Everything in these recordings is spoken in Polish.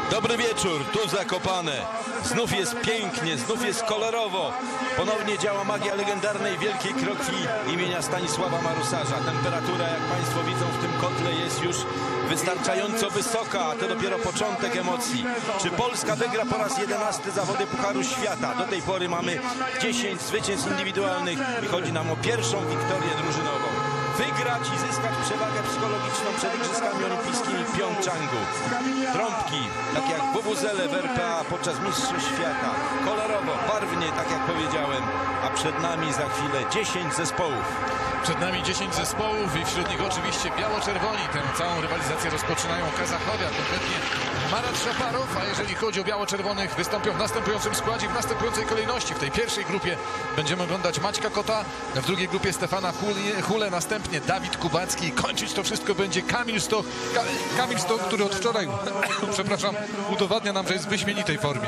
Dobry wieczór, tu Zakopane. Znów jest pięknie, znów jest kolorowo. Ponownie działa magia legendarnej wielkiej krokwi imienia Stanisława Marusarza. Temperatura, jak Państwo widzą, w tym kotle jest już wystarczająco wysoka, a to dopiero początek emocji. Czy Polska wygra po raz 11 zawody Pucharu Świata? Do tej pory mamy 10 zwycięstw indywidualnych i chodzi nam o pierwszą wiktorię drużynową. Wygrać i zyskać przewagę psychologiczną przed Igrzyskami Olimpijskimi w Pjongczangu. Trąbki, tak jak WWZL w RPA podczas Mistrzostw Świata. Kolorowo, barwnie, tak jak powiedziałem. A przed nami za chwilę 10 zespołów. Przed nami 10 zespołów i wśród nich oczywiście biało-czerwoni. Tę całą rywalizację rozpoczynają Kazachowie, a konkretnie Marat Szaparow. A jeżeli chodzi o biało-czerwonych, wystąpią w następującym składzie, w następującej kolejności. W tej pierwszej grupie będziemy oglądać Maćka Kota, w drugiej grupie Stefana Hulę, następnie Dawid Kubacki. Kończyć to wszystko będzie Kamil Stoch. Kamil Stoch, który od wczoraj, przepraszam, udowadnia nam, że jest w wyśmienitej formie.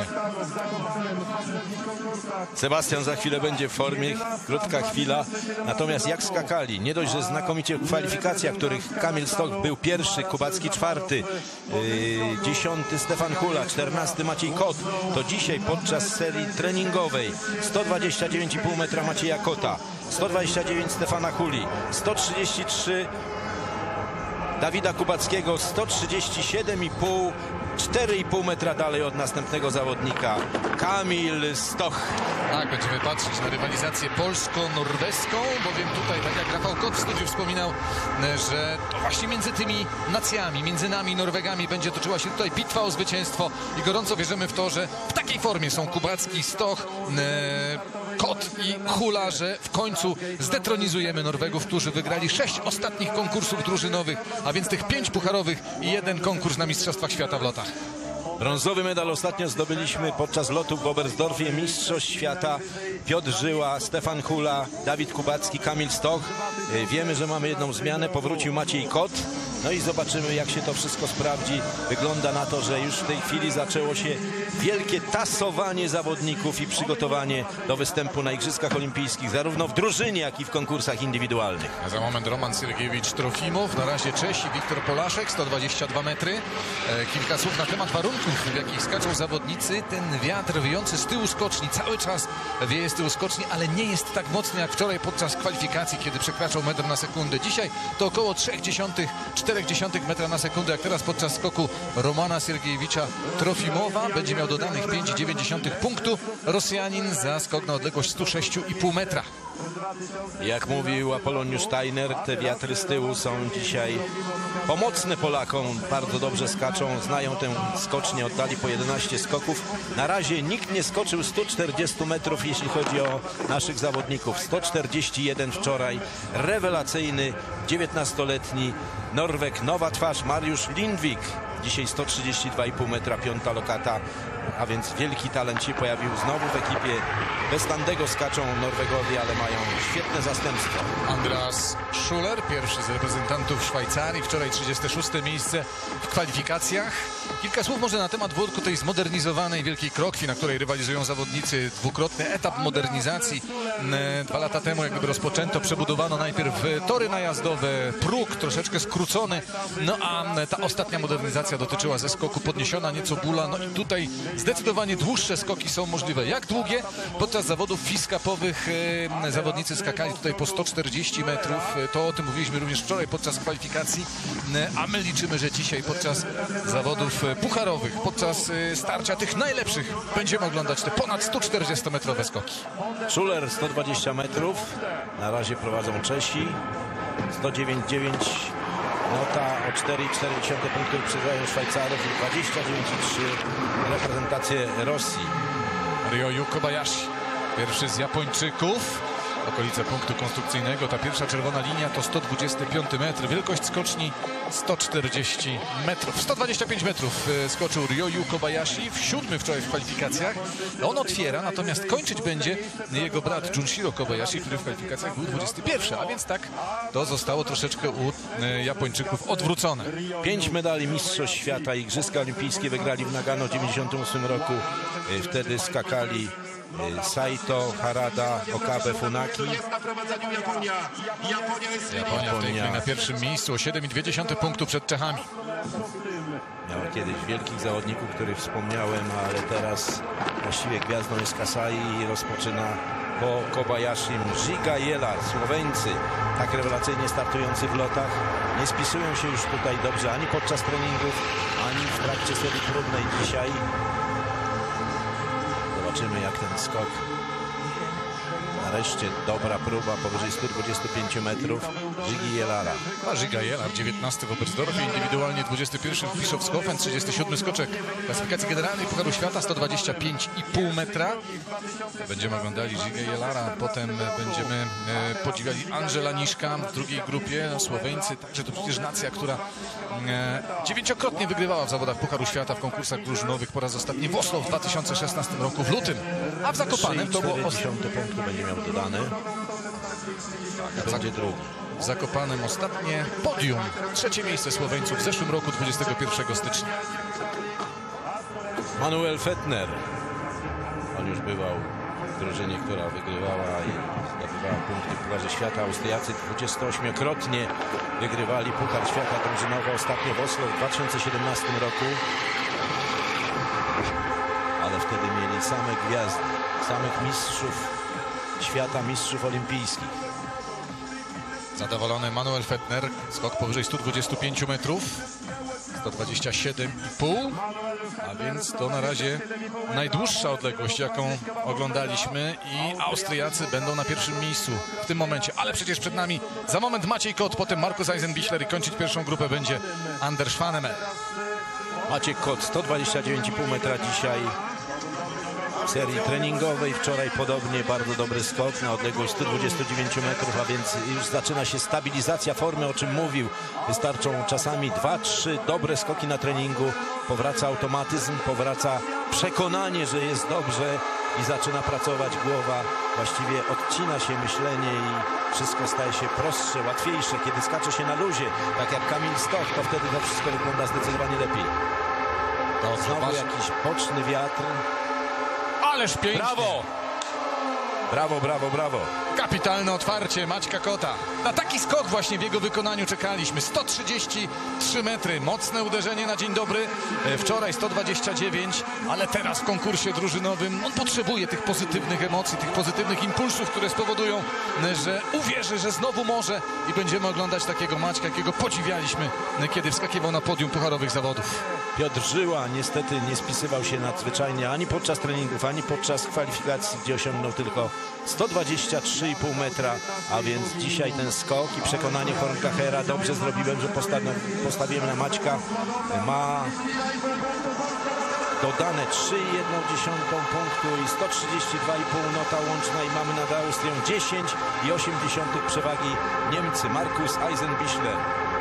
Sebastian za chwilę będzie w formie, krótka chwila. Natomiast jak skakali, nie dość, że znakomicie w kwalifikacjach, których Kamil Stoch był pierwszy, Kubacki czwarty, 10 Stefan Hula, 14 Maciej Kot, to dzisiaj podczas serii treningowej 129,5 metra Macieja Kota, 129 Stefana Huli, 133 Dawida Kubackiego, 137,5, 4,5 metra dalej od następnego zawodnika Kamil Stoch. Tak, będziemy patrzeć na rywalizację polsko-norweską, bowiem tutaj, tak jak Rafał Kot w studiu wspominał, że to właśnie między tymi nacjami, między nami Norwegami będzie toczyła się tutaj bitwa o zwycięstwo i gorąco wierzymy w to, że w takiej formie są Kubacki, Stoch, Kot i Hula, że w końcu zdetronizujemy Norwegów, którzy wygrali 6 ostatnich konkursów drużynowych, a więc tych 5 pucharowych i 1 konkurs na Mistrzostwach Świata w lotach. Brązowy medal ostatnio zdobyliśmy podczas lotu w Oberstdorfie, Mistrzostw Świata. Piotr Żyła, Stefan Hula, Dawid Kubacki, Kamil Stoch. Wiemy, że mamy jedną zmianę, powrócił Maciej Kot. No i zobaczymy, jak się to wszystko sprawdzi. Wygląda na to, że już w tej chwili zaczęło się wielkie tasowanie zawodników i przygotowanie do występu na Igrzyskach Olimpijskich, zarówno w drużynie, jak i w konkursach indywidualnych. A za moment Roman Siergiewicz-Trofimow, na razie Czesi, Wiktor Polaszek, 122 metry. Kilka słów na temat warunków, w jakich skaczą zawodnicy. Ten wiatr wiejący z tyłu skoczni cały czas wieje z tyłu skoczni, ale nie jest tak mocny jak wczoraj podczas kwalifikacji, kiedy przekraczał metr na sekundę. Dzisiaj to około 0,4 metra na sekundę, jak teraz podczas skoku Romana Siergiewicza-Trofimowa. Będzie miał dodanych 5,9 punktu Rosjanin za skok na odległość 106,5 metra. Jak mówił Apoloniusz Steiner, te wiatry z tyłu są dzisiaj pomocne Polakom. Bardzo dobrze skaczą, znają tę skocznię, oddali po 11 skoków. Na razie nikt nie skoczył 140 metrów, jeśli chodzi o naszych zawodników. 141 wczoraj. Rewelacyjny 19-letni Norweg, nowa twarz Mariusz Lindvik. Dzisiaj 132,5 metra, 5. lokata, a więc wielki talent się pojawił znowu w ekipie. Bez Tandego skaczą Norwegowie, ale mają świetne zastępstwo. Andreas Schuler, pierwszy z reprezentantów Szwajcarii, wczoraj 36. miejsce w kwalifikacjach. Kilka słów może na temat wątku tej zmodernizowanej wielkiej krokwi, na której rywalizują zawodnicy. Dwukrotny etap modernizacji. 2 lata temu jakby rozpoczęto, przebudowano najpierw tory najazdowe, próg troszeczkę skrócony, no a ta ostatnia modernizacja dotyczyła zeskoku, podniesiona nieco bula, no i tutaj zdecydowanie dłuższe skoki są możliwe. Jak długie? Podczas zawodów fiskapowych zawodnicy skakali tutaj po 140 metrów, to o tym mówiliśmy również wczoraj podczas kwalifikacji, a my liczymy, że dzisiaj podczas zawodów pucharowych, podczas starcia tych najlepszych będziemy oglądać te ponad 140-metrowe skoki. Schuler 120 metrów, na razie prowadzą Czesi, 109,9 nota, o 4,4 punkty wyprzedzają Szwajcarów i 29,3 reprezentację Rosji. Ryoyu Kobayashi, pierwszy z Japończyków. Okolice punktu konstrukcyjnego, ta pierwsza czerwona linia to 125 metr, wielkość skoczni 140 metrów. 125 metrów skoczył Ryoyu Kobayashi, w 7. wczoraj w kwalifikacjach. On otwiera, natomiast kończyć będzie jego brat Junshiro Kobayashi, który w kwalifikacjach był 21, a więc tak to zostało troszeczkę u Japończyków odwrócone. 5 medali Mistrzostw Świata, Igrzyska Olimpijskie wygrali w Nagano w 1998 roku. Wtedy skakali Saito, Harada, Okabe, Funaki. Japonia w tej chwili na pierwszym miejscu o 7,2 punktu przed Czechami. Miała kiedyś wielkich zawodników, których wspomniałem, ale teraz właściwie gwiazdą jest Kasai i rozpoczyna po Kobayashim Žiga Jelar. Słoweńcy, tak rewelacyjnie startujący w lotach, nie spisują się już tutaj dobrze ani podczas treningów, ani w trakcie serii próbnej dzisiaj. Zobaczymy, jak ten skok. Nareszcie dobra próba powyżej 125 metrów Zigi Jelara. A Žiga Jelar 19 w Oberstdorfie, indywidualnie 21 w Bischofshofen, 37 skoczek klasyfikacji generalnej Pucharu Świata, 125,5 metra. Będziemy oglądali Žigę Jelara, potem będziemy podziwiali Angela Niszka w drugiej grupie. Słoweńcy, także to przecież nacja, która 9-krotnie wygrywała w zawodach Pucharu Świata w konkursach drużynowych, po raz ostatni w Oslo w 2016 roku w lutym, a w Zakopanem to było 3,4 punktu będzie miał dodane. Będzie drugi. w Zakopanem ostatnie podium. Trzecie miejsce Słoweńców w zeszłym roku, 21 stycznia. Manuel Fettner. On już bywał w drużynie, która wygrywała i zdobywała punkty w Pucharze Świata. Austriacy 28-krotnie wygrywali Puchar Świata drużynowy ostatnio w Oslo w 2017 roku. Ale wtedy mieli same gwiazdy, samych mistrzów świata, mistrzów olimpijskich. Zadowolony Manuel Fettner, skok powyżej 125 metrów, 127,5, a więc to na razie najdłuższa odległość, jaką oglądaliśmy, i Austriacy będą na pierwszym miejscu w tym momencie, ale przecież przed nami za moment Maciej Kot, potem Markus Eisenbichler i kończyć pierwszą grupę będzie Anders Schwanemann. Maciek Kot 129,5 metra dzisiaj w serii treningowej. Wczoraj podobnie bardzo dobry skok na odległość 129 metrów, a więc już zaczyna się stabilizacja formy, o czym mówił. Wystarczą czasami 2-3 dobre skoki na treningu. Powraca automatyzm, powraca przekonanie, że jest dobrze i zaczyna pracować głowa. Właściwie odcina się myślenie i wszystko staje się prostsze, łatwiejsze. Kiedy skacze się na luzie, tak jak Kamil Stoch, to wtedy to wszystko wygląda zdecydowanie lepiej. Znowu jakiś boczny wiatr. Ależ pięknie! Brawo! Brawo, brawo, brawo. Kapitalne otwarcie Maćka Kota. Na taki skok właśnie w jego wykonaniu czekaliśmy. 133 metry. Mocne uderzenie na dzień dobry. Wczoraj 129, ale teraz w konkursie drużynowym on potrzebuje tych pozytywnych emocji, tych pozytywnych impulsów, które spowodują, że uwierzy, że znowu może, i będziemy oglądać takiego Maćka, jakiego podziwialiśmy, kiedy wskakiwał na podium pucharowych zawodów. Piotr Żyła niestety nie spisywał się nadzwyczajnie ani podczas treningów, ani podczas kwalifikacji, gdzie osiągnął tylko 123,5 metra, a więc dzisiaj ten skok i przekonanie Hornkachera, dobrze zrobiłem, że postawiłem na Maćka, ma dodane 3,1 punktu i 132,5 nota łączna i mamy nad Austrią 10,8 przewagi Niemcy. Markus Eisenbichler.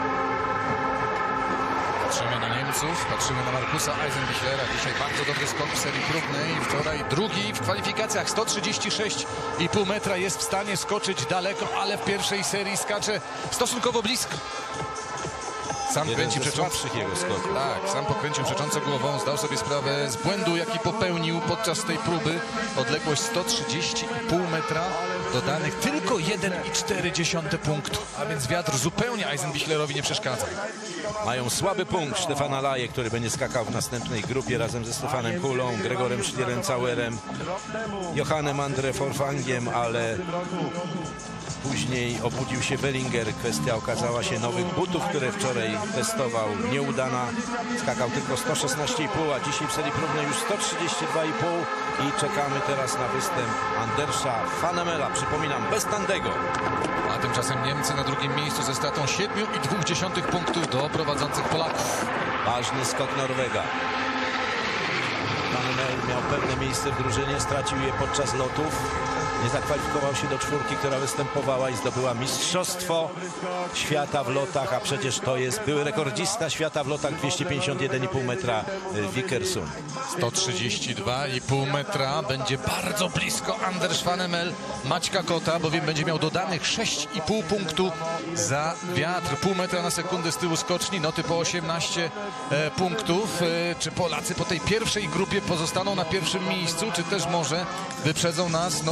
Patrzymy na Niemców, patrzymy na Markusa Eisenbichlera. Dzisiaj bardzo dobry skok w serii próbnej. Wczoraj drugi w kwalifikacjach, 136,5 metra. Jest w stanie skoczyć daleko, ale w pierwszej serii skacze stosunkowo blisko. Sam kręci przecząco jego skoków. Tak, sam pokręcił przecząco głową, zdał sobie sprawę z błędu, jaki popełnił podczas tej próby. Odległość 130,5 metra, dodanych tylko 1,4 punktu, a więc wiatr zupełnie Eisenbichlerowi nie przeszkadza. Mają słaby punkt Stefana Laje, który będzie skakał w następnej grupie razem ze Stefanem Kulą, Gregorem Schlierenzauerem, Johannem Andre Forfangiem, ale później obudził się Bellinger. Kwestia okazała się nowych butów, które wczoraj testował. Nieudana. Skakał tylko 116,5, a dzisiaj w serii próbnej już 132,5 i czekamy teraz na występ Andersa Schwanemana. Przypominam, bez Tandego. A tymczasem Niemcy na drugim miejscu ze stratą 7,2 punktów do prowadzących Polaków. Ważny skok Norwega. Schwaneman miał pewne miejsce w drużynie, stracił je podczas lotów. Nie zakwalifikował się do czwórki, która występowała i zdobyła mistrzostwo świata w lotach, a przecież to jest były rekordzista świata w lotach, 251,5 metra Wickersund. 132,5 metra. Będzie bardzo blisko Anders Schwanemann Maćka Kota, bowiem będzie miał dodanych 6,5 punktu za wiatr. Pół metra na sekundę z tyłu skoczni, noty po 18 punktów. Czy Polacy po tej pierwszej grupie pozostaną na pierwszym miejscu, czy też może wyprzedzą nas Norwegowie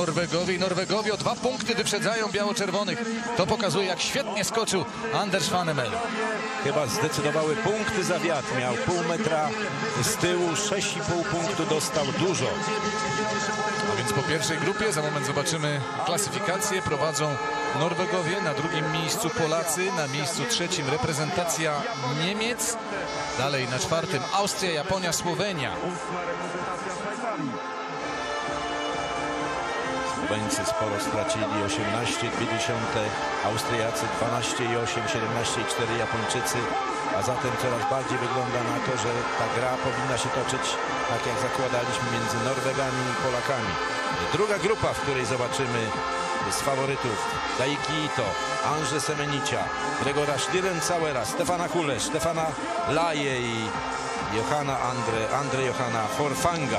Norwegowie i Norwegowie o 2 punkty wyprzedzają biało-czerwonych. To pokazuje, jak świetnie skoczył Anders Vanemel. Chyba zdecydowały punkty za wiatr. Miał pół metra z tyłu, 6,5 punktu dostał, dużo. A więc po pierwszej grupie, za moment zobaczymy klasyfikację. Prowadzą Norwegowie, na drugim miejscu Polacy, na miejscu trzecim reprezentacja Niemiec. Dalej na czwartym Austria, Japonia, Słowenia. Słoweńcy sporo stracili, 18,2, Austriacy 12,8, 17,4 Japończycy, a zatem coraz bardziej wygląda na to, że ta gra powinna się toczyć tak jak zakładaliśmy między Norwegami i Polakami. Druga grupa, w której zobaczymy z faworytów Daiki Ito, Andrzej Semenicia, Gregora Schlierencauera, Stefana Hule, Stefana Laje i Andre Johanna Forfanga.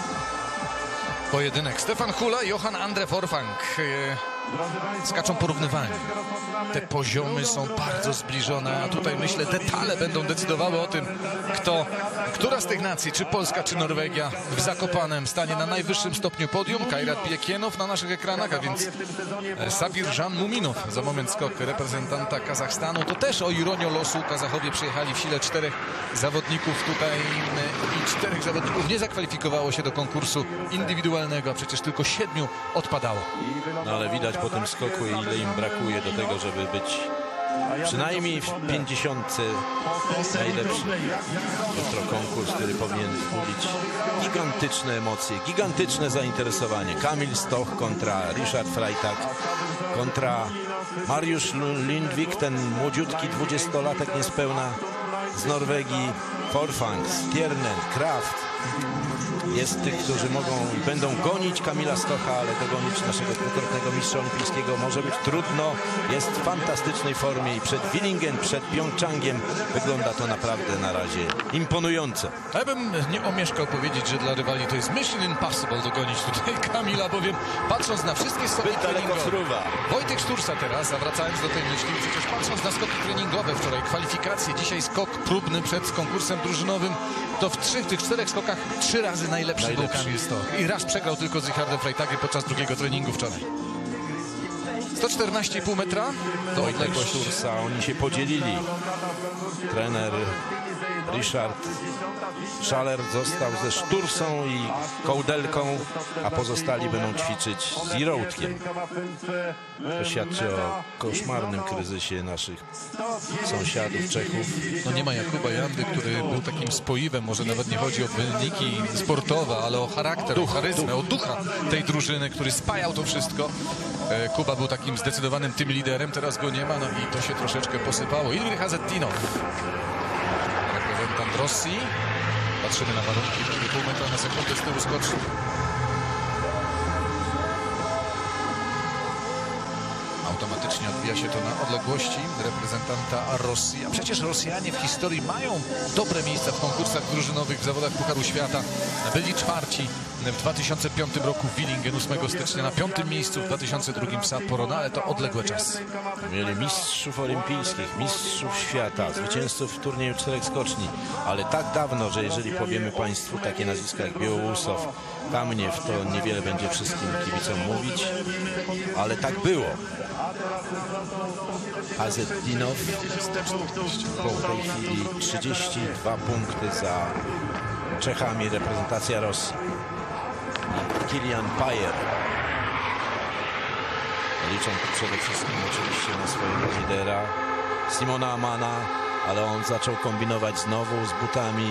Pojedynek Stefan Hula i Johan Andre Forfang skaczą porównywalnie. Te poziomy są bardzo zbliżone, a tutaj myślę detale będą decydowały o tym, która z tych nacji, czy Polska, czy Norwegia w Zakopanem stanie na najwyższym stopniu podium. Kairat Piekienow na naszych ekranach, a więc Sabir-Jan Muminow. Za moment skok reprezentanta Kazachstanu. To też o ironię losu Kazachowie przyjechali w sile 4 zawodników tutaj i 4 zawodników nie zakwalifikowało się do konkursu indywidualnego, a przecież tylko 7 odpadało. No ale widać po tym skoku, ile im brakuje do tego, żeby być przynajmniej w 50 najlepszy. Jutro konkurs, który powinien wzbudzić gigantyczne emocje, gigantyczne zainteresowanie. Kamil Stoch kontra Richard Freitag, kontra Mariusz Lindvik, ten młodziutki 20-latek niespełna z Norwegii, Forfang, Stjernen, Kraft. Jest tych, którzy mogą i będą gonić Kamila Stocha, ale dogonić naszego dwukrotnego mistrza olimpijskiego może być trudno. Jest w fantastycznej formie i przed Willingen, przed Pjongczangiem wygląda to naprawdę na razie imponująco. Ja bym nie omieszkał powiedzieć, że dla rywali to jest mission impossible dogonić tutaj Kamila, bowiem patrząc na wszystkie skoki treningowe. Wojtek Sztursa teraz, zawracając do tej myśli, przecież patrząc na skoki treningowe wczoraj, kwalifikacje, dzisiaj skok próbny przed konkursem drużynowym, to w tych 4 skokach 3 razy najlepszy był Kamil Stoch. I raz przegrał tylko z Richardem Freitagiem podczas drugiego treningu wczoraj. 114,5 metra do odległość Sztursa. Oni się podzielili. Trener Richard Schaller został ze Sztursą i Kołdelką, a pozostali będą ćwiczyć z Jiroutkiem. To świadczy o koszmarnym kryzysie naszych sąsiadów Czechów. No nie ma Jakuba Jandy, który był takim spoiwem, może nawet nie chodzi o wyniki sportowe, ale o charakter, o charyzmę, o ducha tej drużyny, który spajał to wszystko. Kuba był takim zdecydowanym tym liderem, teraz go nie ma, no i to się troszeczkę posypało. Ilmir Hazettinow, reprezentant Rosji. Patrzymy na warunki, 2,5 metra na sekundę z tyłu skoczni. Automatycznie odbija się to na odległości reprezentanta Rosji. A przecież Rosjanie w historii mają dobre miejsca w konkursach drużynowych w zawodach Pucharu Świata. Byli 4. w 2005 roku w Willingen 8 stycznia, na 5. miejscu w 2002 w Sapporo, no ale to odległe czasy. Mieli mistrzów olimpijskich, mistrzów świata, zwycięzców w turnieju 4 skoczni, ale tak dawno, że jeżeli powiemy Państwu takie nazwiska jak Białorusow, Kamniew, to niewiele będzie wszystkim kibicom mówić, ale tak było. Hazettinow w tej chwili 32 punkty za Czechami, reprezentacja Rosji. I Kilian Pajer. Liczą tu przede wszystkim oczywiście na swojego lidera Simona Amana, ale on zaczął kombinować znowu z butami.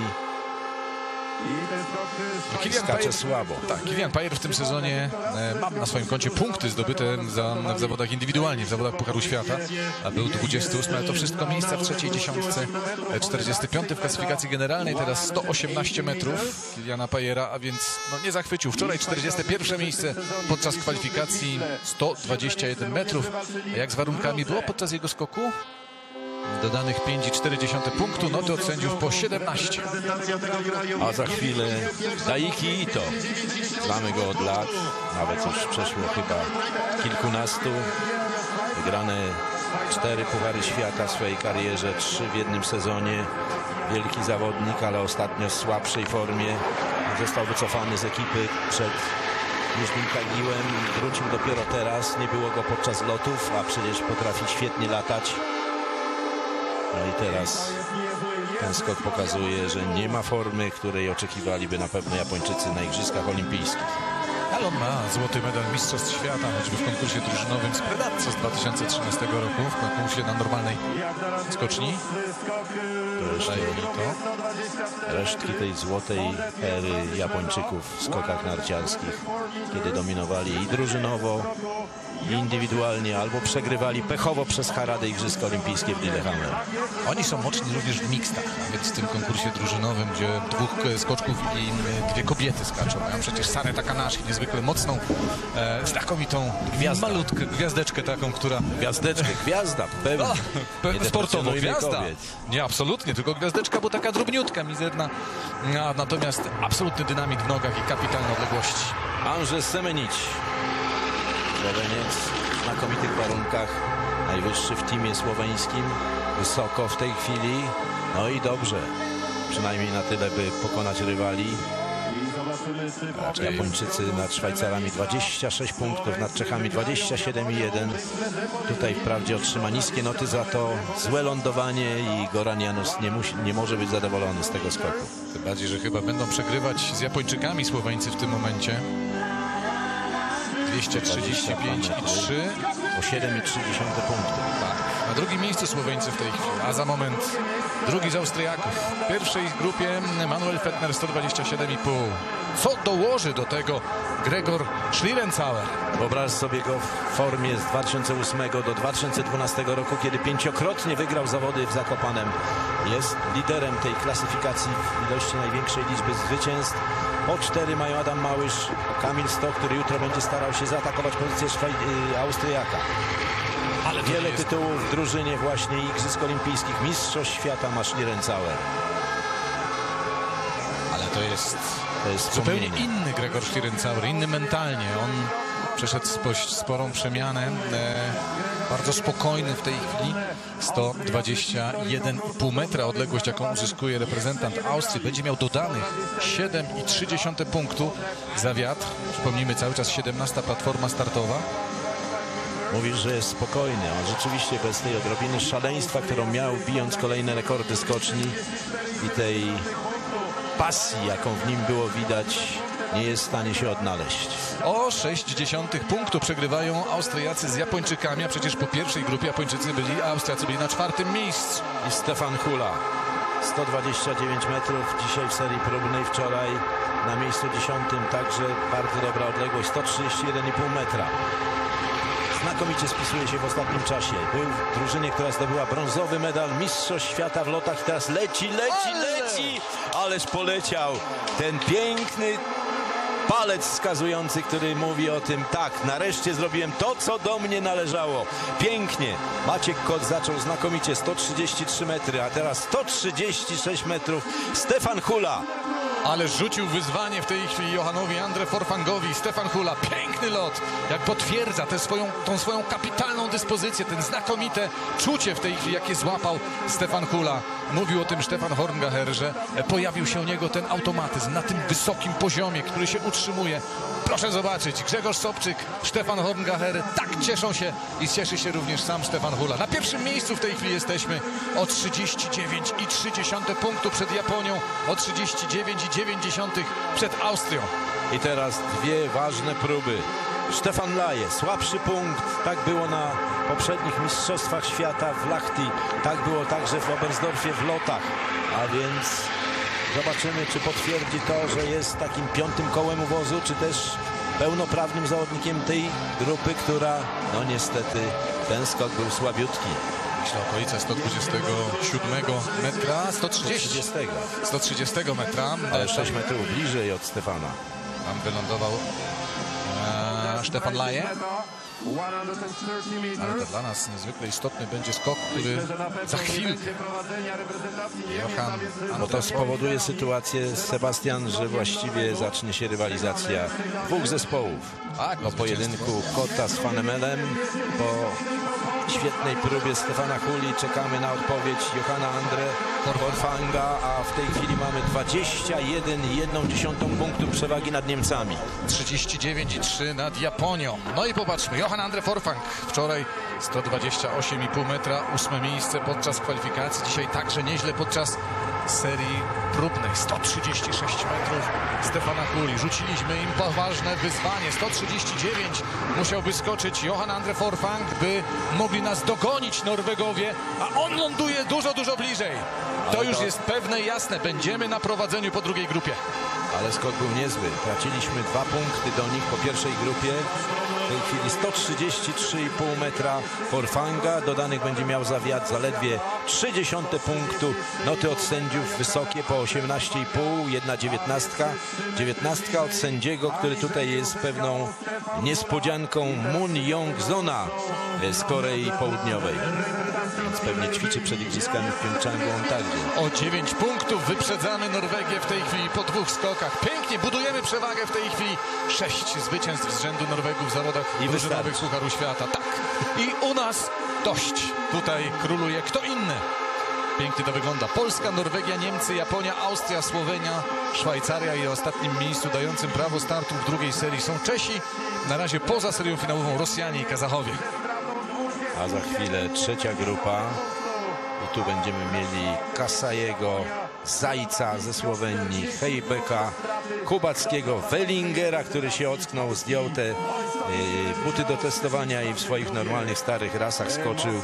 Skacze słabo. Tak, Kilian Pajer w tym sezonie ma na swoim koncie punkty zdobyte w zawodach indywidualnie, w zawodach Pucharu Świata, a był 28, ale to wszystko miejsca w trzeciej dziesiątce, 45 w klasyfikacji generalnej, teraz 118 metrów Kiliana Pajera, a więc no, nie zachwycił. Wczoraj 41 miejsce podczas kwalifikacji, 121 metrów. A jak z warunkami było podczas jego skoku? Dodanych 5,4 punktu, noty od sędziów po 17. A za chwilę Daiki Ito. Znamy go od lat, nawet już przeszło chyba kilkunastu. Wygrane 4 Puchary Świata w swojej karierze, 3 w jednym sezonie. Wielki zawodnik, ale ostatnio w słabszej formie. Został wycofany z ekipy przed Niżnym Tagiłem wrócił dopiero teraz, nie było go podczas lotów, a przecież potrafi świetnie latać. No i teraz ten skok pokazuje, że nie ma formy, której oczekiwaliby na pewno Japończycy na Igrzyskach Olimpijskich. Ale on ma złoty medal Mistrzostw Świata, choćby w konkursie drużynowym z Predatce z 2013 roku, w konkursie na normalnej skoczni. Resztki tej złotej ery Japończyków w skokach narciarskich, kiedy dominowali i drużynowo, i indywidualnie, albo przegrywali pechowo przez Haradę Igrzyska Olimpijskie w Lillehammer. Oni są mocni również w mixtach, a więc w tym konkursie drużynowym, gdzie dwóch skoczków i dwie kobiety skaczą. Mają przecież Sanę Takanashi, niezwykle mocną, znakomitą malutkę gwiazdeczkę taką, która... Gwiazda, pewnie. Sportowo gwiazda. Kobiet. Nie, absolutnie, tylko gwiazdeczka, bo taka drobniutka, mizerna. Natomiast absolutny dynamit w nogach i kapitalne odległości. Andrzej Semenić, Słoweniec w znakomitych warunkach, najwyższy w teamie słoweńskim, wysoko w tej chwili, no i dobrze, przynajmniej na tyle, by pokonać rywali. Japończycy nad Szwajcarami 26 punktów, nad Czechami 27,1. Tutaj wprawdzie otrzyma niskie noty za to złe lądowanie i Goran Janus nie może być zadowolony z tego skoku. Tym bardziej, że chyba będą przegrywać z Japończykami Słoweńcy w tym momencie. 235,3 o 7,3 punkty. Tak. Na drugim miejscu Słoweńcy w tej chwili, a za moment drugi z Austriaków. W pierwszej grupie Manuel Fettner 127,5. Co dołoży do tego Gregor Schlierenzauer? Wyobraź sobie go w formie z 2008 do 2012 roku, kiedy 5-krotnie wygrał zawody w Zakopanem. Jest liderem tej klasyfikacji w ilości największej liczby zwycięstw. Po 4 mają Adam Małysz, Kamil Stoch, który jutro będzie starał się zaatakować pozycję Austriaka. Ale wiele tytułów w drużynie właśnie Igrzysk Olimpijskich, Mistrzostw Świata ma Schlierenzauer. Ale to jest zupełnie inny Gregor Schlierenzauer, inny mentalnie. On przeszedł sporą przemianę, bardzo spokojny w tej chwili. 121,5 metra odległość, jaką uzyskuje reprezentant Austrii. Będzie miał dodanych 7,3 punktu za wiatr. Przypomnijmy, cały czas 17. platforma startowa. Mówisz, że jest spokojny. On rzeczywiście bez tej odrobiny szaleństwa, którą miał, bijąc kolejne rekordy skoczni i tej pasji, jaką w nim było widać, nie jest w stanie się odnaleźć. O 0,6 punktu przegrywają Austriacy z Japończykami, a przecież po pierwszej grupie Austriacy byli na 4. miejscu. I Stefan Hula, 129 metrów dzisiaj w serii próbnej, wczoraj na miejscu 10, także bardzo dobra odległość, 131,5 metra. Znakomicie spisuje się w ostatnim czasie. Był w drużynie, która zdobyła brązowy medal Mistrzostw Świata w lotach i teraz leci! Ależ poleciał ten piękny palec wskazujący, który mówi o tym, tak, nareszcie zrobiłem to, co do mnie należało. Pięknie. Maciek Kot zaczął znakomicie, 133 metry, a teraz 136 metrów. Stefan Hula. Ale rzucił wyzwanie w tej chwili Johanowi Andre Forfangowi. Stefan Hula, piękny lot, jak potwierdza tą swoją kapitalną dyspozycję, ten znakomite czucie w tej chwili, jakie złapał Stefan Hula. Mówił o tym Stefan Horngacher, że pojawił się u niego ten automatyzm na tym wysokim poziomie, który się utrzymuje. Proszę zobaczyć, Grzegorz Sobczyk, Stefan Horngacher, tak cieszą się i cieszy się również sam Stefan Hula. Na pierwszym miejscu w tej chwili jesteśmy o 39,3 punktu przed Japonią, o 39,9 przed Austrią. I teraz dwie ważne próby. Stefan Laje, słabszy punkt, tak było na poprzednich Mistrzostwach Świata w Lahti, tak było także w Oberstdorfie w lotach, a więc zobaczymy, czy potwierdzi to, że jest takim 5. kołem uwozu, czy też pełnoprawnym zawodnikiem tej grupy, która, no niestety, ten skok był słabiutki. Myślę, okolice 127 metra, 130 metra. Ale 6 metrów bliżej od Stefana. Tam wylądował Stefan Laje. Ale to dla nas niezwykle istotny będzie skok, który za chwilkę Johan... Bo to spowoduje sytuację, Sebastian, że właściwie zacznie się rywalizacja dwóch zespołów. Tak, po pojedynku Kota z Fanemelem, po świetnej próbie Stefana Huli. Czekamy na odpowiedź Johanna Andre Forfanga, a w tej chwili mamy 21,1 punktu przewagi nad Niemcami. 39,3 nad Japonią. No i popatrzmy, Johann Andre Forfang wczoraj 128,5 metra, 8 miejsce podczas kwalifikacji. Dzisiaj także nieźle podczas serii próbnej. 136 metrów Stefana Huli. Rzuciliśmy im poważne wyzwanie. 139 musiałby skoczyć Johann Andre Forfang, by mogli nas dogonić Norwegowie, a on ląduje dużo, dużo bliżej. To już jest pewne i jasne. Będziemy na prowadzeniu po drugiej grupie. Ale skok był niezły. Traciliśmy 2 punkty do nich po pierwszej grupie. W tej chwili 133,5 metra Forfanga. Dodanych będzie miał za wiatr zaledwie 0,3 punktu. Noty od sędziów wysokie po 18,5. 1,19. 19 od sędziego, który tutaj jest pewną niespodzianką, Moon Young-sona z Korei Południowej. Więc pewnie ćwiczy przed igrzyskami w Pjongczangu on także. O 9 punktów wyprzedzamy Norwegię w tej chwili po 2 skokach. Pięknie budujemy przewagę w tej chwili. 6 zwycięstw z rzędu Norwegów w zawodach drużynowych Pucharu Świata. Tak. I u nas dość. Tutaj króluje kto inny. Pięknie to wygląda. Polska, Norwegia, Niemcy, Japonia, Austria, Słowenia, Szwajcaria i ostatnim miejscu dającym prawo startu w drugiej serii są Czesi. Na razie poza serią finałową Rosjanie i Kazachowie. A za chwilę trzecia grupa i tu będziemy mieli Kasajego, Zajca ze Słowenii, Hejbeka, Kubackiego, Wellingera, który się ocknął, zdjął te buty do testowania i w swoich normalnych starych rasach skoczył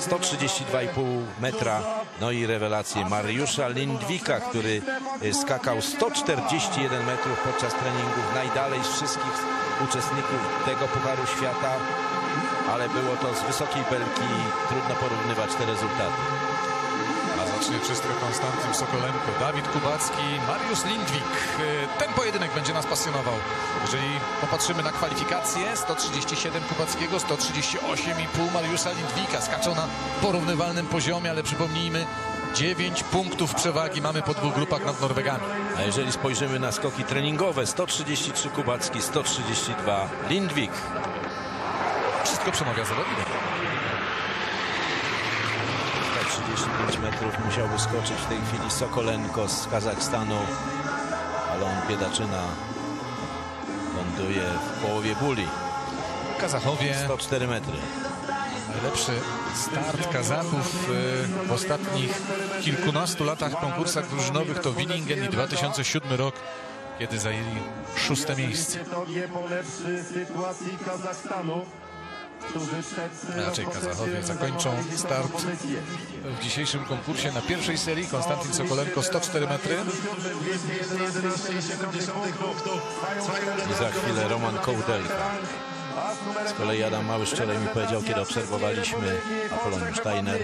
132,5 metra. No i rewelację Mariusza Lindwika, który skakał 141 metrów podczas treningów, najdalej z wszystkich uczestników tego Pucharu Świata. Ale było to z wysokiej belki, trudno porównywać te rezultaty. A zacznie wszystko Konstantyn Sokolenko, Dawid Kubacki, Mariusz Lindwik. Ten pojedynek będzie nas pasjonował. Jeżeli popatrzymy na kwalifikacje, 137 Kubackiego, 138,5 Mariusza Lindwika. Skaczą na porównywalnym poziomie, ale przypomnijmy, 9 punktów przewagi mamy po 2 grupach nad Norwegami. A jeżeli spojrzymy na skoki treningowe, 133 Kubacki, 132 Lindwik. Wszystko przemawia za Dawidem. 135 metrów musiałby skoczyć w tej chwili Sokolenko z Kazachstanu, ale on, biedaczyna, ląduje w połowie buli. Kazachowie. 104 metry. Najlepszy start Kazachów w ostatnich kilkunastu latach w konkursach drużynowych to Willingen i 2007 rok, kiedy zajęli 6. miejsce. Raczej Kazachowie zakończą start w dzisiejszym konkursie na pierwszej serii. Konstantyn Sokolenko 104 metry. I za chwilę Roman Kołdelka. Z kolei Adam Małysz wczoraj mi powiedział, kiedy obserwowaliśmy Apolonię Steiner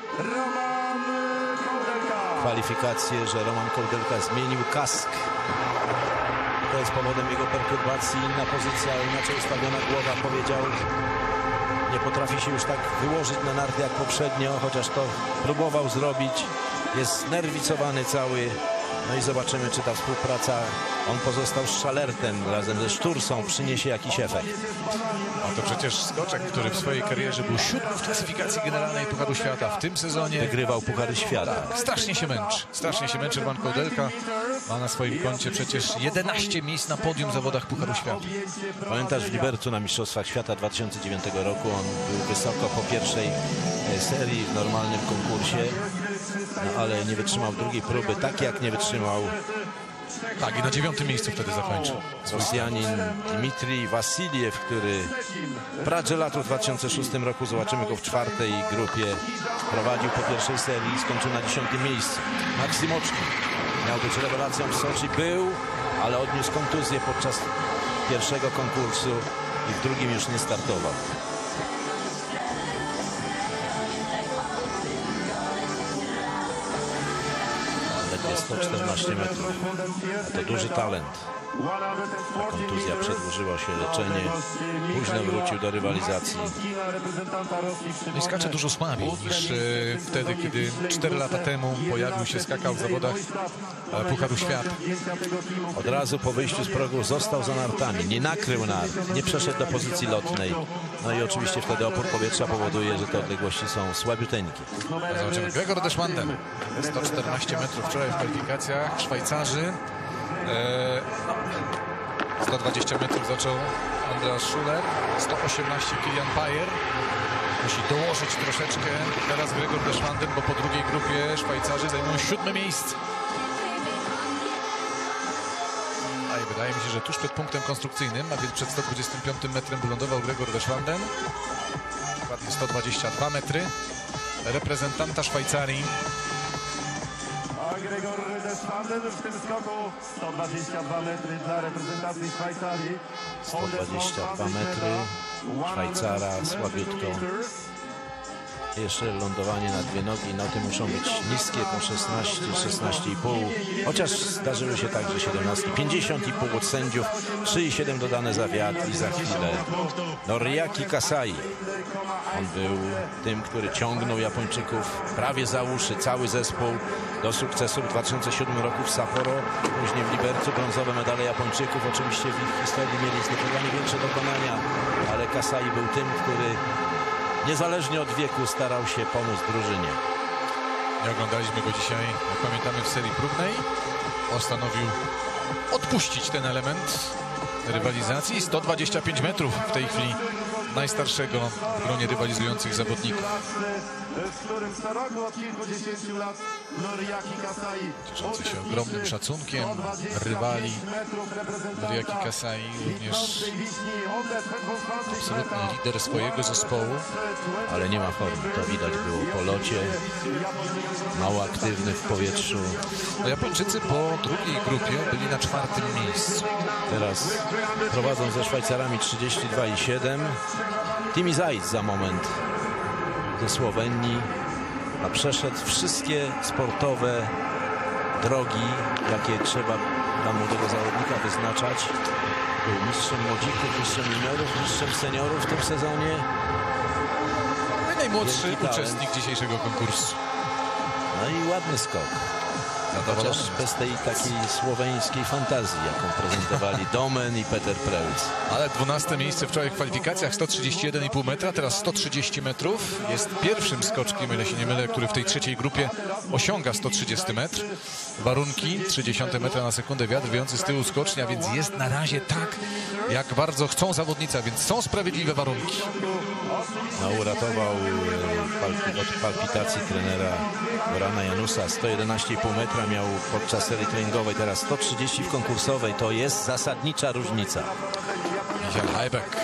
kwalifikacje, że Roman Kołdelka zmienił kask. To jest powodem jego perturbacji, inna pozycja, inaczej ustawiona głowa. Powiedział, nie potrafi się już tak wyłożyć na narty jak poprzednio, chociaż to próbował zrobić. Jest znerwicowany cały. No i zobaczymy, czy ta współpraca, on pozostał z Schalertem razem ze Sztursą, przyniesie jakiś efekt. A to przecież skoczek, który w swojej karierze był 7. w klasyfikacji generalnej Pucharu Świata. W tym sezonie wygrywał Puchary Świata. Strasznie się męczy. Strasznie się męczy Roman Kołdelka. Ma na swoim koncie przecież 11 miejsc na podium w zawodach Pucharu Świata. Pamiętasz, w Libercu na Mistrzostwach Świata 2009 roku on był wysoko po pierwszej serii w normalnym konkursie, no ale nie wytrzymał drugiej próby, tak jak nie wytrzymał. Tak, i na 9. miejscu wtedy zakończył. Rosjanin Dmitrij Wasiliew, który w Pradżelatu w 2006 roku, zobaczymy go w 4. grupie, prowadził po pierwszej serii i skończył na 10. miejscu. Maksim Oczkin miał być rewelacją w Soczi, był, ale odniósł kontuzję podczas pierwszego konkursu i w drugim już nie startował. ledwie 114 metrów. To duży talent. Ta kontuzja przedłużyła się leczenie. Późno wrócił do rywalizacji. I skacze dużo słabiej niż wtedy, kiedy 4 lata temu pojawił się, skakał w zawodach Pucharu Świata. Od razu po wyjściu z progu został za nartami. Nie nakrył nart, nie przeszedł do pozycji lotnej. No i oczywiście wtedy opór powietrza powoduje, że te odległości są słabiuteńkie. Zobaczymy. Gregor Deschwanden. 114 metrów wczoraj w kwalifikacjach. Szwajcarzy. 120 metrów zaczął Andreas Schuler. 118 Kilian Payer. Musi dołożyć troszeczkę teraz Gregor Deschwanden, bo po drugiej grupie Szwajcarzy zajmują 7. miejsce. A i wydaje mi się, że tuż przed punktem konstrukcyjnym, a więc przed 125 metrem wylądował Gregor Deschwanden. Dokładnie 122 metry. Reprezentanta Szwajcarii. A Gregor Deschwanden w tym skoku 122 metry dla reprezentacji Szwajcarii. 122 metry. Szwajcara słabiutko. Jeszcze lądowanie na dwie nogi, noty muszą być niskie, po 16, 16,5. Chociaż zdarzyły się także 17, 50,5 od sędziów, 3,7 dodane za wiatr i za chwilę Noriaki Kasai. On był tym, który ciągnął Japończyków prawie za uszy, cały zespół do sukcesu w 2007 roku w Sapporo, później w Libercu brązowe medale Japończyków. Oczywiście w ich historii mieli zdecydowanie większe dokonania, ale Kasai był tym, który niezależnie od wieku starał się pomóc drużynie. Nie oglądaliśmy go dzisiaj, jak pamiętamy, w serii próbnej. Postanowił odpuścić ten element rywalizacji. 125 metrów w tej chwili najstarszego w gronie rywalizujących zawodników. W którym co roku od kilkudziesięciu lat Noriaki Kasai. Cieszący się ogromnym szacunkiem rywali. Noriaki Kasai również absolutny lider swojego zespołu. Ale nie ma formy, to widać było po locie. Mało aktywny w powietrzu. No, Japończycy po drugiej grupie byli na 4. miejscu. Teraz prowadzą ze Szwajcarami 32,7. Timi Zajc za moment ze Słowenii, a przeszedł wszystkie sportowe drogi, jakie trzeba dla młodego zawodnika wyznaczać. Był mistrzem młodzików, mistrzem juniorów, mistrzem seniorów w tym sezonie. Najmłodszy Wielki talent. uczestnik dzisiejszego konkursu. No i ładny skok. Chociaż bez tej takiej słoweńskiej fantazji, jaką prezentowali Domen i Peter Preutz. Ale 12. miejsce wczoraj w kwalifikacjach, 131,5 metra, teraz 130 metrów. Jest pierwszym skoczkiem, o ile się nie mylę, który w tej trzeciej grupie osiąga 130 metr. Warunki 0,3 metra na sekundę, wiatr wiejący z tyłu skocznia, więc jest na razie tak, jak bardzo chcą zawodnicy, a więc są sprawiedliwe warunki. No, uratował od palpitacji trenera Gorana Janusa. 111,5 metra miał podczas serii treningowej, teraz 130 w konkursowej. To jest zasadnicza różnica. Michael Heiberg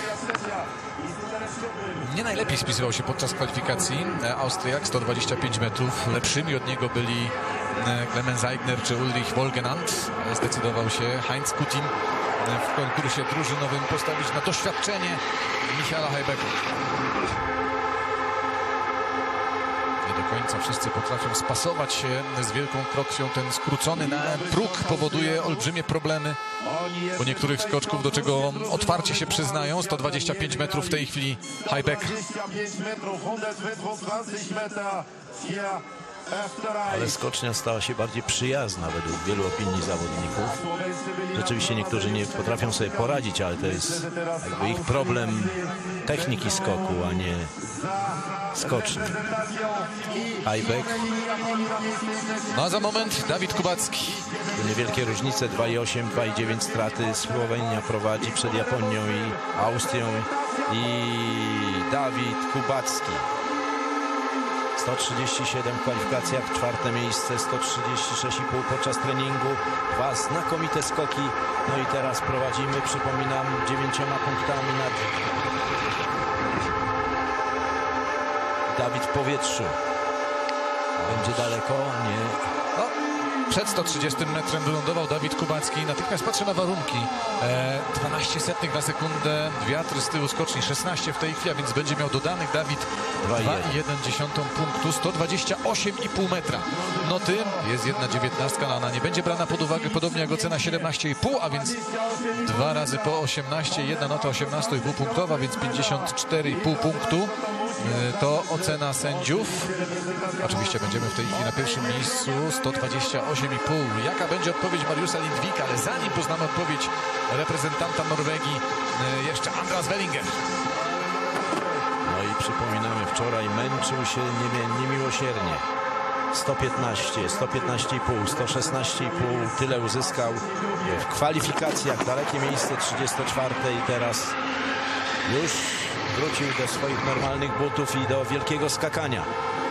nie najlepiej spisywał się podczas kwalifikacji. Austriak 125 metrów. Lepszymi od niego byli Clemens Eigner czy Ulrich Wolgenand. Zdecydował się Heinz Kutin w konkursie drużynowym postawić na doświadczenie Michaela Heiberga. Nie do końca wszyscy potrafią spasować się z wielką krokwią. Ten skrócony na próg powoduje olbrzymie problemy u niektórych skoczków, do czego otwarcie się przyznają. 125 metrów w tej chwili Heiberg. 25 metrów, 125 metra. Ale skocznia stała się bardziej przyjazna według wielu opinii zawodników. Rzeczywiście niektórzy nie potrafią sobie poradzić, ale to jest jakby ich problem techniki skoku, a nie skoczni. Heiberg. No a za moment Dawid Kubacki. Niewielkie różnice, 2,8, 2,9 straty. Słowenia prowadzi przed Japonią i Austrią. I Dawid Kubacki. 137 w kwalifikacjach, 4. miejsce, 136,5 podczas treningu. 2 znakomite skoki. No i teraz prowadzimy, przypominam, 9 punktami nad Dawid w powietrzu. Będzie daleko? Nie. Przed 130 metrem wylądował Dawid Kubacki. Natychmiast patrzę na warunki. 12 setnych na sekundę, wiatr z tyłu skoczni 16 w tej chwili, a więc będzie miał dodanych Dawid 2,1 punktu, 128,5 metra. Noty jest 1,19, ale ona nie będzie brana pod uwagę, podobnie jak ocena 17,5, a więc 2 razy po 18, jedna nota 18,5 punktowa, więc 54,5 punktu. To ocena sędziów. Oczywiście będziemy w tej chwili na pierwszym miejscu, 128,5. Jaka będzie odpowiedź Mariusa Lindvika, ale zanim poznamy odpowiedź reprezentanta Norwegii, jeszcze Andreas Wellinger. No i przypominamy, wczoraj męczył się niemiłosiernie. 115, 115,5, 116,5, tyle uzyskał w kwalifikacjach, dalekie miejsce 34 i teraz już wrócił do swoich normalnych butów i do wielkiego skakania.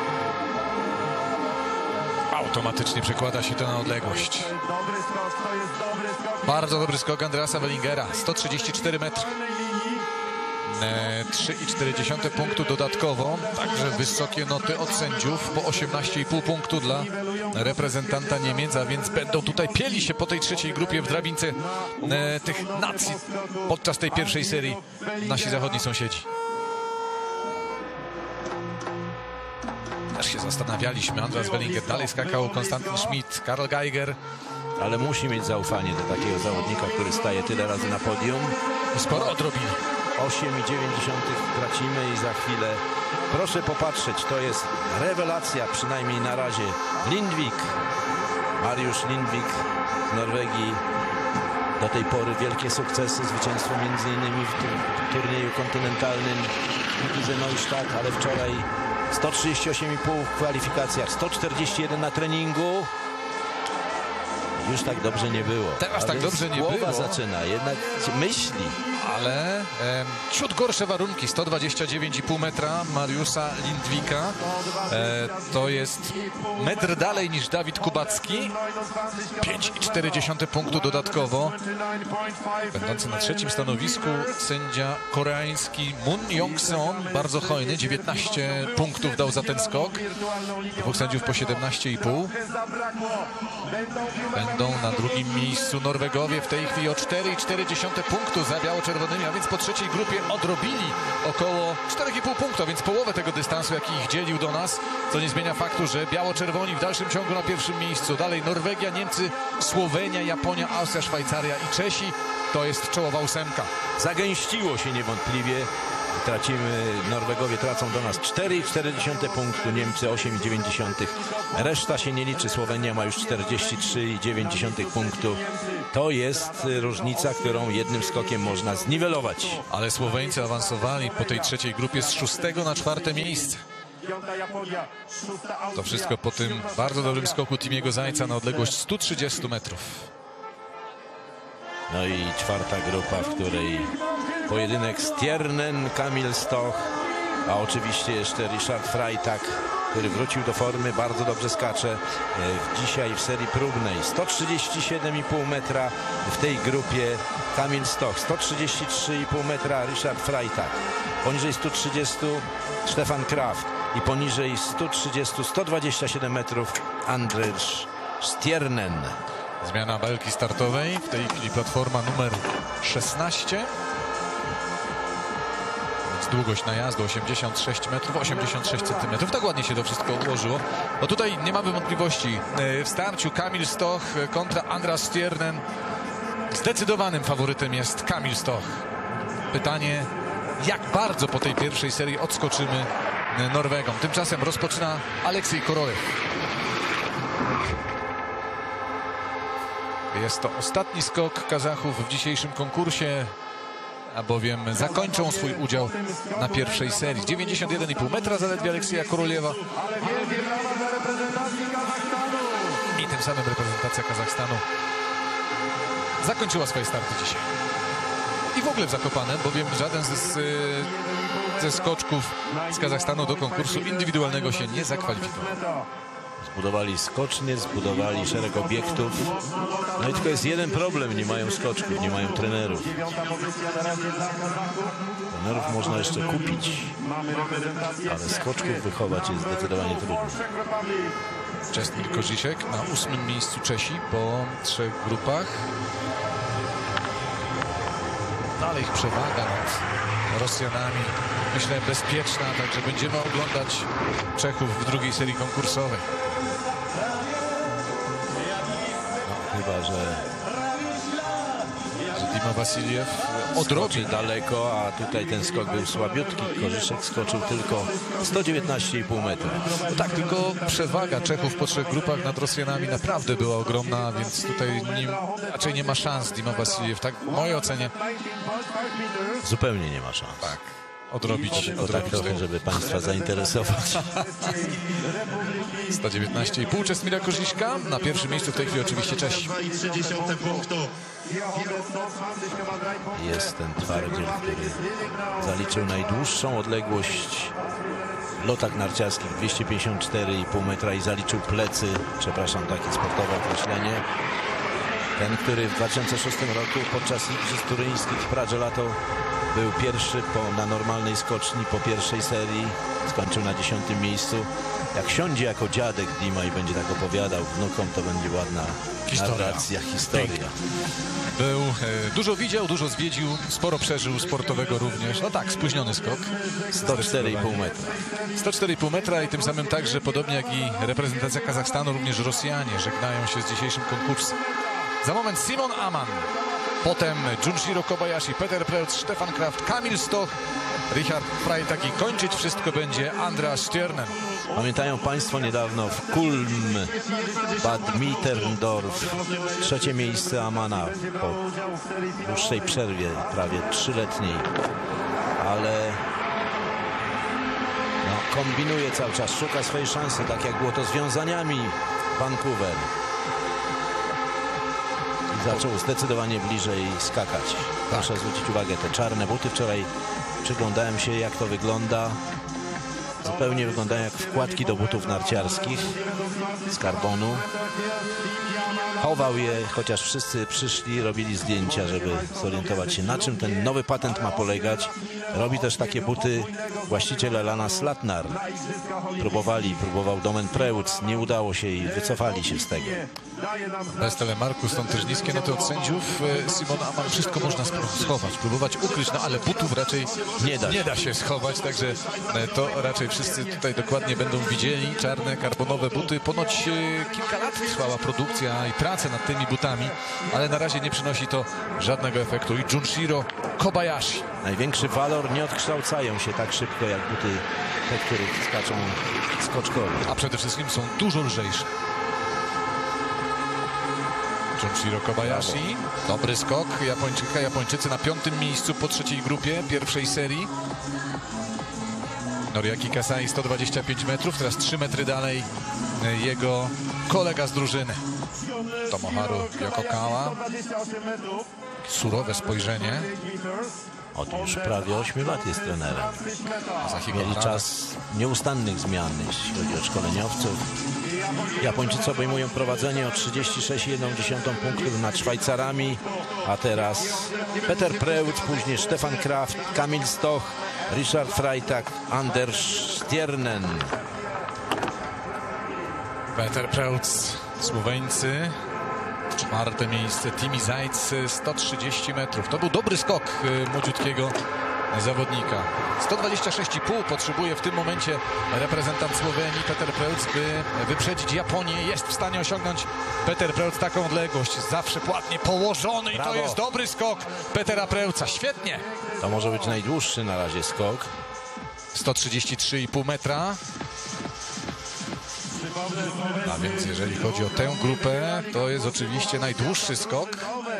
Automatycznie przekłada się to na odległość. Bardzo dobry skok Andreasa Wellingera, 134 metry. 3,4 punktu dodatkowo, także wysokie noty od sędziów, po 18,5 punktu dla reprezentanta Niemiec, a więc będą tutaj pieli się po tej trzeciej grupie w drabince tych nacji podczas tej pierwszej serii nasi zachodni sąsiedzi. Też się zastanawialiśmy, Andreas Wellinger dalej skakał, Konstantin Schmidt, Karl Geiger. Ale musi mieć zaufanie do takiego zawodnika, który staje tyle razy na podium. I sporo odrobili. 8,9 tracimy i za chwilę, proszę popatrzeć, to jest rewelacja, przynajmniej na razie. Lindvik, Mariusz Lindvik z Norwegii, do tej pory wielkie sukcesy, zwycięstwo m.in. w turnieju kontynentalnym Gize Neustadt, ale wczoraj 138,5 w kwalifikacjach, 141 na treningu. Już tak dobrze nie było. Teraz tak dobrze nie było. Zaczyna, jednak myśli. Ale ciut gorsze warunki, 129,5 metra Mariusza Lindvika. To jest metr dalej niż Dawid Kubacki. 5,4 punktu dodatkowo. Będący na trzecim stanowisku sędzia koreański Moon Yong-seon, bardzo hojny, 19 punktów dał za ten skok. Dwóch sędziów po 17,5. Będą na drugim miejscu Norwegowie, w tej chwili o 4,4 punktu za biało-czerwonymi, a więc po trzeciej grupie odrobili około 4,5 punktu, a więc połowę tego dystansu, jaki ich dzielił do nas, co nie zmienia faktu, że biało-czerwoni w dalszym ciągu na pierwszym miejscu. Dalej Norwegia, Niemcy, Słowenia, Japonia, Austria, Szwajcaria i Czesi. To jest czołowa ósemka. Zagęściło się niewątpliwie. Norwegowie tracą do nas 4,4 punktu, Niemcy 8,9. Reszta się nie liczy. Słowenia ma już 43,9 punktu. To jest różnica, którą jednym skokiem można zniwelować. Ale Słoweńcy awansowali po tej trzeciej grupie z 6. na 4. miejsce. To wszystko po tym bardzo dobrym skoku Timiego Zajca na odległość 130 metrów. No i czwarta grupa, w której pojedynek Stjernen, Kamil Stoch, a oczywiście jeszcze Richard Freitag, który wrócił do formy, bardzo dobrze skacze dzisiaj w serii próbnej. 137,5 metra w tej grupie Kamil Stoch, 133,5 metra Richard Freitag, poniżej 130 Stefan Kraft i poniżej 130, 127 metrów Anders Stjernen. Zmiana belki startowej, w tej chwili platforma numer 16. Więc długość najazdu 86 metrów, 86 centymetrów. Tak ładnie się to wszystko ułożyło. Bo tutaj nie mamy wątpliwości. W starciu Kamil Stoch kontra Andreas Stjernen. Zdecydowanym faworytem jest Kamil Stoch. Pytanie, jak bardzo po tej pierwszej serii odskoczymy Norwegom. Tymczasem rozpoczyna Aleksiej Korolew. Jest to ostatni skok Kazachów w dzisiejszym konkursie, albowiem zakończą swój udział na pierwszej serii. 91,5 metra zaledwie Aleksieja Koroliewa. I tym samym reprezentacja Kazachstanu zakończyła swoje starty dzisiaj. I w ogóle w Zakopanem, bowiem żaden ze skoczków z Kazachstanu do konkursu indywidualnego się nie zakwalifikował. Zbudowali skocznie, zbudowali szereg obiektów. No i tylko jest jeden problem, nie mają skoczków, nie mają trenerów. Trenerów można jeszcze kupić, ale skoczków wychować jest zdecydowanie trudno. Czesmir Koziszek na 8. miejscu Czesi po 3 grupach. Dalej ich przewaga nad Rosjanami. Myślę bezpieczna, także będziemy oglądać Czechów w drugiej serii konkursowej. Chyba, że Dima Wasiliew odrobi daleko, a tutaj ten skok był słabiutki. Koziszek skoczył tylko 119,5 metra. No tak, tylko przewaga Czechów po 3 grupach nad Rosjanami naprawdę była ogromna, więc tutaj raczej nie ma szans Dima Wasiliew, tak w mojej ocenie. Zupełnie nie ma szans. Tak, odrobić Tak trochę, żeby państwa zainteresować. 119,5 Czesmira Koziszka. Na pierwszym miejscu w tej chwili oczywiście Czesi. Jest ten twardziel, który zaliczył najdłuższą odległość w lotach narciarskich 254,5 metra i zaliczył plecy, przepraszam, takie sportowe określenie. Ten, który w 2006 roku podczas Igrzysk Turyńskich w Pradze Lato był pierwszy na normalnej skoczni po pierwszej serii, skończył na 10. miejscu. Jak siądzie jako dziadek Dima i będzie tak opowiadał wnukom, to będzie ładna narracja, historia. Był, dużo widział, dużo zwiedził, sporo przeżył sportowego również. No tak, spóźniony skok. 104,5 metra. 104,5 metra i tym samym także, podobnie jak i reprezentacja Kazachstanu, również Rosjanie żegnają się z dzisiejszym konkursem. Za moment Simon Aman, potem Junshiro Kobayashi, Peter Preutz, Stefan Kraft, Kamil Stoch, Richard Freitag i kończyć wszystko będzie Andreas Stjernen. Pamiętają państwo niedawno w Kulm, Bad Mitterndorf, 3. miejsce Amana po dłuższej przerwie, prawie 3-letniej, ale kombinuje cały czas, szuka swojej szansy, tak jak było to z wiązaniami Vancouver. I zaczął zdecydowanie bliżej skakać. Proszę zwrócić uwagę, te czarne buty, wczoraj przyglądałem się, jak to wygląda. Zupełnie wyglądają jak wkładki do butów narciarskich z karbonu. Chował je, chociaż wszyscy przyszli, robili zdjęcia, żeby zorientować się, na czym ten nowy patent ma polegać. Robi też takie buty właściciel Elana Slatnar. Próbował Domen Preutz, nie udało się i wycofali się z tego. Bez telemarku, stąd też niskie noty od sędziów. Simon Aman, wszystko można schować, próbować ukryć, no ale butów raczej nie da się schować, także to raczej wszyscy tutaj dokładnie będą widzieli. Czarne, karbonowe buty. Ponoć kilka lat trwała produkcja i prace nad tymi butami, ale na razie nie przynosi to żadnego efektu. I Junshiro Kobayashi. Największy walor, nie odkształcają się tak szybko jak buty te, których skaczą skoczkowi. A przede wszystkim są dużo lżejsze. Junshiro Kobayashi. Dobry skok Japończycy na 5. miejscu po 3. grupie pierwszej serii. Noriaki Kasai 125 metrów, teraz 3 metry dalej jego kolega z drużyny. Tomoharu Yokokawa. Surowe spojrzenie. Od już prawie 8 lat jest trenerem. Masahiko Mieli Harada. czas nieustannych zmian, jeśli chodzi o szkoleniowców. Japończycy obejmują prowadzenie o 36,1 punktów nad Szwajcarami, a teraz Peter Preutz, później Stefan Kraft, Kamil Stoch, Richard Freitag, Anders Stjernen. Peter Preutz, Słoweńcy. 4. miejsce Timi Zajc, 130 metrów. To był dobry skok młodziutkiego zawodnika. 126,5 potrzebuje w tym momencie reprezentant Słowenii Peter Preutz, by wyprzedzić Japonię. Jest w stanie osiągnąć Peter Preutz taką odległość. Zawsze płatnie położony. Brawo. I to jest dobry skok Petera Preutza. Świetnie. To może być najdłuższy na razie skok. 133,5 metra. A więc jeżeli chodzi o tę grupę, to jest oczywiście najdłuższy skok.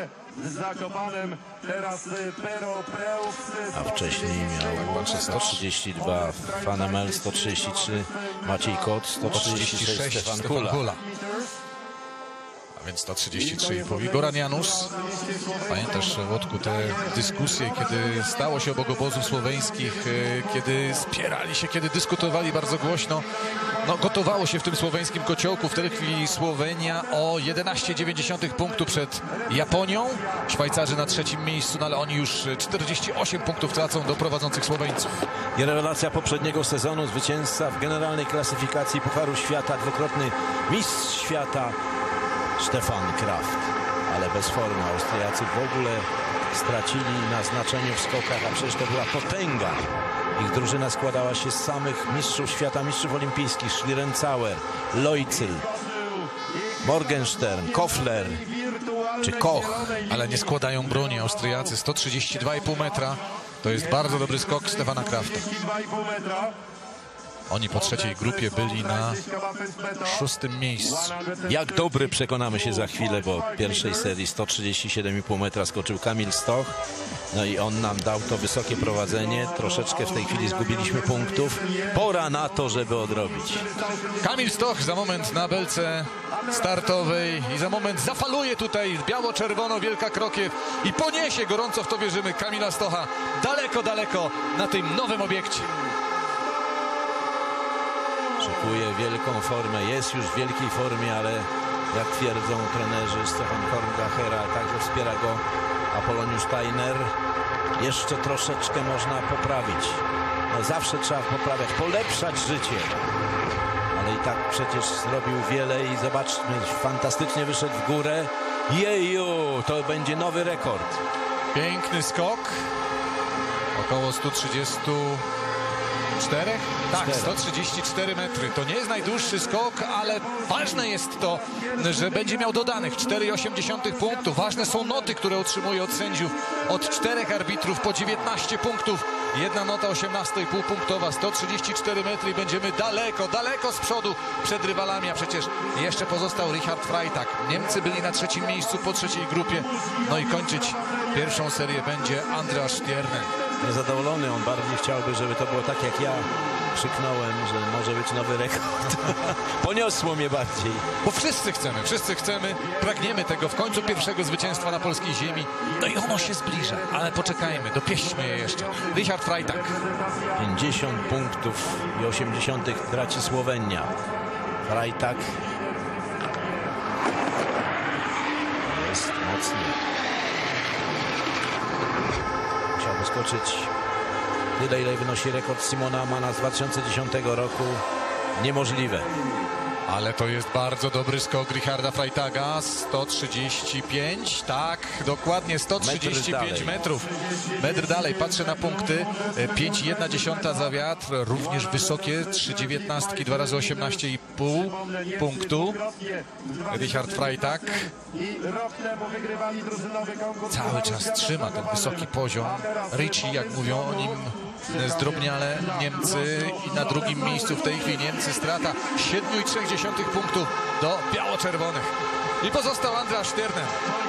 A wcześniej miał 132 Fanemel, 133 Maciej Kot, 136 Stefan Kula. A więc 133,5. I Goran Janus. Pamiętasz, Włodku, te dyskusje, kiedy stało się obok obozów słoweńskich, kiedy spierali się, kiedy dyskutowali bardzo głośno. No, gotowało się w tym słoweńskim kociołku. W tej chwili Słowenia o 11,9 punktu przed Japonią. Szwajcarzy na trzecim miejscu, no ale oni już 48 punktów tracą do prowadzących Słoweńców. I rewelacja poprzedniego sezonu, zwycięzca w generalnej klasyfikacji Pucharu Świata, dwukrotny mistrz świata Stefan Kraft. Ale bez formy. Austriacy w ogóle stracili na znaczeniu w skokach, a przecież to była potęga. Ich drużyna składała się z samych mistrzów świata, mistrzów olimpijskich: Schlierenzauer, Leuzel, Morgenstern, Koffler czy Koch. Ale nie składają broni Austriacy. 132,5 metra. To jest bardzo dobry skok Stefana Krafta. Oni po trzeciej grupie byli na 6. miejscu. Jak dobry, przekonamy się za chwilę, bo w pierwszej serii 137,5 metra skoczył Kamil Stoch. No i on nam dał to wysokie prowadzenie. Troszeczkę w tej chwili zgubiliśmy punktów. Pora na to, żeby odrobić. Kamil Stoch za moment na belce startowej i za moment zafaluje tutaj biało-czerwono Wielka Krokiew i poniesie, gorąco w to wierzymy, Kamila Stocha daleko, daleko na tym nowym obiekcie. Szykuje wielką formę, jest już w wielkiej formie, ale jak twierdzą trenerzy Stefan Korngachera, także wspiera go Apoloniusz Steiner, jeszcze troszeczkę można poprawić. No zawsze trzeba poprawiać, polepszać życie. Ale i tak przecież zrobił wiele i zobaczmy, fantastycznie wyszedł w górę. Jeju, to będzie nowy rekord. Piękny skok. Około 134? Tak, 134 metry. To nie jest najdłuższy skok, ale ważne jest to, że będzie miał dodanych 4,8 punktów. Ważne są noty, które otrzymuje od sędziów. Od 4 arbitrów po 19 punktów. Jedna nota 18,5 punktowa, 134 metry i będziemy daleko, daleko z przodu przed rywalami, a przecież jeszcze pozostał Richard Freitag. Niemcy byli na trzecim miejscu po trzeciej grupie. No i kończyć pierwszą serię będzie Andreas Stiernen. Niezadowolony, on bardziej chciałby, żeby to było tak jak ja krzyknąłem, że może być nowy rekord. Poniosło mnie bardziej. Bo wszyscy chcemy, pragniemy tego w końcu pierwszego zwycięstwa na polskiej ziemi. No i ono się zbliża, ale poczekajmy, dopieśćmy je jeszcze. Richard Freitag. 50 punktów i 80 traci Słowenia. Freitag jest mocny. Musiałby skoczyć tyle, ile wynosi rekord Simona Amana z 2010 roku. Niemożliwe. Ale to jest bardzo dobry skok Richarda Freitaga. 135, tak, dokładnie 135 metrów. Metr dalej, patrzę na punkty. 5,1 za wiatr, również wysokie, 3,19, 2 razy 18,5 punktu. Richard Freitag cały czas trzyma ten wysoki poziom. Ricci, jak mówią o nim zdrobniale Niemcy, i na drugim miejscu w tej chwili Niemcy, strata 7,3 punktów do biało-czerwonych. I pozostał Andreas Stiernen.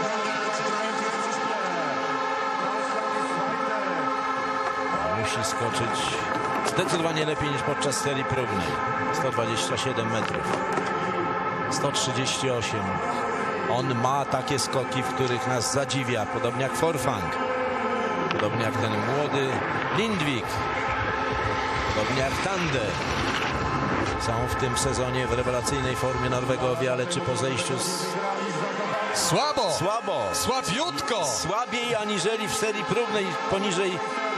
Musi skoczyć zdecydowanie lepiej niż podczas serii próbnej. 127 metrów. 138. On ma takie skoki, w których nas zadziwia, podobnie jak Forfang. Podobnie jak ten młody Lindvik. Podobnie jak Tande. Są w tym sezonie w rewelacyjnej formie Norwegowie, ale czy po zejściu z... Słabo. Słabiutko. Słabiej aniżeli w serii próbnej, poniżej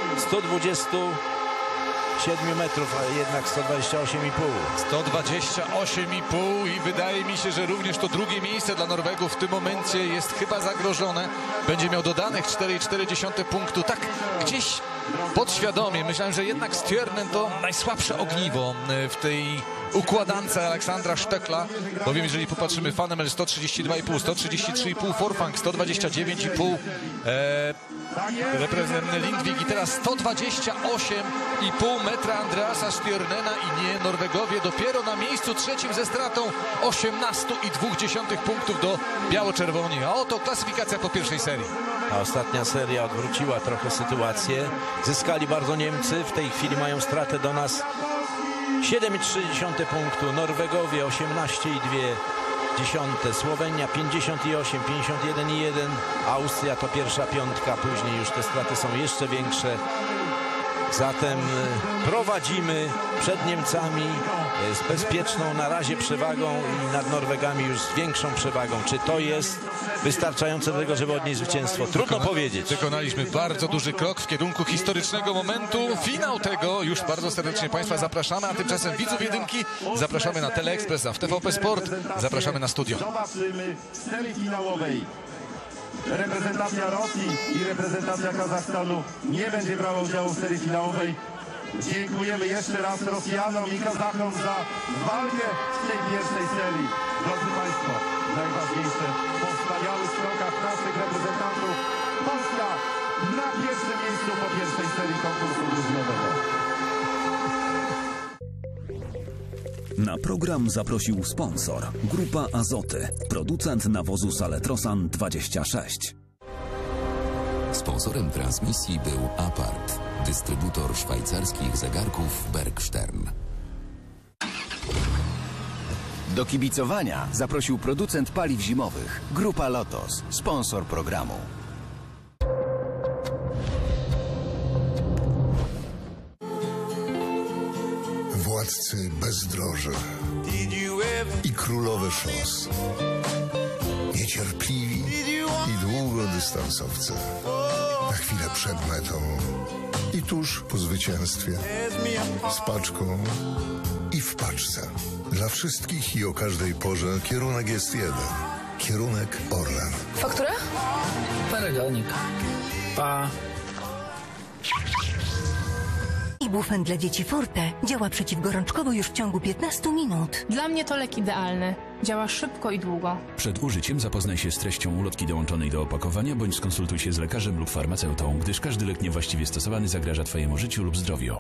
127 metrów, a jednak 128,5. 128,5 i wydaje mi się, że również to drugie miejsce dla Norwegów w tym momencie jest chyba zagrożone. Będzie miał dodanych 4,4 punktu. Tak gdzieś podświadomie myślałem, że jednak Stiernen to najsłabsze ogniwo w tej układance Aleksandra Sztekla, bowiem jeżeli popatrzymy, Fanemel 132,5, 133,5 Forfang, 129,5 reprezentant Lindvik i teraz 128,5 metra Andreasa Stiernena i nie, Norwegowie dopiero na miejscu trzecim ze stratą 18,2 punktów do biało-czerwoni. A oto klasyfikacja po pierwszej serii. A ostatnia seria odwróciła trochę sytuację. Zyskali bardzo Niemcy, w tej chwili mają stratę do nas 7,3 punktu, Norwegowie 18,2, 10. Słowenia 58, 51,1. Austria to pierwsza piątka, później już te straty są jeszcze większe. Zatem prowadzimy przed Niemcami z bezpieczną na razie przewagą i nad Norwegami już z większą przewagą. Czy to jest wystarczające do tego, żeby odnieść zwycięstwo? Trudno powiedzieć. Wykonaliśmy bardzo duży krok w kierunku historycznego momentu. Finał tego już bardzo serdecznie Państwa zapraszamy, a tymczasem widzów jedynki zapraszamy na Teleekspres, a w TVP Sport zapraszamy na studio. Zobaczymy w serii finałowej. Reprezentacja Rosji i reprezentacja Kazachstanu nie będzie brała udziału w serii finałowej. Dziękujemy jeszcze raz Rosjanom i Kazachom za walkę w tej pierwszej serii. Drodzy Państwo, najważniejsze po wspaniałych krokach naszych reprezentantów. Polska na pierwszym miejscu po pierwszej serii konkursu drużynowego. Na program zaprosił sponsor Grupa Azoty, producent nawozu Saletrosan 26. Sponsorem transmisji był Apart, dystrybutor szwajcarskich zegarków Bergstern. Do kibicowania zaprosił producent paliw zimowych Grupa Lotos, sponsor programu. Władcy bezdroży i królowe szos, niecierpliwi i długodystansowcy, na chwilę przed metą i tuż po zwycięstwie, z paczką i w paczce. Dla wszystkich i o każdej porze kierunek jest jeden. Kierunek Orlen. Faktura? Paragonik. Pa. Ibuprofen dla dzieci Forte działa przeciwgorączkowo już w ciągu 15 minut. Dla mnie to lek idealny. Działa szybko i długo. Przed użyciem zapoznaj się z treścią ulotki dołączonej do opakowania bądź skonsultuj się z lekarzem lub farmaceutą, gdyż każdy lek niewłaściwie stosowany zagraża Twojemu życiu lub zdrowiu.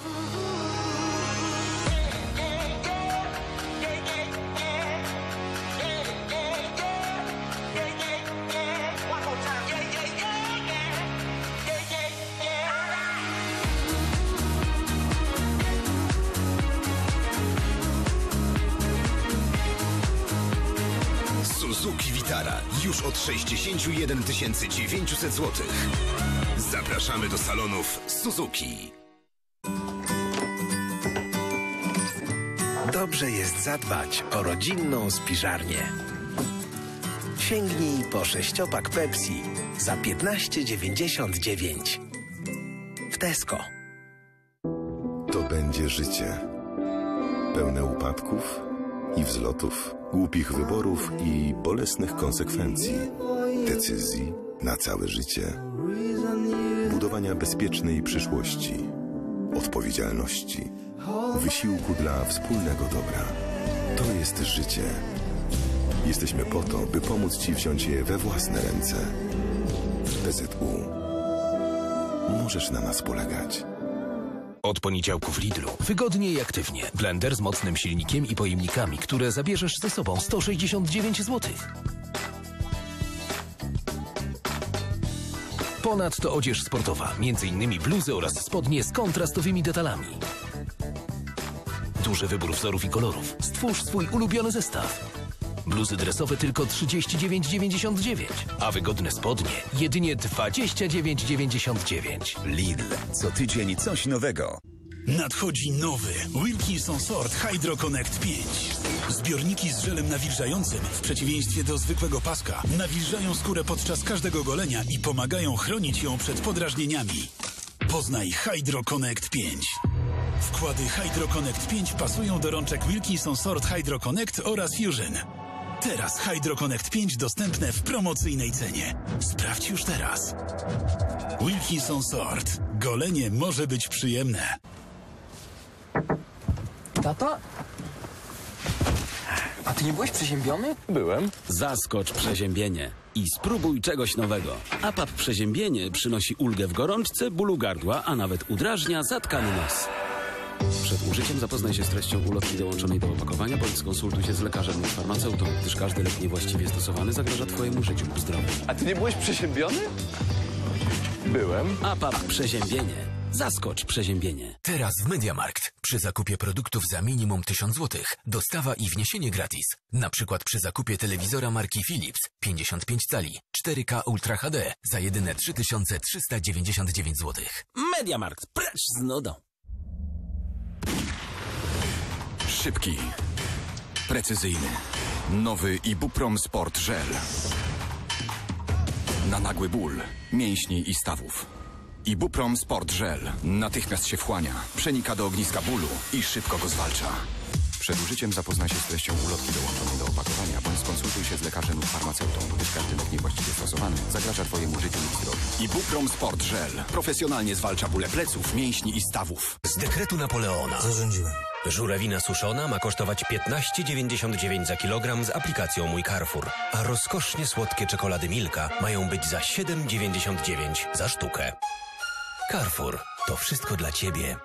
Suzuki Vitara już od 61 900 zł. Zapraszamy do salonów Suzuki. Dobrze jest zadbać o rodzinną spiżarnię. Sięgnij po 6-pak Pepsi za 15,99 w Tesco. To będzie życie. Pełne upadków i wzlotów, głupich wyborów i bolesnych konsekwencji. Decyzji na całe życie. Budowania bezpiecznej przyszłości. Odpowiedzialności. Wysiłku dla wspólnego dobra. To jest życie. Jesteśmy po to, by pomóc Ci wziąć je we własne ręce. PZU. Możesz na nas polegać. Od poniedziałku w Lidlu. Wygodnie i aktywnie. Blender z mocnym silnikiem i pojemnikami, które zabierzesz ze sobą 169 zł. Ponadto odzież sportowa, m.in. bluzy oraz spodnie z kontrastowymi detalami. Duży wybór wzorów i kolorów. Stwórz swój ulubiony zestaw. Bluzy dresowe tylko 39,99, a wygodne spodnie jedynie 29,99. Lidl. Co tydzień coś nowego. Nadchodzi nowy Wilkinson Sort Hydro Connect 5. Zbiorniki z żelem nawilżającym, w przeciwieństwie do zwykłego paska, nawilżają skórę podczas każdego golenia i pomagają chronić ją przed podrażnieniami. Poznaj Hydro Connect 5. Wkłady Hydro Connect 5 pasują do rączek Wilkinson Sort Hydro Connect oraz Fusion. Teraz Hydro Connect 5 dostępne w promocyjnej cenie. Sprawdź już teraz. Wilkinson Sort. Golenie może być przyjemne. Tato? A ty nie byłeś przeziębiony? Byłem. Zaskocz przeziębienie i spróbuj czegoś nowego. APAP przeziębienie przynosi ulgę w gorączce, bólu gardła, a nawet udrażnia zatkany nos. Przed użyciem zapoznaj się z treścią ulotki dołączonej do opakowania bądź skonsultuj się z lekarzem lub farmaceutą, gdyż każdy lek niewłaściwie stosowany zagraża Twojemu życiu lub zdrowiu. A ty nie byłeś przeziębiony? Byłem. APAP przeziębienie. Zaskocz przeziębienie. Teraz w MediaMarkt. Przy zakupie produktów za minimum 1000 zł dostawa i wniesienie gratis. Na przykład przy zakupie telewizora marki Philips 55 cali 4K Ultra HD za jedyne 3399 zł. Mediamarkt, precz z nudą. Szybki, precyzyjny, nowy Ibuprom Sport Gel. Na nagły ból, mięśni i stawów. Ibuprom Sport Gel natychmiast się wchłania, przenika do ogniska bólu i szybko go zwalcza. Przed użyciem zapoznaj się z treścią ulotki dołączonej do opakowania, bądź skonsultuj się z lekarzem lub farmaceutą, gdyż każdy lek niewłaściwie stosowany zagraża Twojemu życiu lub zdrowiu. Ibuprom Sport Gel profesjonalnie zwalcza bóle pleców, mięśni i stawów. Z dekretu Napoleona zarządziłem. Żurawina suszona ma kosztować 15,99 za kilogram z aplikacją Mój Carrefour, a rozkosznie słodkie czekolady Milka mają być za 7,99 za sztukę. Carrefour, to wszystko dla Ciebie.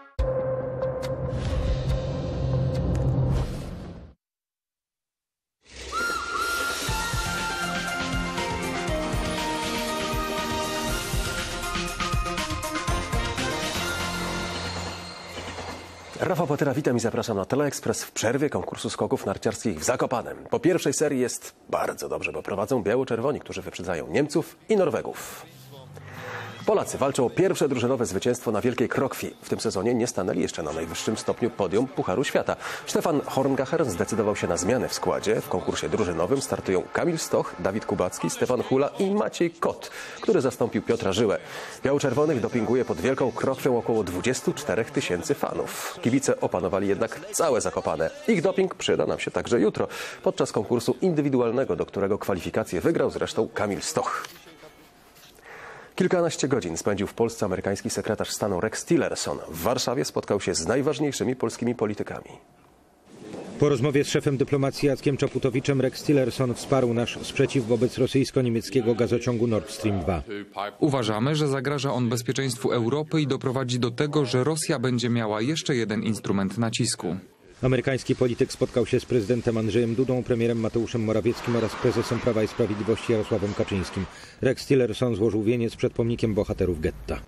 Rafał Patyra, witam i zapraszam na Teleekspres w przerwie konkursu skoków narciarskich w Zakopanem. Po pierwszej serii jest bardzo dobrze, bo prowadzą biało-czerwoni, którzy wyprzedzają Niemców i Norwegów. Polacy walczą o pierwsze drużynowe zwycięstwo na Wielkiej Krokwi. W tym sezonie nie stanęli jeszcze na najwyższym stopniu podium Pucharu Świata. Stefan Horngacher zdecydował się na zmianę w składzie. W konkursie drużynowym startują Kamil Stoch, Dawid Kubacki, Stefan Hula i Maciej Kot, który zastąpił Piotra Żyłę. Biało-czerwonych dopinguje pod Wielką Krokwią około 24 000 fanów. Kibice opanowali jednak całe Zakopane. Ich doping przyda nam się także jutro, podczas konkursu indywidualnego, do którego kwalifikacje wygrał zresztą Kamil Stoch. Kilkanaście godzin spędził w Polsce amerykański sekretarz stanu Rex Tillerson. W Warszawie spotkał się z najważniejszymi polskimi politykami. Po rozmowie z szefem dyplomacji Jackiem Czaputowiczem Rex Tillerson wsparł nasz sprzeciw wobec rosyjsko-niemieckiego gazociągu Nord Stream 2. Uważamy, że zagraża on bezpieczeństwu Europy i doprowadzi do tego, że Rosja będzie miała jeszcze jeden instrument nacisku. Amerykański polityk spotkał się z prezydentem Andrzejem Dudą, premierem Mateuszem Morawieckim oraz prezesem Prawa i Sprawiedliwości Jarosławem Kaczyńskim. Rex Tillerson złożył wieniec przed pomnikiem bohaterów getta.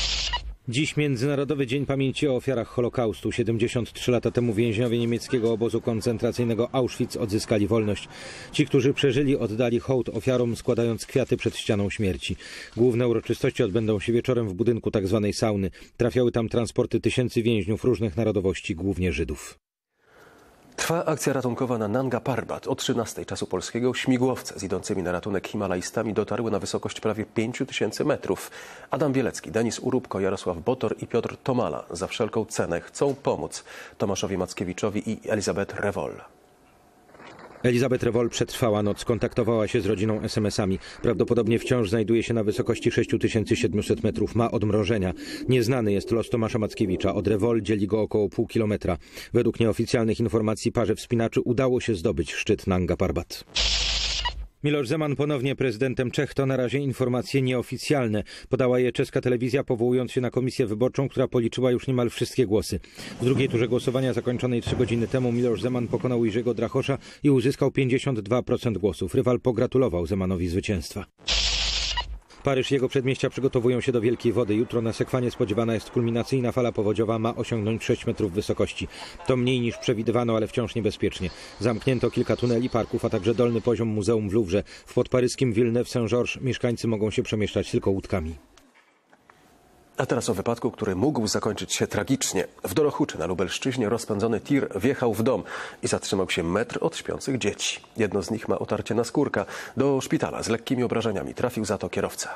Dziś Międzynarodowy Dzień Pamięci o ofiarach Holokaustu. 73 lata temu więźniowie niemieckiego obozu koncentracyjnego Auschwitz odzyskali wolność. Ci, którzy przeżyli, oddali hołd ofiarom, składając kwiaty przed ścianą śmierci. Główne uroczystości odbędą się wieczorem w budynku tzw. sauny. Trafiały tam transporty tysięcy więźniów różnych narodowości, głównie Żydów. Trwa akcja ratunkowa na Nanga Parbat. O 13 czasu polskiego śmigłowce z idącymi na ratunek himalajstami dotarły na wysokość prawie 5000 metrów. Adam Bielecki, Denis Urubko, Jarosław Botor i Piotr Tomala za wszelką cenę chcą pomóc Tomaszowi Mackiewiczowi i Elizabeth Rewol. Elizabeth Rewol przetrwała noc, kontaktowała się z rodziną SMS-ami. Prawdopodobnie wciąż znajduje się na wysokości 6700 metrów. Ma odmrożenia. Nieznany jest los Tomasza Mackiewicza. Od Rewol dzieli go około pół kilometra. Według nieoficjalnych informacji parze wspinaczy udało się zdobyć szczyt Nanga Parbat. Miloš Zeman ponownie prezydentem Czech, to na razie informacje nieoficjalne. Podała je czeska telewizja, powołując się na komisję wyborczą, która policzyła już niemal wszystkie głosy. W drugiej turze głosowania zakończonej 3 godziny temu Miloš Zeman pokonał Jerzego Drachosza i uzyskał 52% głosów. Rywal pogratulował Zemanowi zwycięstwa. Paryż i jego przedmieścia przygotowują się do wielkiej wody. Jutro na Sekwanie spodziewana jest kulminacyjna fala powodziowa, ma osiągnąć 6 metrów wysokości. To mniej niż przewidywano, ale wciąż niebezpiecznie. Zamknięto kilka tuneli, parków, a także dolny poziom muzeum w Louvre. W podparyskim Villeneuve-Saint-Georges mieszkańcy mogą się przemieszczać tylko łódkami. A teraz o wypadku, który mógł zakończyć się tragicznie. W Dorochuczy na Lubelszczyźnie rozpędzony tir wjechał w dom i zatrzymał się metr od śpiących dzieci. Jedno z nich ma otarcie naskórka. Do szpitala z lekkimi obrażeniami trafił za to kierowca.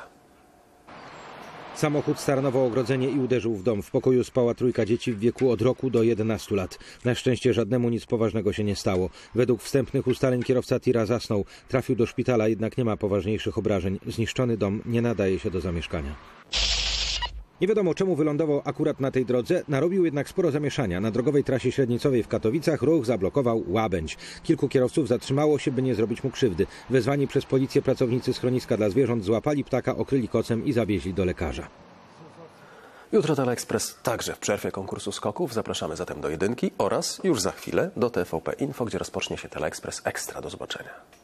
Samochód staranował ogrodzenie i uderzył w dom. W pokoju spała 3 dzieci w wieku od roku do 11 lat. Na szczęście żadnemu nic poważnego się nie stało. Według wstępnych ustaleń kierowca tira zasnął. Trafił do szpitala, jednak nie ma poważniejszych obrażeń. Zniszczony dom nie nadaje się do zamieszkania. Nie wiadomo, czemu wylądował akurat na tej drodze, narobił jednak sporo zamieszania. Na drogowej trasie średnicowej w Katowicach ruch zablokował łabędź. Kilku kierowców zatrzymało się, by nie zrobić mu krzywdy. Wezwani przez policję pracownicy schroniska dla zwierząt złapali ptaka, okryli kocem i zawieźli do lekarza. Jutro Teleekspres także w przerwie konkursu skoków. Zapraszamy zatem do Jedynki oraz już za chwilę do TVP Info, gdzie rozpocznie się Teleekspres Ekstra. Do zobaczenia.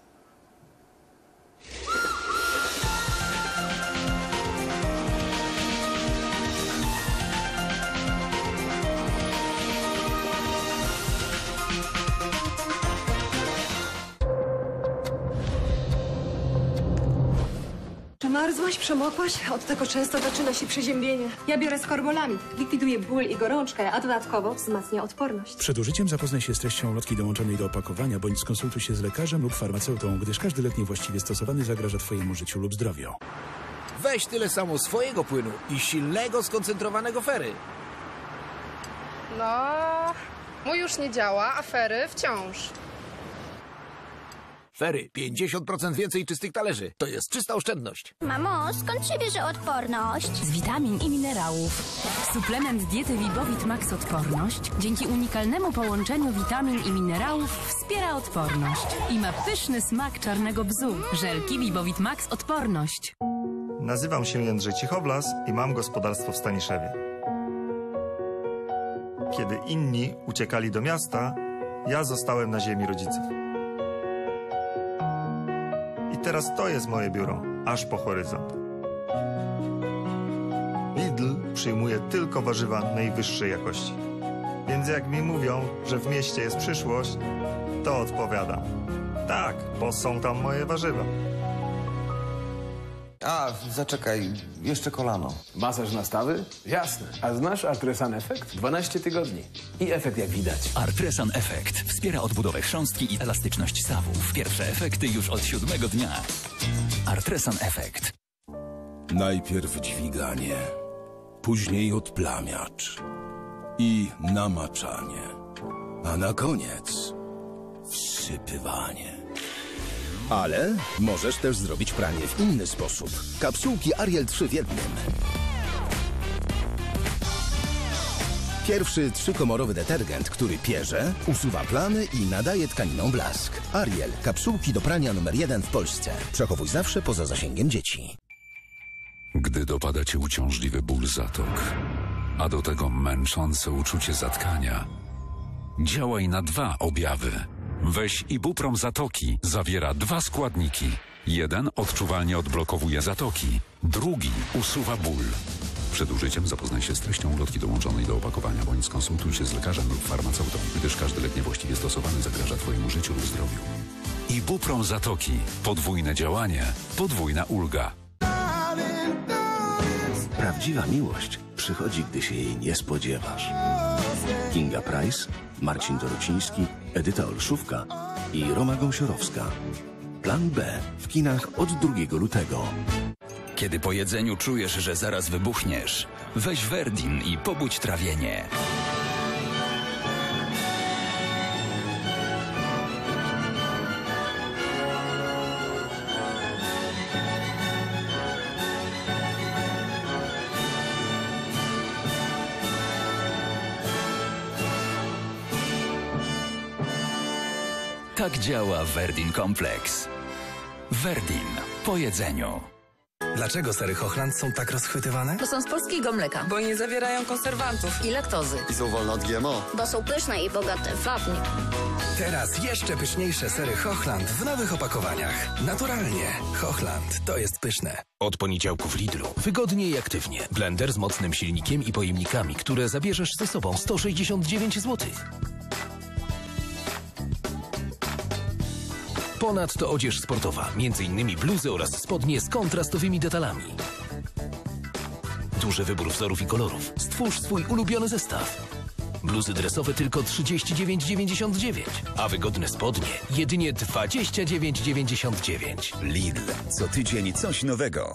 Przemarzłaś, przemokłaś? Od tego często zaczyna się przeziębienie. Ja biorę Scorbolamid. Likwiduje ból i gorączkę, a dodatkowo wzmacnia odporność. Przed użyciem zapoznaj się z treścią ulotki dołączonej do opakowania, bądź skonsultuj się z lekarzem lub farmaceutą, gdyż każdy lek niewłaściwie stosowany zagraża Twojemu życiu lub zdrowiu. Weź tyle samo swojego płynu i silnego, skoncentrowanego Fery. No, mój już nie działa, a Fery wciąż. Fery, 50% więcej czystych talerzy. To jest czysta oszczędność. Mamo, skąd się bierze odporność? Z witamin i minerałów. Suplement diety Vibovit Max Odporność dzięki unikalnemu połączeniu witamin i minerałów wspiera odporność. I ma pyszny smak czarnego bzu. Żelki Vibovit Max Odporność. Nazywam się Jędrzej Cichowlas i mam gospodarstwo w Staniszewie. Kiedy inni uciekali do miasta, ja zostałem na ziemi rodziców. I teraz to jest moje biuro, aż po horyzont. Lidl przyjmuje tylko warzywa najwyższej jakości. Więc jak mi mówią, że w mieście jest przyszłość, to odpowiadam. Tak, bo są tam moje warzywa. A, zaczekaj, jeszcze kolano. Masaż nastawy? Jasne. A znasz Artresan Efekt? 12 tygodni. I efekt jak widać. Artresan Efekt wspiera odbudowę chrząstki i elastyczność stawów. Pierwsze efekty już od 7. dnia. Artresan Efekt. Najpierw dźwiganie, później odplamiacz i namaczanie, a na koniec wsypywanie. Ale możesz też zrobić pranie w inny sposób. Kapsułki Ariel 3 w jednym. Pierwszy trzykomorowy detergent, który pierze, usuwa plamy i nadaje tkaninom blask. Ariel. Kapsułki do prania numer 1 w Polsce. Przechowuj zawsze poza zasięgiem dzieci. Gdy dopada cię uciążliwy ból zatok, a do tego męczące uczucie zatkania, działaj na 2 objawy. Weź Ibuprom Zatoki. Zawiera 2 składniki. Jeden odczuwalnie odblokowuje zatoki, drugi usuwa ból. Przed użyciem zapoznaj się z treścią ulotki dołączonej do opakowania, bądź skonsultuj się z lekarzem lub farmaceutą, gdyż każdy lek niewłaściwie stosowany zagraża Twojemu życiu lub zdrowiu. Ibuprom Zatoki. Podwójne działanie, podwójna ulga. Prawdziwa miłość przychodzi, gdy się jej nie spodziewasz. Kinga Price, Marcin Dorociński, Edyta Olszówka i Roma Gąsiorowska. Plan B w kinach od 2 lutego. Kiedy po jedzeniu czujesz, że zaraz wybuchniesz, weź Verdin i pobudź trawienie. Tak działa Verdin Kompleks. Verdin po jedzeniu. Dlaczego sery Hochland są tak rozchwytywane? Bo są z polskiego mleka. Bo nie zawierają konserwantów I laktozy. I są wolne od GMO. Bo są pyszne i bogate w wapń. Teraz jeszcze pyszniejsze sery Hochland w nowych opakowaniach. Naturalnie. Hochland to jest pyszne. Od poniedziałku w Lidlu. Wygodnie i aktywnie. Blender z mocnym silnikiem i pojemnikami, które zabierzesz ze sobą 169 zł. Ponadto odzież sportowa, m.in. bluzy oraz spodnie z kontrastowymi detalami. Duży wybór wzorów i kolorów. Stwórz swój ulubiony zestaw. Bluzy dresowe tylko 39,99, a wygodne spodnie jedynie 29,99. Lidl. Co tydzień coś nowego.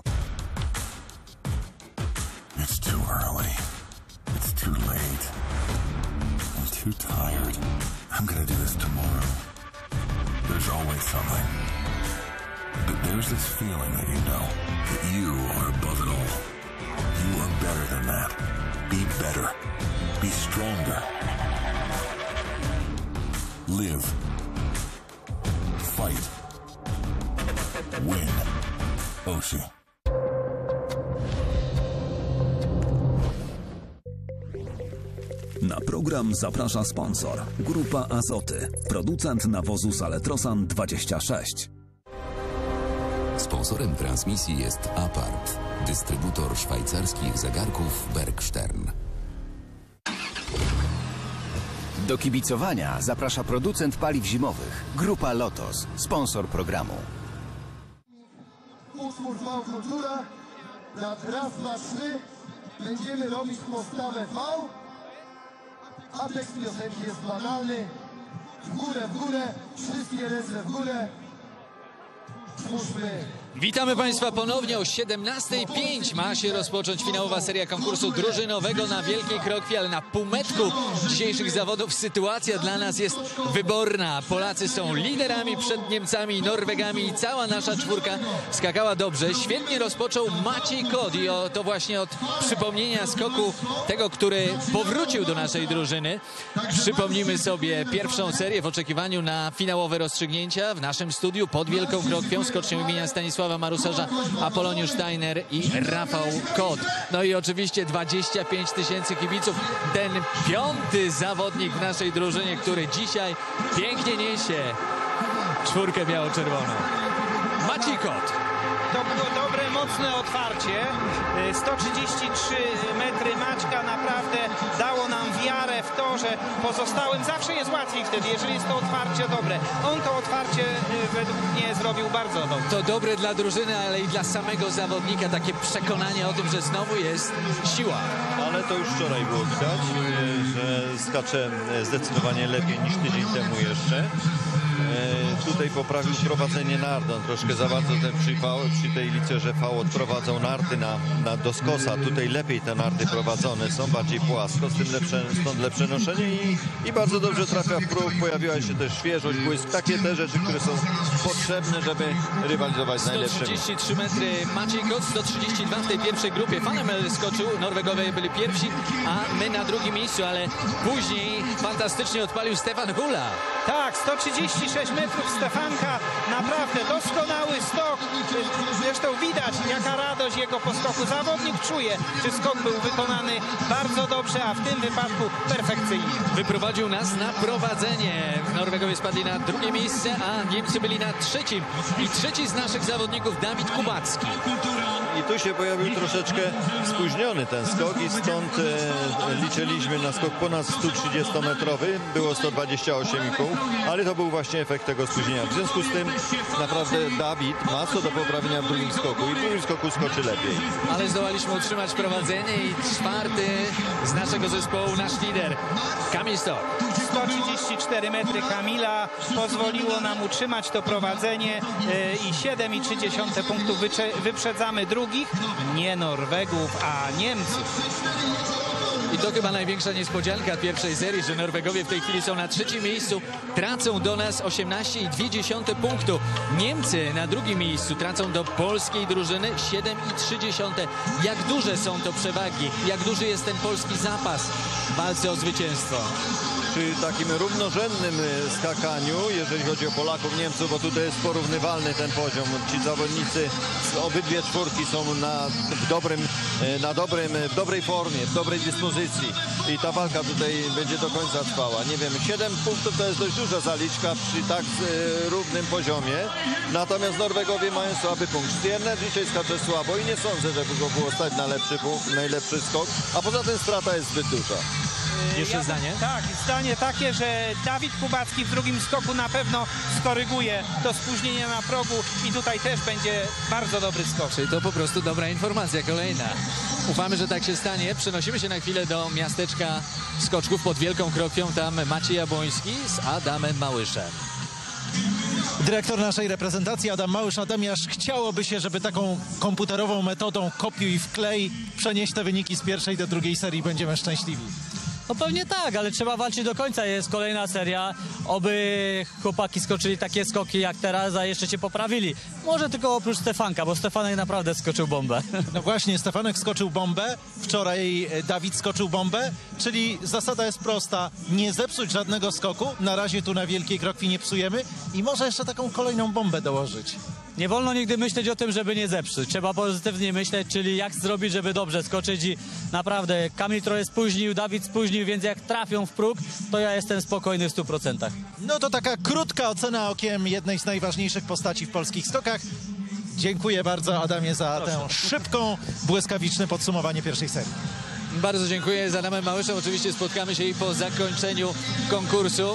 It's too early. It's too late. I'm too tired. I'm gonna do this tomorrow. There's always something. But there's this feeling that you know that you are above it all. You are better than that. Be better. Be stronger. Live. Fight. Win. Oshi. Na program zaprasza sponsor. Grupa Azoty. Producent nawozu Saletrosan 26. Sponsorem transmisji jest Apart, dystrybutor szwajcarskich zegarków Bergstern. Do kibicowania zaprasza producent paliw zimowych. Grupa Lotos, sponsor programu. utwór V Kultura. Na raz, dwa, trzy będziemy robić postawę V, a tekst piosenki jest banalny. W górę, wszystkie ręce w górę. Twórzmy. Witamy Państwa ponownie o 17:05. Ma się rozpocząć finałowa seria konkursu drużynowego na Wielkiej Krokwi, ale na półmetku dzisiejszych zawodów sytuacja dla nas jest wyborna. Polacy są liderami przed Niemcami i Norwegami i cała nasza czwórka skakała dobrze. Świetnie rozpoczął Maciej Kot i to właśnie od przypomnienia skoku tego, który powrócił do naszej drużyny. Przypomnijmy sobie pierwszą serię w oczekiwaniu na finałowe rozstrzygnięcia. W naszym studiu pod Wielką Krokwią skocznią imienia Stanisława Marusarza, Apoloniusz Steiner i Rafał Kot. No i oczywiście 25 000 kibiców. Ten piąty zawodnik w naszej drużynie, który dzisiaj pięknie niesie czwórkę biało-czerwoną. Maciej Kot. To było dobre, mocne otwarcie. 133 metry Maćka naprawdę dało nam wiarę w to, że pozostałym zawsze jest łatwiej wtedy, jeżeli jest to otwarcie dobre. On to otwarcie według mnie zrobił bardzo dobrze. To dobre dla drużyny, ale i dla samego zawodnika. Takie przekonanie o tym, że znowu jest siła. Ale to już wczoraj było widać, że skacze zdecydowanie lepiej niż tydzień temu jeszcze. Tutaj poprawił prowadzenie nart. On troszkę za bardzo przy tej licerze V odprowadzał narty do skosa. Tutaj lepiej te narty prowadzone są, bardziej płasko, stąd lepsze noszenie i bardzo dobrze trafia w próg. Pojawiła się też świeżość, błysk. Takie te rzeczy, które są potrzebne, żeby rywalizować z najlepszymi. 133 metry Maciej Kot, 132 w tej pierwszej grupie. Fanemel skoczył, Norwegowie byli pierwsi, a my na drugim miejscu, ale później fantastycznie odpalił Stefan Hula. Tak, 136 metrów Stefanka, naprawdę doskonały skok. Zresztą widać, jaka radość jego po skoku. Zawodnik czuje, że skok był wykonany bardzo dobrze, a w tym wypadku perfekcyjnie. Wyprowadził nas na prowadzenie. Norwegowie spadli na drugie miejsce, a Niemcy byli na trzecim. I trzeci z naszych zawodników, Dawid Kubacki. I tu się pojawił troszeczkę spóźniony ten skok i stąd liczyliśmy na skok ponad 130-metrowy. Było 128,5, ale to był właśnie efekt tego spóźnienia. W związku z tym naprawdę Dawid ma co do poprawienia w drugim skoku i w drugim skoku skoczy lepiej. Ale zdołaliśmy utrzymać prowadzenie i czwarty z naszego zespołu nasz lider, Kamil Stok. 134 metry Kamila pozwoliło nam utrzymać to prowadzenie i 7,3 punktów wyprzedzamy drugich, nie Norwegów, a Niemców. I to chyba największa niespodzianka pierwszej serii, że Norwegowie w tej chwili są na trzecim miejscu, tracą do nas 18,2 punktu. Niemcy na drugim miejscu tracą do polskiej drużyny 7,3. Jak duże są to przewagi? Jak duży jest ten polski zapas w walce o zwycięstwo? Przy takim równorzędnym skakaniu, jeżeli chodzi o Polaków, Niemców, bo tutaj jest porównywalny ten poziom. Ci zawodnicy, obydwie czwórki są w dobrej formie, w dobrej dyspozycji i ta walka tutaj będzie do końca trwała. Nie wiem, 7 punktów to jest dość duża zaliczka przy tak równym poziomie, natomiast Norwegowie mają słaby punkt. Stierner dzisiaj skacze słabo i nie sądzę, żeby go było stać na najlepszy skok, a poza tym strata jest zbyt duża. Jeszcze zdanie? Tak, zdanie takie, że Dawid Kubacki w drugim skoku na pewno skoryguje to spóźnienie na progu i tutaj też będzie bardzo dobry skok. Czyli to po prostu dobra informacja kolejna. Ufamy, że tak się stanie. Przenosimy się na chwilę do miasteczka skoczków pod Wielką Krokwią. Tam Maciej Jabłoński z Adamem Małyszem. Dyrektor naszej reprezentacji Adam Małysz. Natomiast chciałoby się, żeby taką komputerową metodą kopiuj i wklej przenieść te wyniki z pierwszej do drugiej serii. Będziemy szczęśliwi. No pewnie tak, ale trzeba walczyć do końca. Jest kolejna seria. Oby chłopaki skoczyli takie skoki jak teraz, a jeszcze się poprawili. Może tylko oprócz Stefanka, bo Stefanek naprawdę skoczył bombę. No właśnie, Stefanek skoczył bombę. Wczoraj Dawid skoczył bombę. Czyli zasada jest prosta. Nie zepsuć żadnego skoku. Na razie tu na Wielkiej Krokwi nie psujemy. I może jeszcze taką kolejną bombę dołożyć. Nie wolno nigdy myśleć o tym, żeby nie zepsuć. Trzeba pozytywnie myśleć, czyli jak zrobić, żeby dobrze skoczyć i naprawdę Kamil trochę spóźnił, Dawid spóźnił, więc jak trafią w próg, to ja jestem spokojny w 100%. No to taka krótka ocena okiem jednej z najważniejszych postaci w polskich skokach. Dziękuję bardzo Adamie za tę szybką, błyskawiczne podsumowanie pierwszej serii. Bardzo dziękuję. Z Adamem Małyszem oczywiście spotkamy się i po zakończeniu konkursu.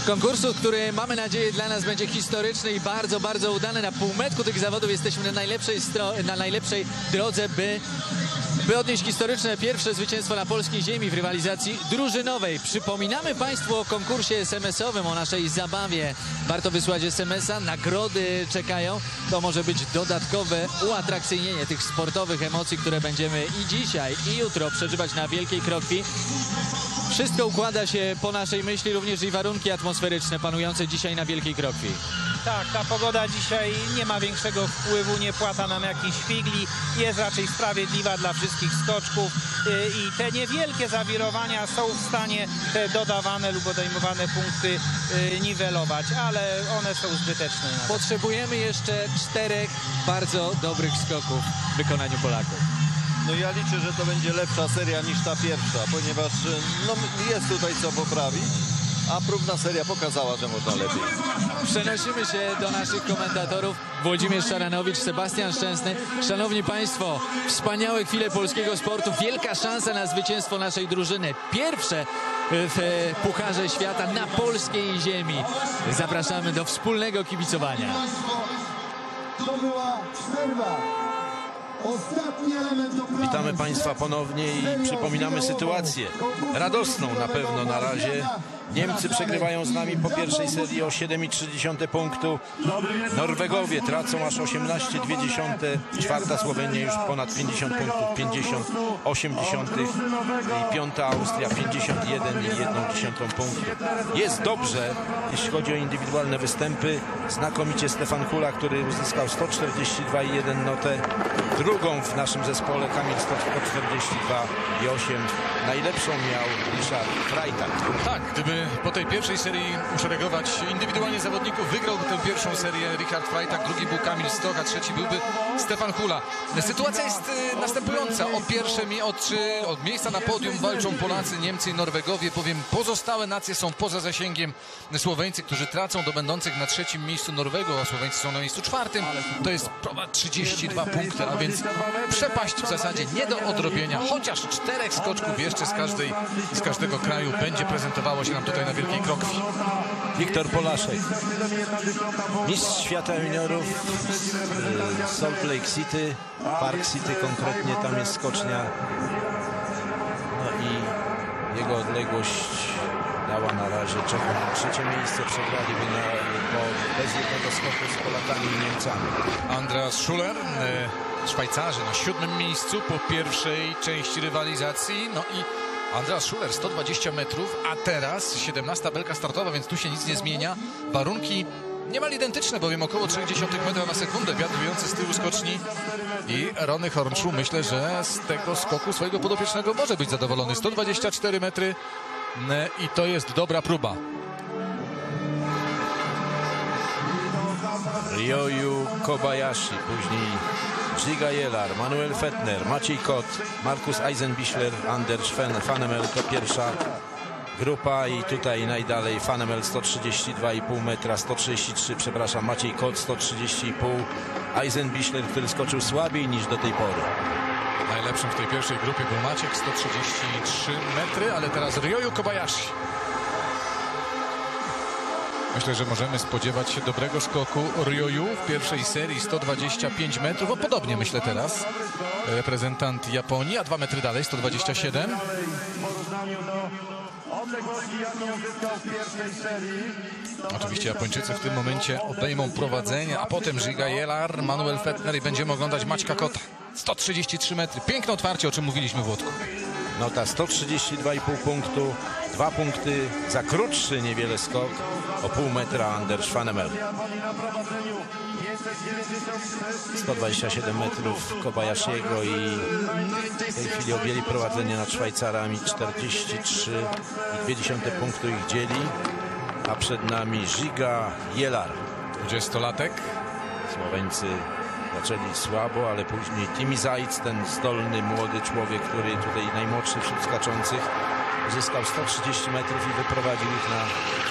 konkursu, który mamy nadzieję dla nas będzie historyczny i bardzo, bardzo udany. Na półmetku tych zawodów jesteśmy na najlepszej drodze, by odnieść historyczne pierwsze zwycięstwo na polskiej ziemi w rywalizacji drużynowej. Przypominamy Państwu o konkursie SMS-owym, o naszej zabawie. Warto wysłać SMS-a, nagrody czekają. To może być dodatkowe uatrakcyjnienie tych sportowych emocji, które będziemy i dzisiaj, i jutro przeżywać na Wielkiej Krokwi. Wszystko układa się po naszej myśli, również i warunki atmosferyczne panujące dzisiaj na Wielkiej Krokwi. Tak, ta pogoda dzisiaj nie ma większego wpływu, nie płata nam jakichś figli, jest raczej sprawiedliwa dla wszystkich skoczków i te niewielkie zawirowania są w stanie te dodawane lub odejmowane punkty niwelować, ale one są zbyteczne. Potrzebujemy jeszcze 4 bardzo dobrych skoków w wykonaniu Polaków. No ja liczę, że to będzie lepsza seria niż ta pierwsza, ponieważ no, jest tutaj co poprawić, a próbna seria pokazała, że można lepiej. Przenosimy się do naszych komentatorów. Włodzimierz Szaranowicz, Sebastian Szczęsny. Szanowni Państwo, wspaniałe chwile polskiego sportu. Wielka szansa na zwycięstwo naszej drużyny. Pierwsze w Pucharze Świata na polskiej ziemi. Zapraszamy do wspólnego kibicowania. To była przerwa. Witamy Państwa ponownie i przypominamy sytuację. Radosną na pewno na razie. Niemcy przegrywają z nami po pierwszej serii o 7,3 punktu. Norwegowie tracą aż 18,2. Czwarta Słowenia już ponad 50 punktów, 50,8. I piąta Austria 51,1 punktu. Jest dobrze, jeśli chodzi o indywidualne występy. Znakomicie Stefan Hula, który uzyskał 142,1 notę. Drugą w naszym zespole Kamil Stoch 142,8. Najlepszą miał Richard Freitag. Tak, gdyby po tej pierwszej serii uszeregować indywidualnie zawodników, wygrałby tę pierwszą serię Richard Freitag, drugi był Kamil Stoch, a trzeci byłby Stefan Hula. Sytuacja jest następująca. O miejsca na podium walczą Polacy, Niemcy i Norwegowie, bowiem pozostałe nacje są poza zasięgiem. Słoweńcy, którzy tracą do będących na trzecim miejscu Norwegów, a Słoweńcy są na miejscu czwartym. To jest 32 punkty, a więc przepaść w zasadzie nie do odrobienia. Chociaż 4 skoczków jeszcze z każdego kraju będzie prezentowało się nam tutaj na Wielkiej Krokwi. Wiktor Polaszek, mistrz świata juniorów z Salt Lake City, Park City konkretnie, tam jest skocznia. No i jego odległość dała na razie Czechom trzecie miejsce, przegrali bez jednego skoku z Polakami i Niemcami. Andreas Schuler, Szwajcarzy na 7. miejscu po pierwszej części rywalizacji. No i Andreas Schuler 120 metrów, a teraz 17. belka startowa, więc tu się nic nie zmienia. Warunki niemal identyczne, bowiem około 0,3 metra na sekundę. Wiatr wiejący z tyłu skoczni i Ronny Hornschuh myślę, że z tego skoku swojego podopiecznego może być zadowolony. 124 metry i to jest dobra próba. Ryoyu Kobayashi, później Jiga Jelar, Manuel Fettner, Maciej Kot, Markus Eisenbichler, Anders Fanemel to pierwsza grupa i tutaj najdalej Fanemel 132,5 metra, 133, przepraszam, Maciej Kot 130,5, Eisenbichler, który skoczył słabiej niż do tej pory. Najlepszym w tej pierwszej grupie był Maciek, 133 metry, ale teraz Ryoyu Kobayashi. Myślę, że możemy spodziewać się dobrego skoku Ryoyu w pierwszej serii 125 metrów. O, podobnie myślę teraz. Reprezentant Japonii, a 2 metry dalej 127. Oczywiście Japończycy w tym momencie odejmą prowadzenie, a potem Jiga Jelar, Manuel Fettner i będziemy oglądać Maćka Kota. 133 metry. Piękne otwarcie, o czym mówiliśmy, Włodku. Nota 132,5 punktu. 2 punkty za krótszy niewiele skok o pół metra Anders Fanemel. 127 metrów Kobayashiego i w tej chwili objęli prowadzenie nad Szwajcarami. 43,2 punktu ich dzieli, a przed nami Jiga Jelar. 20-latek. Słoweńcy zaczęli słabo, ale później Timi Zajc, ten zdolny młody człowiek, który tutaj najmłodszy wśród skaczących, uzyskał 130 metrów i wyprowadził ich na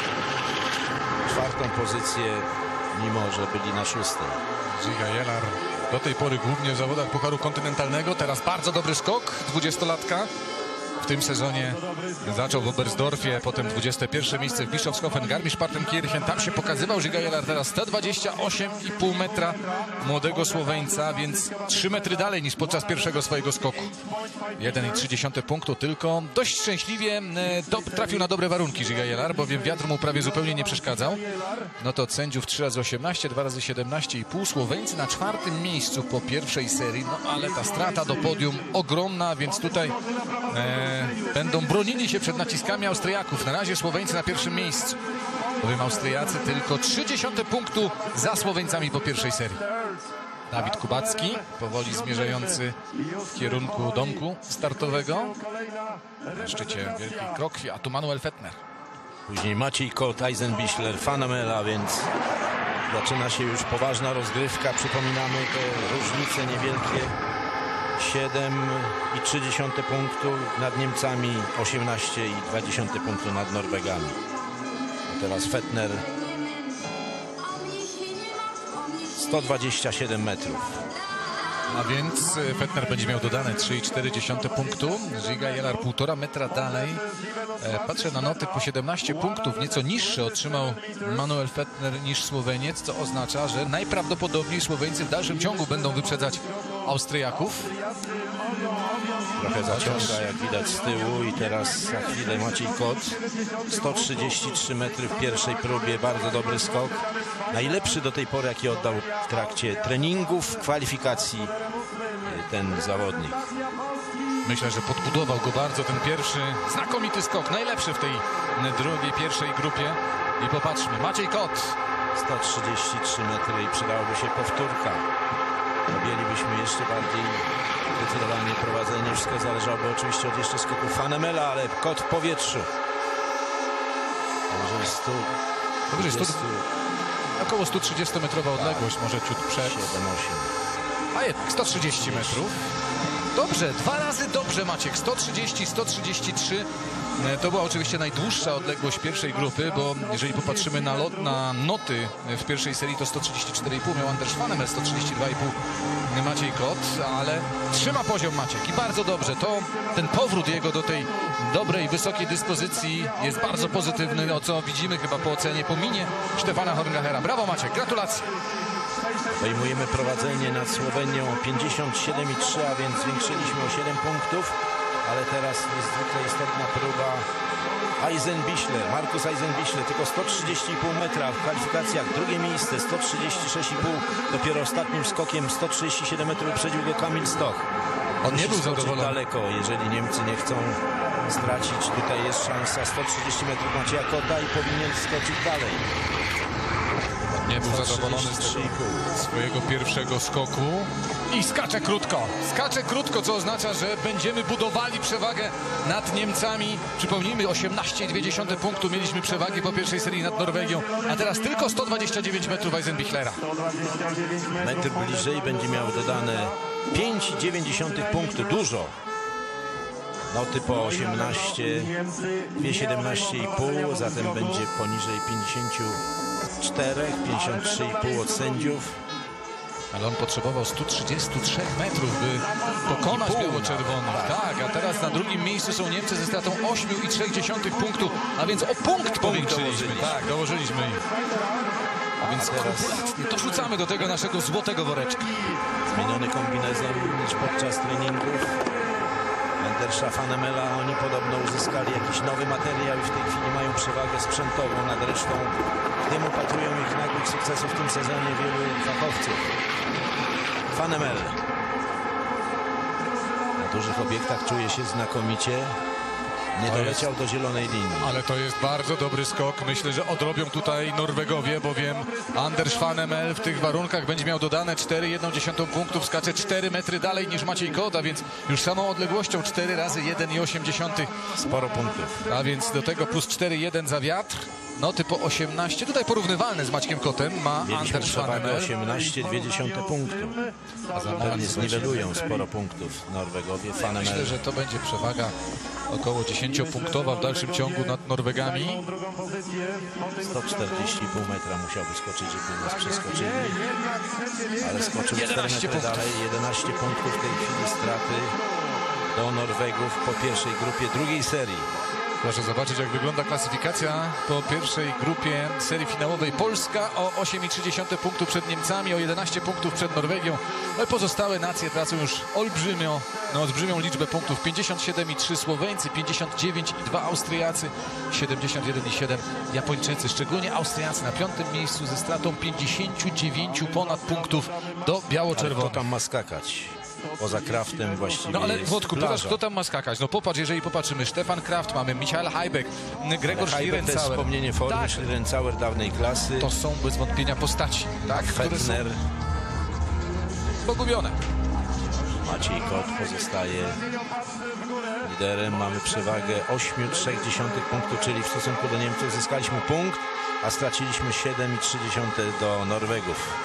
4. pozycję, mimo że byli na 6. Jiga Jelar do tej pory głównie w zawodach Pucharu Kontynentalnego. Teraz bardzo dobry skok 20-latka. w tym sezonie zaczął w Oberstdorfie, potem 21 miejsce w Bischofshofen, Garmisch-Partenkirchen. Tam się pokazywał Giga Jelar, teraz 128,5 metra młodego Słoweńca, więc 3 metry dalej niż podczas pierwszego swojego skoku. 1,3 punktu tylko. Dość szczęśliwie trafił na dobre warunki Giga Jelar, bowiem wiatr mu prawie zupełnie nie przeszkadzał. No to od sędziów 3 razy 18, 2 razy 17,5. Słoweńcy na 4. miejscu po pierwszej serii, no ale ta strata do podium ogromna, więc tutaj będą bronili się przed naciskami Austriaków. Na razie Słoweńcy na 1. miejscu, bowiem Austriacy tylko 0,3 punktu za Słoweńcami po pierwszej serii. Dawid Kubacki, powoli zmierzający w kierunku domku startowego. Na szczycie Wielkiej Krokwi, a tu Manuel Fettner. Później Maciej Kot, Eisenbichler, Fanamela, więc zaczyna się już poważna rozgrywka. Przypominamy te różnice niewielkie. 7,3 punktu nad Niemcami, 18,2 punktu nad Norwegami. A teraz Fettner 127 metrów. A więc Fettner będzie miał dodane 3,4 punktu. Giga Jelar 1,5 metra dalej. Patrzę na noty, po 17 punktów, nieco niższe otrzymał Manuel Fettner niż Słoweniec, co oznacza, że najprawdopodobniej Słoweńcy w dalszym ciągu będą wyprzedzać Austriaków. Trochę zaciąga, jak widać, z tyłu i teraz za chwilę Maciej Kot. 133 metry w pierwszej próbie, bardzo dobry skok. Najlepszy do tej pory, jaki oddał w trakcie treningów, kwalifikacji ten zawodnik. Myślę, że podbudował go bardzo ten pierwszy znakomity skok, najlepszy w tej drugiej, pierwszej grupie. I popatrzmy, Maciej Kot. 133 metry i przydałoby się powtórka. Objęlibyśmy jeszcze bardziej zdecydowanie prowadzenie. Wszystko zależałoby oczywiście od jeszcze skoków Fanamela, ale Kot w powietrzu. Powyżej 100, około 130-metrowa odległość, może ciut przed. 7-8. A jednak 130 metrów. Dobrze, 2 razy dobrze Maciek, 130, 133. To była oczywiście najdłuższa odległość pierwszej grupy, bo jeżeli popatrzymy na noty w pierwszej serii, to 134,5 miał Anders Fanamel, 132,5 Maciej Kot, ale trzyma poziom Maciek i bardzo dobrze. Ten powrót jego do tej dobrej, wysokiej dyspozycji jest bardzo pozytywny, o co widzimy chyba po ocenie, po minie Stefana Horngachera. Brawo Maciek, gratulacje. Obejmujemy prowadzenie nad Słowenią 57,3, a więc zwiększyliśmy o 7 punktów, ale teraz niezwykle istotna próba Eisenbichler, Markus Eisenbichler, tylko 130,5 metra w kwalifikacjach, drugie miejsce, 136,5, dopiero ostatnim skokiem 137 metrów wyprzedził go Kamil Stoch. On nie był zadowolony. Daleko, jeżeli Niemcy nie chcą stracić, tutaj jest szansa, 130 metrów Macieja Kota i powinien skoczyć dalej. Nie był zadowolony z swojego pierwszego skoku i skacze krótko, co oznacza, że będziemy budowali przewagę nad Niemcami. Przypomnijmy, 18,2 punktu mieliśmy przewagi po pierwszej serii nad Norwegią, a teraz tylko 129 metrów Eisenbichlera. Metr bliżej będzie miał dodane 5,9 punktu, dużo. Noty po 18, 17,5, zatem będzie poniżej 53,5 od sędziów. Ale on potrzebował 133 metrów, by pokonać biało-czerwonych. Tak, a teraz na drugim miejscu są Niemcy ze stratą 8,3 punktu, a więc o punkt powiększyliśmy. Tak, dołożyliśmy im. A więc skrupulatnie dorzucamy do tego naszego złotego woreczka. Zmieniony kombinezon niż podczas treningów Andersa Fanamela. Oni podobno uzyskali jakiś nowy materiał i w tej chwili mają przewagę sprzętową nad resztą. W tym upatrują ich nagłych sukcesów w tym sezonie wielu fachowców. Fanamel na dużych obiektach czuje się znakomicie. Nie doleciał do zielonej linii. Ale to jest bardzo dobry skok. Myślę, że odrobią tutaj Norwegowie, bowiem Anders Fanamel w tych warunkach będzie miał dodane 4,1 punktów. Skacze 4 metry dalej niż Maciej Kot, a więc już samą odległością 4 razy 1,8. Sporo punktów. A więc do tego plus 4,1 za wiatr. Noty po 18. Tutaj porównywalne z Maćkiem Kotem ma Anders Fanamel. 18,2 punktu. A pewnie zniwelują sporo punktów Norwegowie. Fanamel. Myślę, że to będzie przewaga około 10-punktowa w dalszym ciągu nad Norwegami. 140,5 metra musiałby skoczyć, żeby nas przeskoczyli. Ale skoczył 4 metry dalej. 11 punktów w tej chwili straty. do Norwegów po pierwszej grupie drugiej serii. Proszę zobaczyć, jak wygląda klasyfikacja po pierwszej grupie serii finałowej. Polska o 8,3 punktu przed Niemcami, o 11 punktów przed Norwegią. No i pozostałe nacje tracą już olbrzymią liczbę punktów. 57,3 Słoweńcy, 59,2 Austriacy, 71,7 Japończycy. Szczególnie Austriacy na 5. miejscu ze stratą 59 ponad punktów do biało-czerwonych. Kto tam ma skakać? Poza Kraftem właściwie. No ale jest Włodku, plaża. kto tam ma skakać? No popatrz, jeżeli popatrzymy, Stefan Kraft mamy, Michael Heibeck, Gregor Heibeck to jest Schlierenzauer. wspomnienie formy, Tak. Schlierenzauer dawnej klasy. To są bez wątpienia postaci, tak? Które są Fettner. pogubione. Maciej Kot pozostaje liderem. Mamy przewagę 8,3 punktu, czyli w stosunku do Niemców zyskaliśmy punkt, a straciliśmy 7,3 do Norwegów.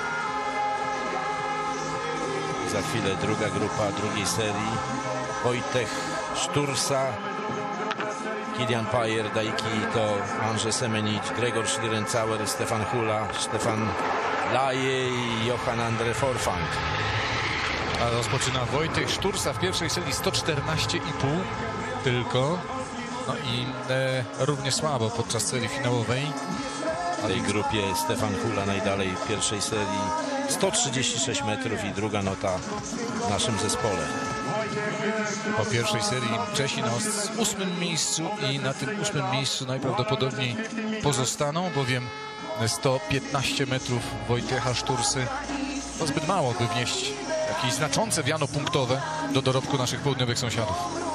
Za chwilę druga grupa drugiej serii. Wojtek Sztursa, Kilian Pajer, Daiki to Andrzej Semenic, Gregor Schlierenzauer, Stefan Hula, Stefan Laje i Johan Andre Forfang. A rozpoczyna Wojtek Sztursa w pierwszej serii 114,5 tylko. No i równie słabo podczas serii finałowej. W tej grupie Stefan Hula najdalej w pierwszej serii 136 metrów i druga nota w naszym zespole. Po pierwszej serii Czesi na 8. miejscu i na tym 8. miejscu najprawdopodobniej pozostaną, bowiem 115 metrów Wojtiecha Sztursy to zbyt mało, by wnieść jakieś znaczące wiano punktowe do dorobku naszych południowych sąsiadów.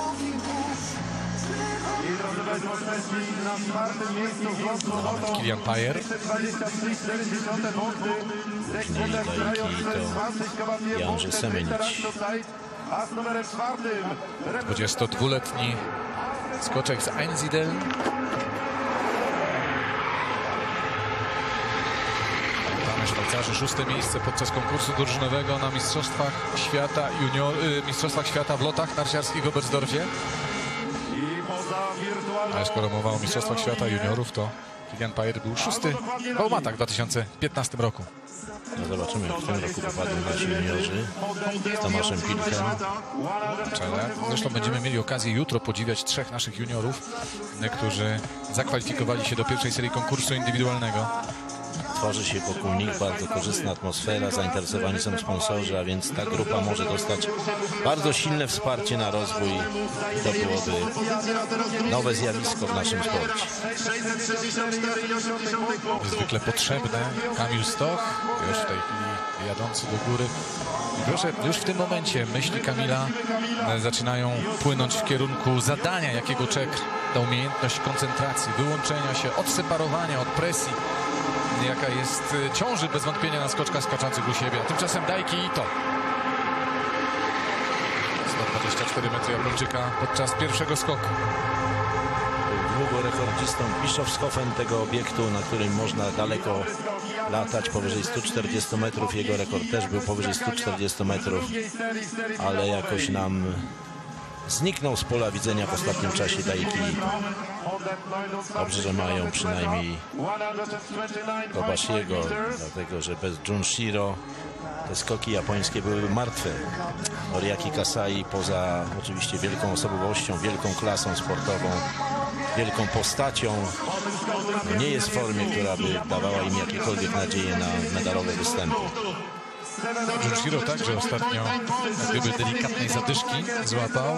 Kilian Pajer. Później Daiki to Janże Semenic. 22-letni skoczek z Einsiedeln. Mamy Szwajcarzy 6. miejsce podczas konkursu drużynowego na Mistrzostwach Świata w lotach narciarskich w Oberstdorfie. Ale skoro mowa o Mistrzostwach Świata juniorów, to Kilian Pajer był 6. w Bałmatach w 2015 roku. No zobaczymy, jak w tym roku popadną nasi juniorzy z Tomaszem Pilchem. Zresztą będziemy mieli okazję jutro podziwiać 3 naszych juniorów, którzy zakwalifikowali się do pierwszej serii konkursu indywidualnego. Tworzy się wokół nich bardzo korzystna atmosfera, zainteresowani są sponsorzy, a więc ta grupa może dostać bardzo silne wsparcie na rozwój. To byłoby nowe zjawisko w naszym sporcie. Niezwykle potrzebne. Kamil Stoch, już w tej chwili jadący do góry. I proszę, już w tym momencie myśli Kamila zaczynają płynąć w kierunku zadania, jakiego czeka. Ta umiejętność koncentracji, wyłączenia się, odseparowania od presji, jaka jest, ciąży bez wątpienia na skoczkach skaczących u siebie. A tymczasem Daiki Ito. 124 metry Japończyka podczas pierwszego skoku. Długo rekordzistą Bischofshofen, tego obiektu, na którym można daleko latać, powyżej 140 metrów. Jego rekord też był powyżej 140 metrów, ale jakoś nam zniknął z pola widzenia w ostatnim czasie Daiki. Dobrze, że mają przynajmniej Kobashiego, dlatego że bez Junshiro te skoki japońskie były martwe. Noriaki Kasai, poza oczywiście wielką osobowością, wielką klasą sportową, wielką postacią, nie jest w formie, która by dawała im jakiekolwiek nadzieję na medalowe występy. Junshiro także ostatnio gdyby delikatnej zadyszki złapał.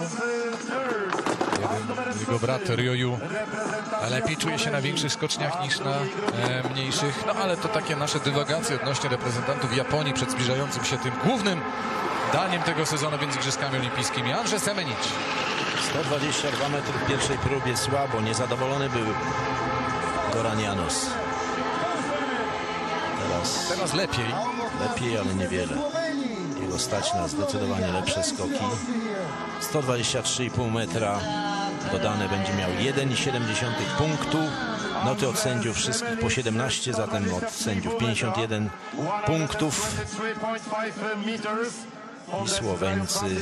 Jego brat Ryoyu lepiej czuje się na większych skoczniach niż na mniejszych. No ale to takie nasze dywagacje odnośnie reprezentantów Japonii przed zbliżającym się tym głównym daniem tego sezonu, więc Igrzyskami Olimpijskimi. Andrzej Semenic. 122 metry w pierwszej próbie, słabo, niezadowolony był Goran Janos. Teraz lepiej. Lepiej, ale niewiele. Jego stać na zdecydowanie lepsze skoki. 123,5 metra. Dodane będzie miał 1,7 punktu. Noty od sędziów wszystkich po 17, zatem od sędziów 51 punktów. I Słoweńcy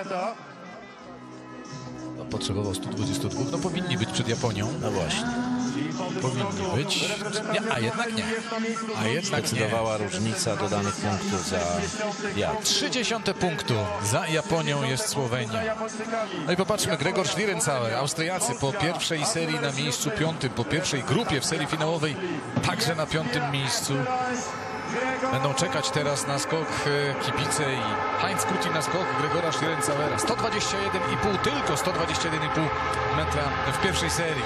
potrzebował 122, no powinni być przed Japonią. No właśnie. Powinni być. Nie, a jednak nie. A jednak Zdecydowała różnica dodanych punktów za wiatr. 30 punktu za Japonią jest Słowenia. No i popatrzmy, Gregor Schlierenzauer, Austriacy po pierwszej serii na miejscu 5, po pierwszej grupie w serii finałowej także na 5. miejscu. Będą czekać teraz na skok kibice i Heinz Kuti na skok Gregora Schlierenzauera. 121,5, tylko 121,5 metra w pierwszej serii.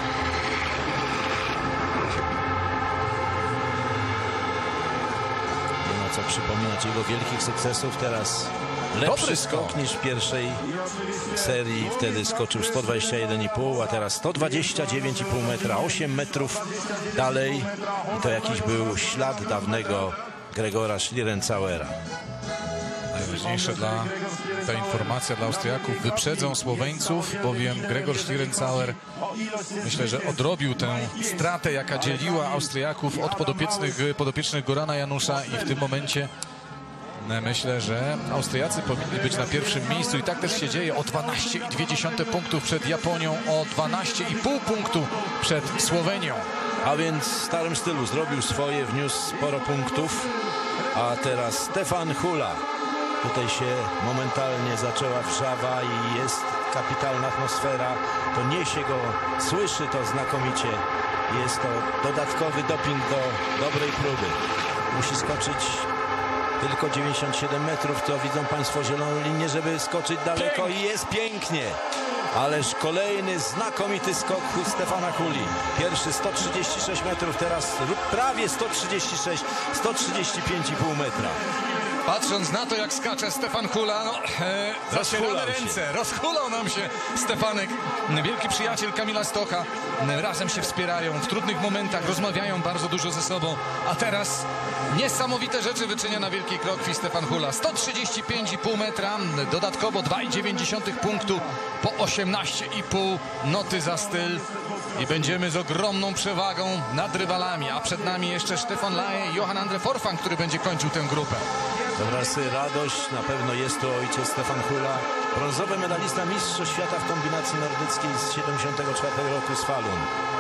Nie ma co przypominać jego wielkich sukcesów. Teraz lepszy skok niż w pierwszej serii. Wtedy skoczył 121,5, a teraz 129,5 metra, 8 metrów dalej. I to jakiś był ślad dawnego Gregora Schlierenzauera. Najważniejsza ta informacja dla Austriaków: wyprzedzą Słoweńców, bowiem Gregor Schlierenzauer, myślę, że odrobił tę stratę, jaka dzieliła Austriaków od podopiecznych Gorana Janusza, i w tym momencie myślę, że Austriacy powinni być na pierwszym miejscu i tak też się dzieje. O 12,2 punktów przed Japonią, o 12,5 punktu przed Słowenią. A więc w starym stylu zrobił swoje, wniósł sporo punktów. A teraz Stefan Hula. Tutaj się momentalnie zaczęła wrzawa i jest kapitalna atmosfera. To niesie go, słyszy to znakomicie. Jest to dodatkowy doping do dobrej próby. Musi skoczyć tylko 97 metrów. To widzą Państwo zieloną linię, żeby skoczyć daleko, i jest pięknie. Ależ kolejny znakomity skok Stefana Huli. Pierwszy 136 metrów, teraz prawie 136, 135,5 metra. Patrząc na to, jak skacze Stefan Hula, zacieramy ręce. Rozhulał nam się Stefanek, wielki przyjaciel Kamila Stocha. Razem się wspierają w trudnych momentach, rozmawiają bardzo dużo ze sobą. A teraz niesamowite rzeczy wyczynia na Wielkiej Krokwi Stefan Hula. 135,5 metra, dodatkowo 2,9 punktu po 18,5 noty za styl. I będziemy z ogromną przewagą nad rywalami. A przed nami jeszcze Stefan Laie i Johan Andre Forfang, który będzie kończył tę grupę. Wraz radość, na pewno jest to ojciec Stefan Hula, brązowy medalista mistrzostw świata w kombinacji nordyckiej z 74 roku z Falun.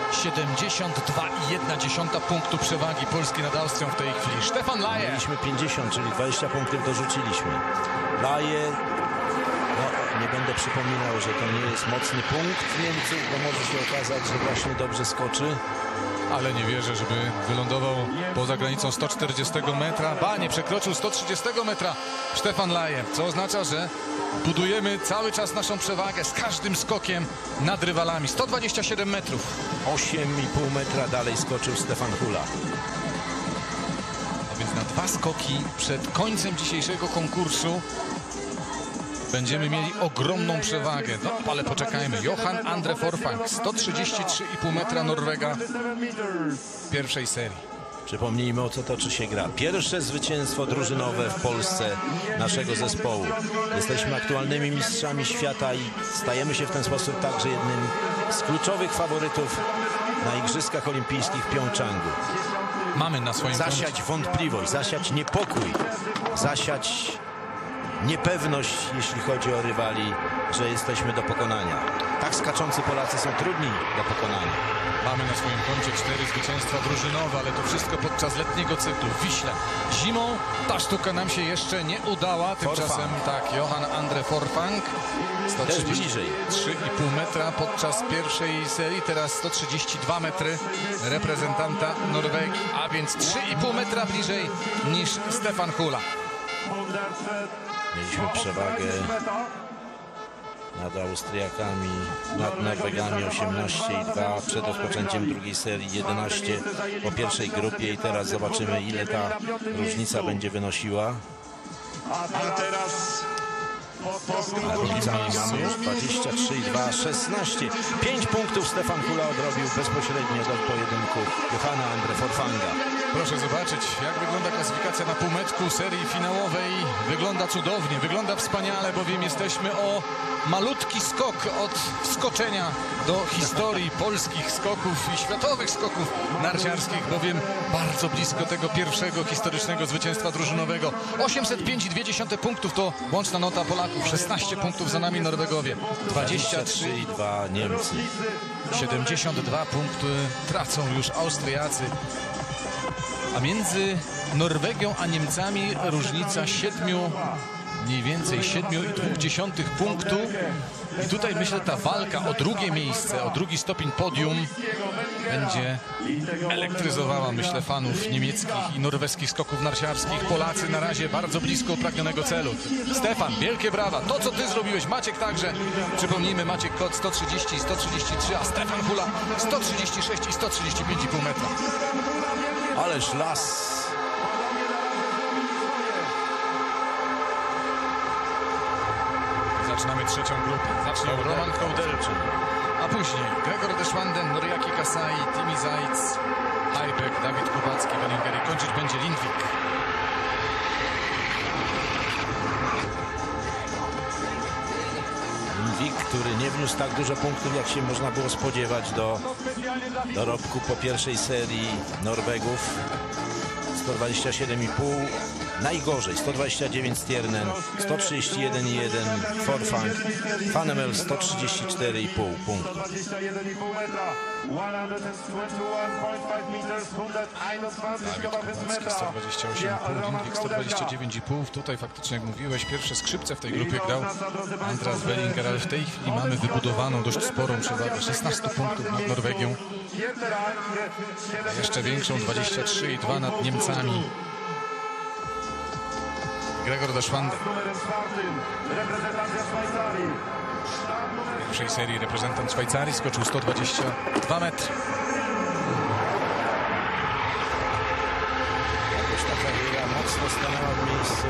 72,1 punktu przewagi Polski nad Austrią w tej chwili. Stefan Laie. Mieliśmy 50, czyli 20 punktów dorzuciliśmy. Laie, nie będę przypominał, że to nie jest mocny punkt Niemców, bo może się okazać, że właśnie dobrze skoczy. Ale nie wierzę, żeby wylądował poza granicą 140 metra. Ba, nie przekroczył 130 metra Stefan Laie, co oznacza, że budujemy cały czas naszą przewagę z każdym skokiem nad rywalami. 127 metrów. 8,5 metra dalej skoczył Stefan Hula. A więc na 2 skoki przed końcem dzisiejszego konkursu będziemy mieli ogromną przewagę. No, ale poczekajmy. Johan Andre Forfang, 133,5 metra, Norwega w pierwszej serii. Przypomnijmy, o co toczy się gra. Pierwsze zwycięstwo drużynowe w Polsce naszego zespołu. Jesteśmy aktualnymi mistrzami świata i stajemy się w ten sposób także jednym z kluczowych faworytów na Igrzyskach Olimpijskich w Pjongczangu. Mamy na swoim zasiać wątpliwość, zasiać niepokój, zasiać niepewność, jeśli chodzi o rywali, że jesteśmy do pokonania. Tak skaczący Polacy są trudni do pokonania. Mamy na swoim koncie 4 zwycięstwa drużynowe, ale to wszystko podczas letniego cyklu w Wiśle. Zimą ta sztuka nam się jeszcze nie udała. Tymczasem tak, Johan Andre Forfang 133,5 metra podczas pierwszej serii, teraz 132 metry reprezentanta Norwegii, a więc 3,5 metra bliżej niż Stefan Hula. Mieliśmy przewagę nad Austriakami, nad Norwegami 18,2 przed rozpoczęciem drugiej serii, 11 po pierwszej grupie i teraz zobaczymy, ile ta różnica będzie wynosiła. A różnicami mamy już 23,2, 16. 5 punktów Stefan Hula odrobił bezpośrednio do pojedynku Johana Andre Forfanga. Proszę zobaczyć, jak wygląda klasyfikacja na półmetku serii finałowej. Wygląda cudownie, wygląda wspaniale, bowiem jesteśmy o malutki skok od wskoczenia do historii polskich skoków i światowych skoków narciarskich, bowiem bardzo blisko tego pierwszego historycznego zwycięstwa drużynowego. 805,2 punktów to łączna nota Polaków, 16 punktów za nami Norwegowie, 23,2 Niemcy. 72 punkty tracą już Austriacy. A między Norwegią a Niemcami różnica mniej więcej 7,2 punktu. I tutaj myślę, ta walka o drugie miejsce, o drugi stopień podium będzie elektryzowała, myślę, fanów niemieckich i norweskich skoków narciarskich. Polacy na razie bardzo blisko upragnionego celu. Stefan, wielkie brawa. To, co ty zrobiłeś, Maciek także. Przypomnijmy, Maciek Kot 130 i 133, a Stefan Hula 136 i 135,5 metra. Ależ las. Zaczynamy trzecią grupę. Zacznie Roman Kołdelczyk, a później Gregor Deschwanden, Noriaki Kasai, Timi Zajc, Hajbek, Dawid Kubacki, Wellinger i kończyć będzie Lindvik. Lindvik, który nie wniósł tak dużo punktów, jak się można było spodziewać do dorobku po pierwszej serii Norwegów. 127,5. Najgorzej 129 Stjernen, 131,1 Forfang, Fanemel 134,5 punktów. 128,5, Lindvik 129,5. Tutaj faktycznie, jak mówiłeś, pierwsze skrzypce w tej grupie grał Andreas Wellinger, ale w tej chwili mamy wybudowaną dość sporą przewagę, 16 punktów nad Norwegią. A jeszcze większą, 23,2 nad Niemcami. Gregor Deschwanden. W pierwszej serii reprezentant Szwajcarii skoczył 122 metry. Jakoś ta kariera mocno stanęła w miejscu.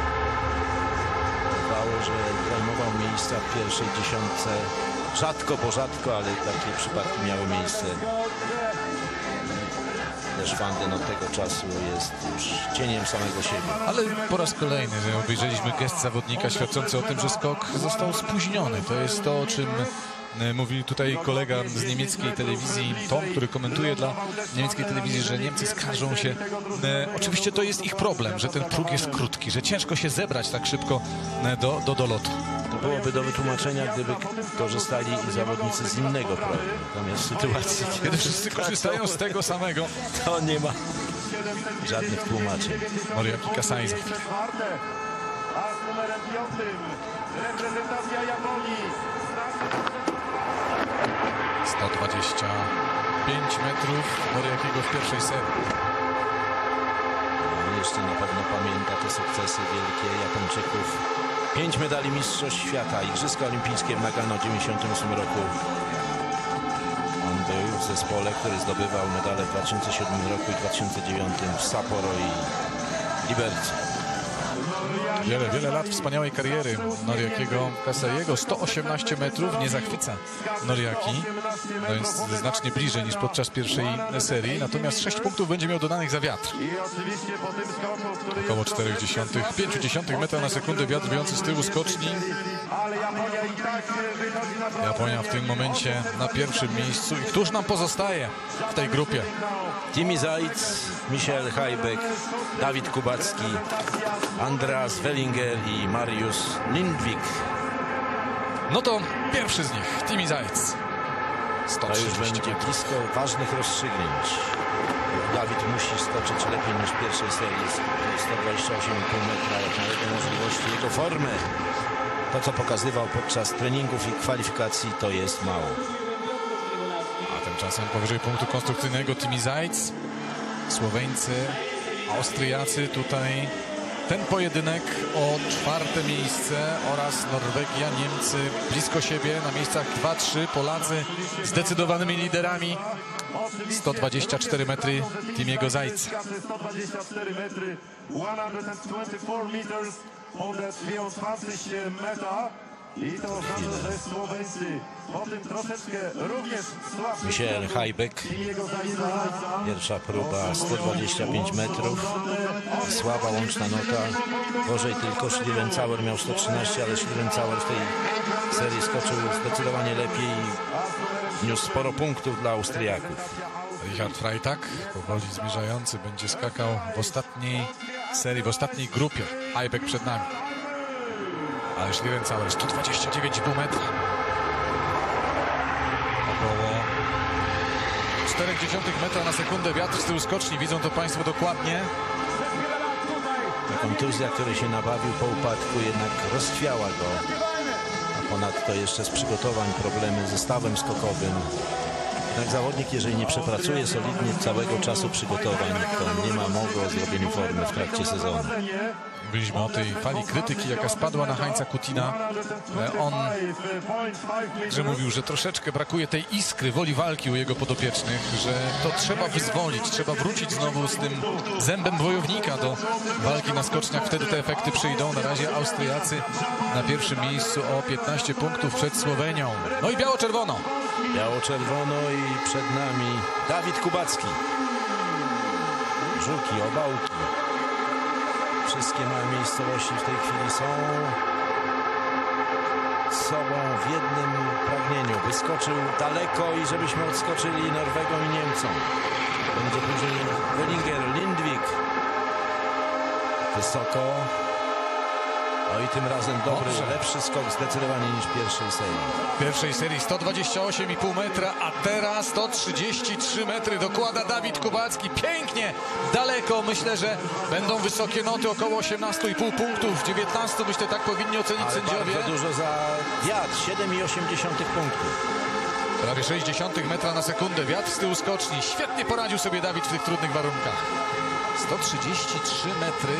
Bywało, że zajmował miejsca w pierwszej dziesiątce. Rzadko, bo rzadko, ale takie przypadki miały miejsce. Deschwanden od tego czasu jest już cieniem samego siebie. Ale po raz kolejny obejrzeliśmy gest zawodnika świadczący o tym, że skok został spóźniony. To jest to, o czym mówił tutaj kolega z niemieckiej telewizji, Tom, który komentuje dla niemieckiej telewizji, że Niemcy skarżą się. Oczywiście to jest ich problem, że ten próg jest krótki, że ciężko się zebrać tak szybko do lotu. To byłoby do wytłumaczenia, gdyby korzystali zawodnicy z innego progu. Natomiast w sytuacji, kiedy wszyscy korzystają z tego samego, to nie ma żadnych tłumaczeń. Noriaki Kasai za chwilę. A z numerem 5 reprezentacja Japonii. 125 metrów Noriakiego w pierwszej serii. Jeszcze na pewno pamięta te sukcesy wielkie Japończyków. 5 medali Mistrzostw Świata, Igrzyska Olimpijskie w Nagano w 1998 roku. On był w zespole, który zdobywał medale w 2007 roku i 2009 w Sapporo i Liberci. Wiele lat wspaniałej kariery Noriakiego Kasaiego. 118 metrów, nie zachwyca Noriaki. To jest znacznie bliżej niż podczas pierwszej serii. Natomiast 6 punktów będzie miał dodanych za wiatr. Około 0,4-0,5 metra na sekundę wiatr bijący z tyłu skoczni. Japonia w tym momencie na pierwszym miejscu. I któż nam pozostaje w tej grupie? Timi Zajc, Michael Hajbek, Dawid Kubacki, Andreas Wellinger i Mariusz Lindvik. No to pierwszy z nich, Timi Zajc. To już będzie blisko ważnych rozstrzygnięć. Dawid musi skoczyć lepiej niż w pierwszej serii. 128,5 metra, jak na jego możliwości, jego formę. To, co pokazywał podczas treningów i kwalifikacji, to jest mało. A tymczasem powyżej punktu konstrukcyjnego Timi Zajc. Słoweńcy, Austriacy tutaj. Ten pojedynek o 4. miejsce oraz Norwegia, Niemcy blisko siebie na miejscach 2-3. Polacy zdecydowanymi liderami. 124 metry Timiego Zajca. 124 metry, 124 meters on the 24 meter. I to oznacza, że Słoweńcy po tym troszeczkę również słabszy. Michael Hajbek. Pierwsza próba 125 metrów. Słaba łączna nota. Gorzej tylko Schlierencauer miał 113, ale Schlierencauer w tej serii skoczył zdecydowanie lepiej i niósł sporo punktów dla Austriaków. Richard Freitag, powoli zmierzający, będzie skakał w ostatniej serii, w ostatniej grupie. Hajbek przed nami. Ale Schlierencauer 129,5 metra. Około 0,4 metra na sekundę wiatr z tyłu skoczni. Widzą to Państwo dokładnie. Kontuzja, której się nabawił po upadku, jednak rozchwiała go. A ponadto jeszcze z przygotowań problemy ze stawem skokowym. Jednak zawodnik, jeżeli nie przepracuje solidnie całego czasu przygotowań, to nie ma mowy o zrobieniu formy w trakcie sezonu. Mówiliśmy o tej fali krytyki, jaka spadła na Heinza Kutina. On że mówił, że troszeczkę brakuje tej iskry, woli walki u jego podopiecznych, że to trzeba wyzwolić, trzeba wrócić znowu z tym zębem wojownika do walki na skoczniach. Wtedy te efekty przyjdą. Na razie Austriacy na pierwszym miejscu o 15 punktów przed Słowenią. No i biało-czerwono. Biało-czerwono i przed nami Dawid Kubacki. Żuki, Obałki. Wszystkie małe miejscowości w tej chwili są z sobą w jednym pragnieniu. Wyskoczył daleko i żebyśmy odskoczyli Norwegom i Niemcom. Będzie później Wellinger, Lindvik. Wysoko. No i tym razem dobry, lepszy skok zdecydowanie niż w pierwszej serii. W pierwszej serii 128,5 metra, a teraz 133 metry dokłada Dawid Kubacki. Pięknie, daleko. Myślę, że będą wysokie noty, około 18,5 punktów. 19 myślę, tak powinni ocenić sędziowie. Bardzo dużo za wiatr, 7,8 punktów. Prawie 0,6 metra na sekundę. Wiatr z tyłu skoczni. Świetnie poradził sobie Dawid w tych trudnych warunkach. 133 metry.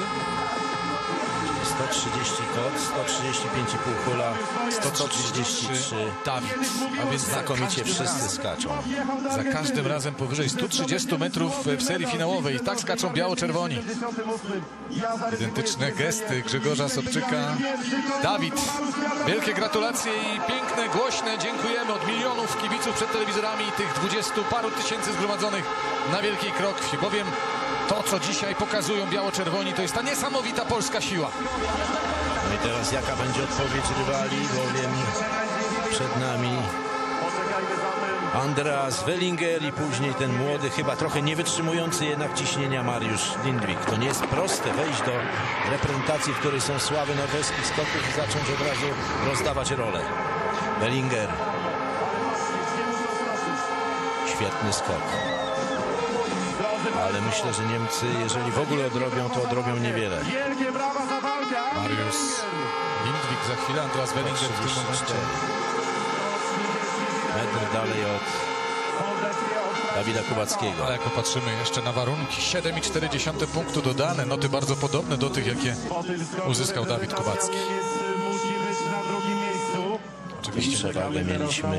130 kot, 135,5 hula, 133 Dawid. A więc znakomicie wszyscy skaczą. Za każdym razem powyżej 130 metrów w serii finałowej. Tak skaczą biało-czerwoni. Identyczne gesty Grzegorza Sobczyka. Dawid, wielkie gratulacje i piękne, głośne dziękujemy od milionów kibiców przed telewizorami i tych 20 paru tysięcy zgromadzonych na Wielkiej Krokwi, bowiem to, co dzisiaj pokazują biało-czerwoni, to jest ta niesamowita polska siła. No i teraz jaka będzie odpowiedź rywali, bowiem przed nami Andreas Wellinger i później ten młody, chyba trochę nie wytrzymujący jednak ciśnienia Mariusz Lindvik. To nie jest proste wejść do reprezentacji, w której są sławy norweskich skoków i zacząć od razu rozdawać rolę. Wellinger. Świetny skok. Ale myślę, że Niemcy, jeżeli w ogóle odrobią, to odrobią niewiele. Mariusz Lindvik za chwilę, Andreas Wellinger w tym momencie. Metr dalej od Dawida Kubackiego. Ale jak popatrzymy jeszcze na warunki, 7,4 punktu dodane, noty bardzo podobne do tych, jakie uzyskał Dawid Kubacki. Oczywiście przewagę mieliśmy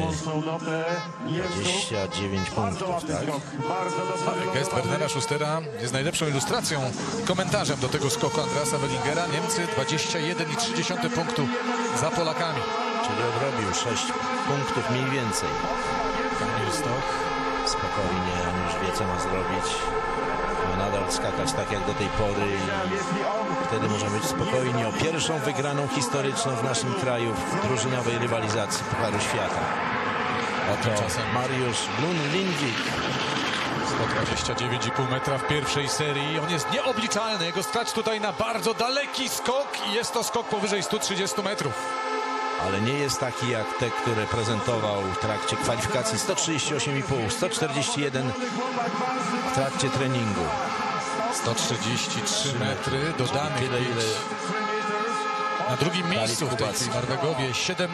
29 punktów, tak? Gest Wernera Schustera jest najlepszą ilustracją, komentarzem do tego skoku Andreasa Wellingera. Niemcy 21,3 punktu za Polakami. Czyli odrobił 6 punktów mniej więcej. Kamil Stoch. Spokojnie, on już wie, co ma zrobić. Ma nadal skakać tak jak do tej pory i wtedy możemy być spokojni o pierwszą wygraną historyczną w naszym kraju w drużynowej rywalizacji Pucharu Świata. Oto Mariusz Lindvik. 129,5 metra w pierwszej serii. On jest nieobliczalny. Jego stać tutaj na bardzo daleki skok i jest to skok powyżej 130 metrów. Ale nie jest taki jak te, które prezentował w trakcie kwalifikacji. 138,5, 141 w trakcie treningu. 133 metry dodanych. Tyle, ile na drugim miejscu w tej chwili Norwegowie.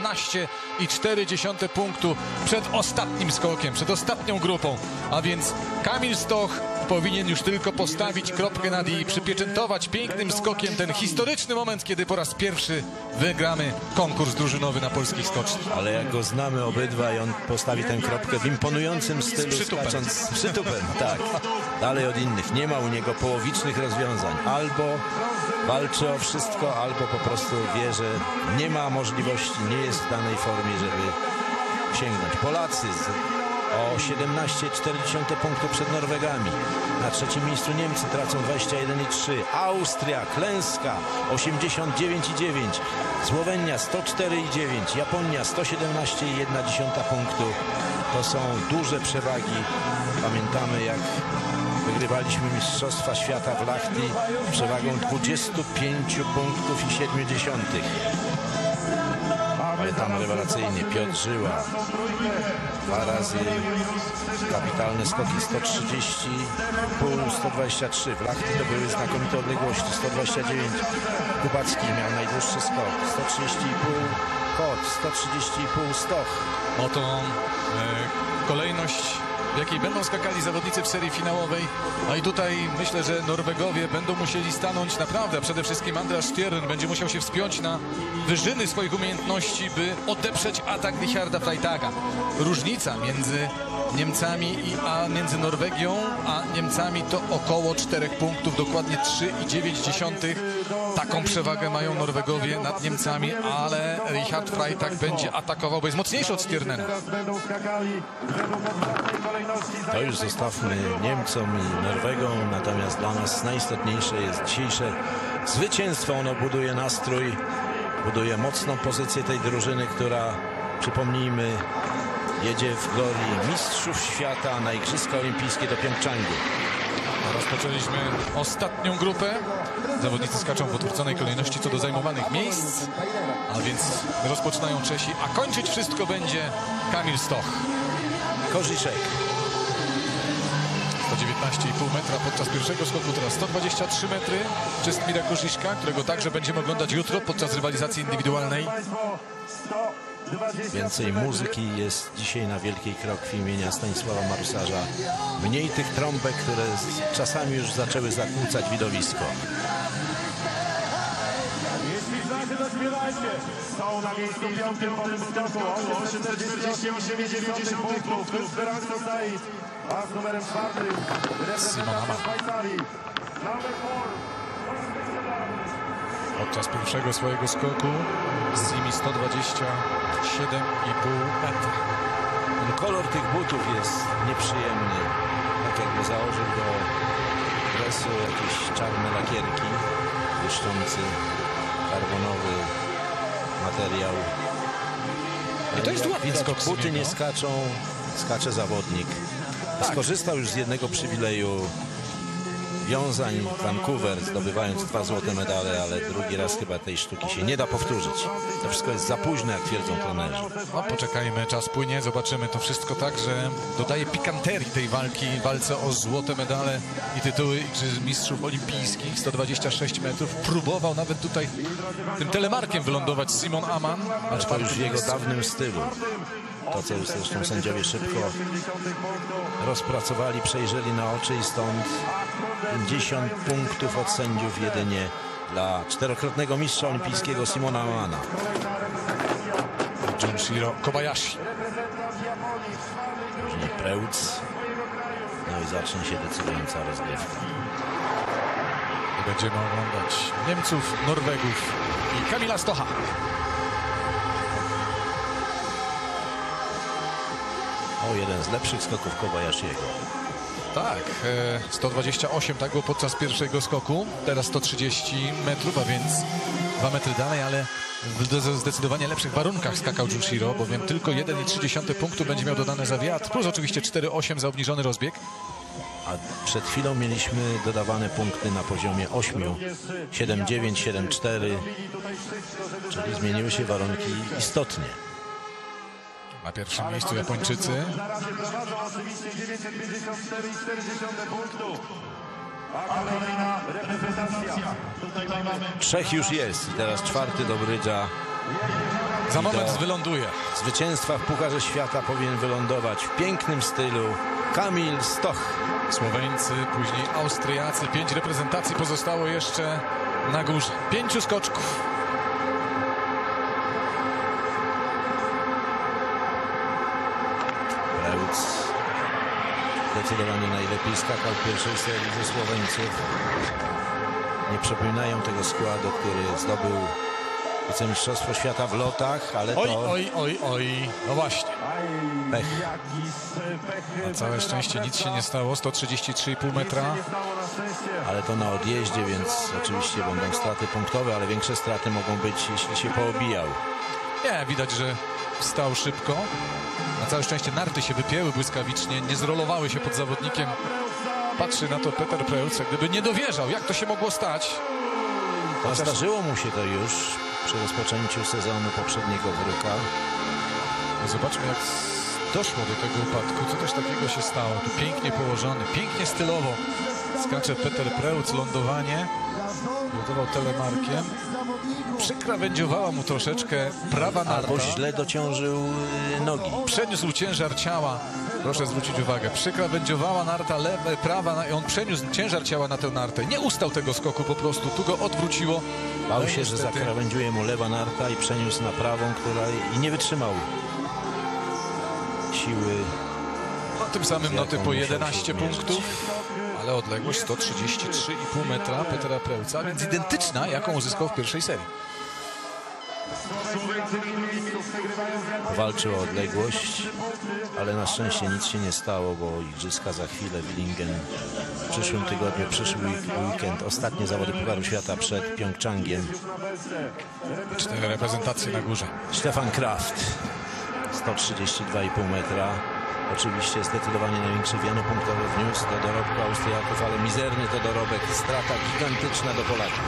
17,4 punktu przed ostatnim skokiem, przed ostatnią grupą. A więc Kamil Stoch powinien już tylko postawić kropkę nad i przypieczętować pięknym skokiem ten historyczny moment, kiedy po raz pierwszy wygramy konkurs drużynowy na polskich skoczniach. Ale jak go znamy obydwa i on postawi tę kropkę w imponującym stylu, skacząc z przytupem, tak, dalej od innych. Nie ma u niego połowicznych rozwiązań. Albo walczy o wszystko, albo po prostu wie, że nie ma możliwości, nie jest w danej formie, żeby sięgnąć. Polacy o 17,4 punktu przed Norwegami. Na trzecim miejscu Niemcy tracą 21,3. Austria, klęska 89,9. Słowenia 104,9. Japonia 117,1 punktu. To są duże przewagi. Pamiętamy, jak wygrywaliśmy Mistrzostwa Świata w Lahti przewagą 25 punktów i 0,7. Pamiętamy rewelacyjnie Piotr Żyła, 2 razy kapitalne skoki 130,5, 123. W Lahti to były znakomite odległości, 129. Kubacki miał najdłuższy skok, 130,5 Kot, 130,5 Stoch. Oto kolejność, w jakiej będą skakali zawodnicy w serii finałowej. No i tutaj myślę, że Norwegowie będą musieli stanąć naprawdę, a przede wszystkim Andreas Stjern będzie musiał się wspiąć na wyżyny swoich umiejętności, by odeprzeć atak Richarda Freitaga. Różnica między Niemcami a między Norwegią a Niemcami to około 4 punktów, dokładnie 3,9. Taką przewagę mają Norwegowie nad Niemcami, ale Richard Freitag będzie atakował, bo jest mocniejszy od Stjernena. To już zostawmy Niemcom i Norwegom, natomiast dla nas najistotniejsze jest dzisiejsze zwycięstwo. Ono buduje nastrój, buduje mocną pozycję tej drużyny, która, przypomnijmy, jedzie w glorii mistrzów świata na Igrzyska Olimpijskie do Pjongczangu. Rozpoczęliśmy ostatnią grupę. Zawodnicy skaczą w odwróconej kolejności co do zajmowanych miejsc, a więc rozpoczynają Czesi, a kończyć wszystko będzie Kamil Stoch. Korziszek. 119,5 metra podczas pierwszego skoku, teraz 123 metry. Czestmira Korziszka, którego także będziemy oglądać jutro podczas rywalizacji indywidualnej. Więcej muzyki jest dzisiaj na Wielkiej Krokwi imienia Stanisława Marusarza. Mniej tych trąbek, które czasami już zaczęły zakłócać widowisko. Jeśli znacie, to śpiewajcie. Są na miejscu piątym po tym skoku. 848,9 punktów. Esperanto Said. A z numerem 4 reprezentacja Szwajcarii. Podczas pierwszego swojego skoku Simi 127,5 metra. Ten kolor tych butów jest nieprzyjemny. Tak jakby założył do dresu jakieś czarne lakierki, błyszczący karbonowy materiał. I to jest ładny skok. Buty nie skaczą, skacze zawodnik. Skorzystał już z jednego przywileju wiązań Vancouver, zdobywając 2 złote medale, ale drugi raz chyba tej sztuki się nie da powtórzyć. To wszystko jest za późno, jak twierdzą trenerzy. No, poczekajmy, czas płynie, zobaczymy to wszystko tak, że dodaje pikanterii tej walce o złote medale i tytuły mistrzów olimpijskich. 126 metrów. Próbował nawet tutaj tym telemarkiem wylądować Simon Ammann. Ale to już w jego dawnym stylu. To, co już zresztą sędziowie szybko rozpracowali, przejrzeli na oczy i stąd 50 punktów od sędziów jedynie dla 4-krotnego mistrza olimpijskiego Simona Ammana. Junshiro Kobayashi. Później Preutz. No i zacznie się decydująca rozgrywka. Będziemy oglądać Niemców, Norwegów i Kamila Stocha. O, jeden z lepszych skoków Kobayashiego. Tak, 128 tak było podczas pierwszego skoku, teraz 130 metrów, a więc 2 metry dalej, ale w zdecydowanie lepszych warunkach skakał Junshiro, bowiem tylko 1,3 punktu będzie miał dodane za wiatr, plus oczywiście 4,8 za obniżony rozbieg. A przed chwilą mieliśmy dodawane punkty na poziomie 8, 7,9, 7,4, czyli zmieniły się warunki istotnie. Na pierwszym miejscu Japończycy. Na razie prowadzą oczywiście 954,4 punktu. A kolejna reprezentacja. Tutaj mamy 3 już jest i teraz 4 do brydża. Za moment wyląduje. Zwycięstwa w Pucharze Świata powinien wylądować w pięknym stylu Kamil Stoch. Słoweńcy, później Austriacy. 5 reprezentacji pozostało jeszcze na górze. 5 skoczków. Preutz zdecydowanie najlepiej skakał w pierwszej serii ze Słoweńców. Nie przypominają tego składu, który zdobył wicemistrzostwo świata w lotach, ale to... Oj. No właśnie. Pech. Na całe szczęście nic się nie stało. 133,5 metra. Ale to na odjeździe, więc oczywiście będą straty punktowe, ale większe straty mogą być, jeśli się poobijał. Nie, widać, że wstał szybko. Na całe szczęście narty się wypięły błyskawicznie, nie zrolowały się pod zawodnikiem. Patrzy na to Peter Preutz, gdyby nie dowierzał, jak to się mogło stać. Zdarzyło mu się to już przy rozpoczęciu sezonu poprzedniego w Ryka. Zobaczmy, jak doszło do tego upadku, co też takiego się stało. Tu pięknie położony, pięknie stylowo skacze Peter Preutz, lądowanie. Lotował telemarkiem. Przykrawędziowała mu troszeczkę prawa narta. Albo źle dociążył nogi. Przeniósł ciężar ciała. Proszę zwrócić uwagę. Przykrawędziowała narta prawa i on przeniósł ciężar ciała na tę nartę. Nie ustał tego skoku po prostu. Tu go odwróciło. Bał się, że zakrawędziuje mu lewa narta i przeniósł na prawą, która i nie wytrzymał siły. No, tym samym noty po 11 punktów. Ale odległość 133,5 metra Petera Preutza, więc identyczna, jaką uzyskał w pierwszej serii. Walczył o odległość, ale na szczęście nic się nie stało, bo igrzyska za chwilę, Willingen w przyszłym tygodniu, przyszły weekend, ostatnie zawody Pucharu Świata przed Pjongczangiem. 4 reprezentacje na górze. Stefan Kraft, 132,5 metra. Oczywiście zdecydowanie największy wianopunktowy wniósł do dorobku Austriaków, ale mizerny to dorobek, strata gigantyczna do Polaków.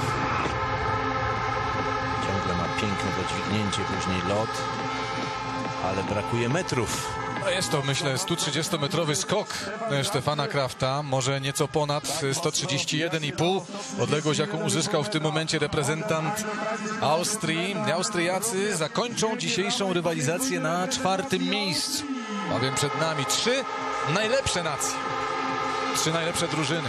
Ciągle ma piękne dodźwignięcie, później lot, ale brakuje metrów. No jest to, myślę, 130-metrowy skok Stefana Krafta, może nieco ponad 131,5. Odległość, jaką uzyskał w tym momencie reprezentant Austrii. Austriacy zakończą dzisiejszą rywalizację na 4. miejscu. Bowiem przed nami 3 najlepsze nacje. 3 najlepsze drużyny.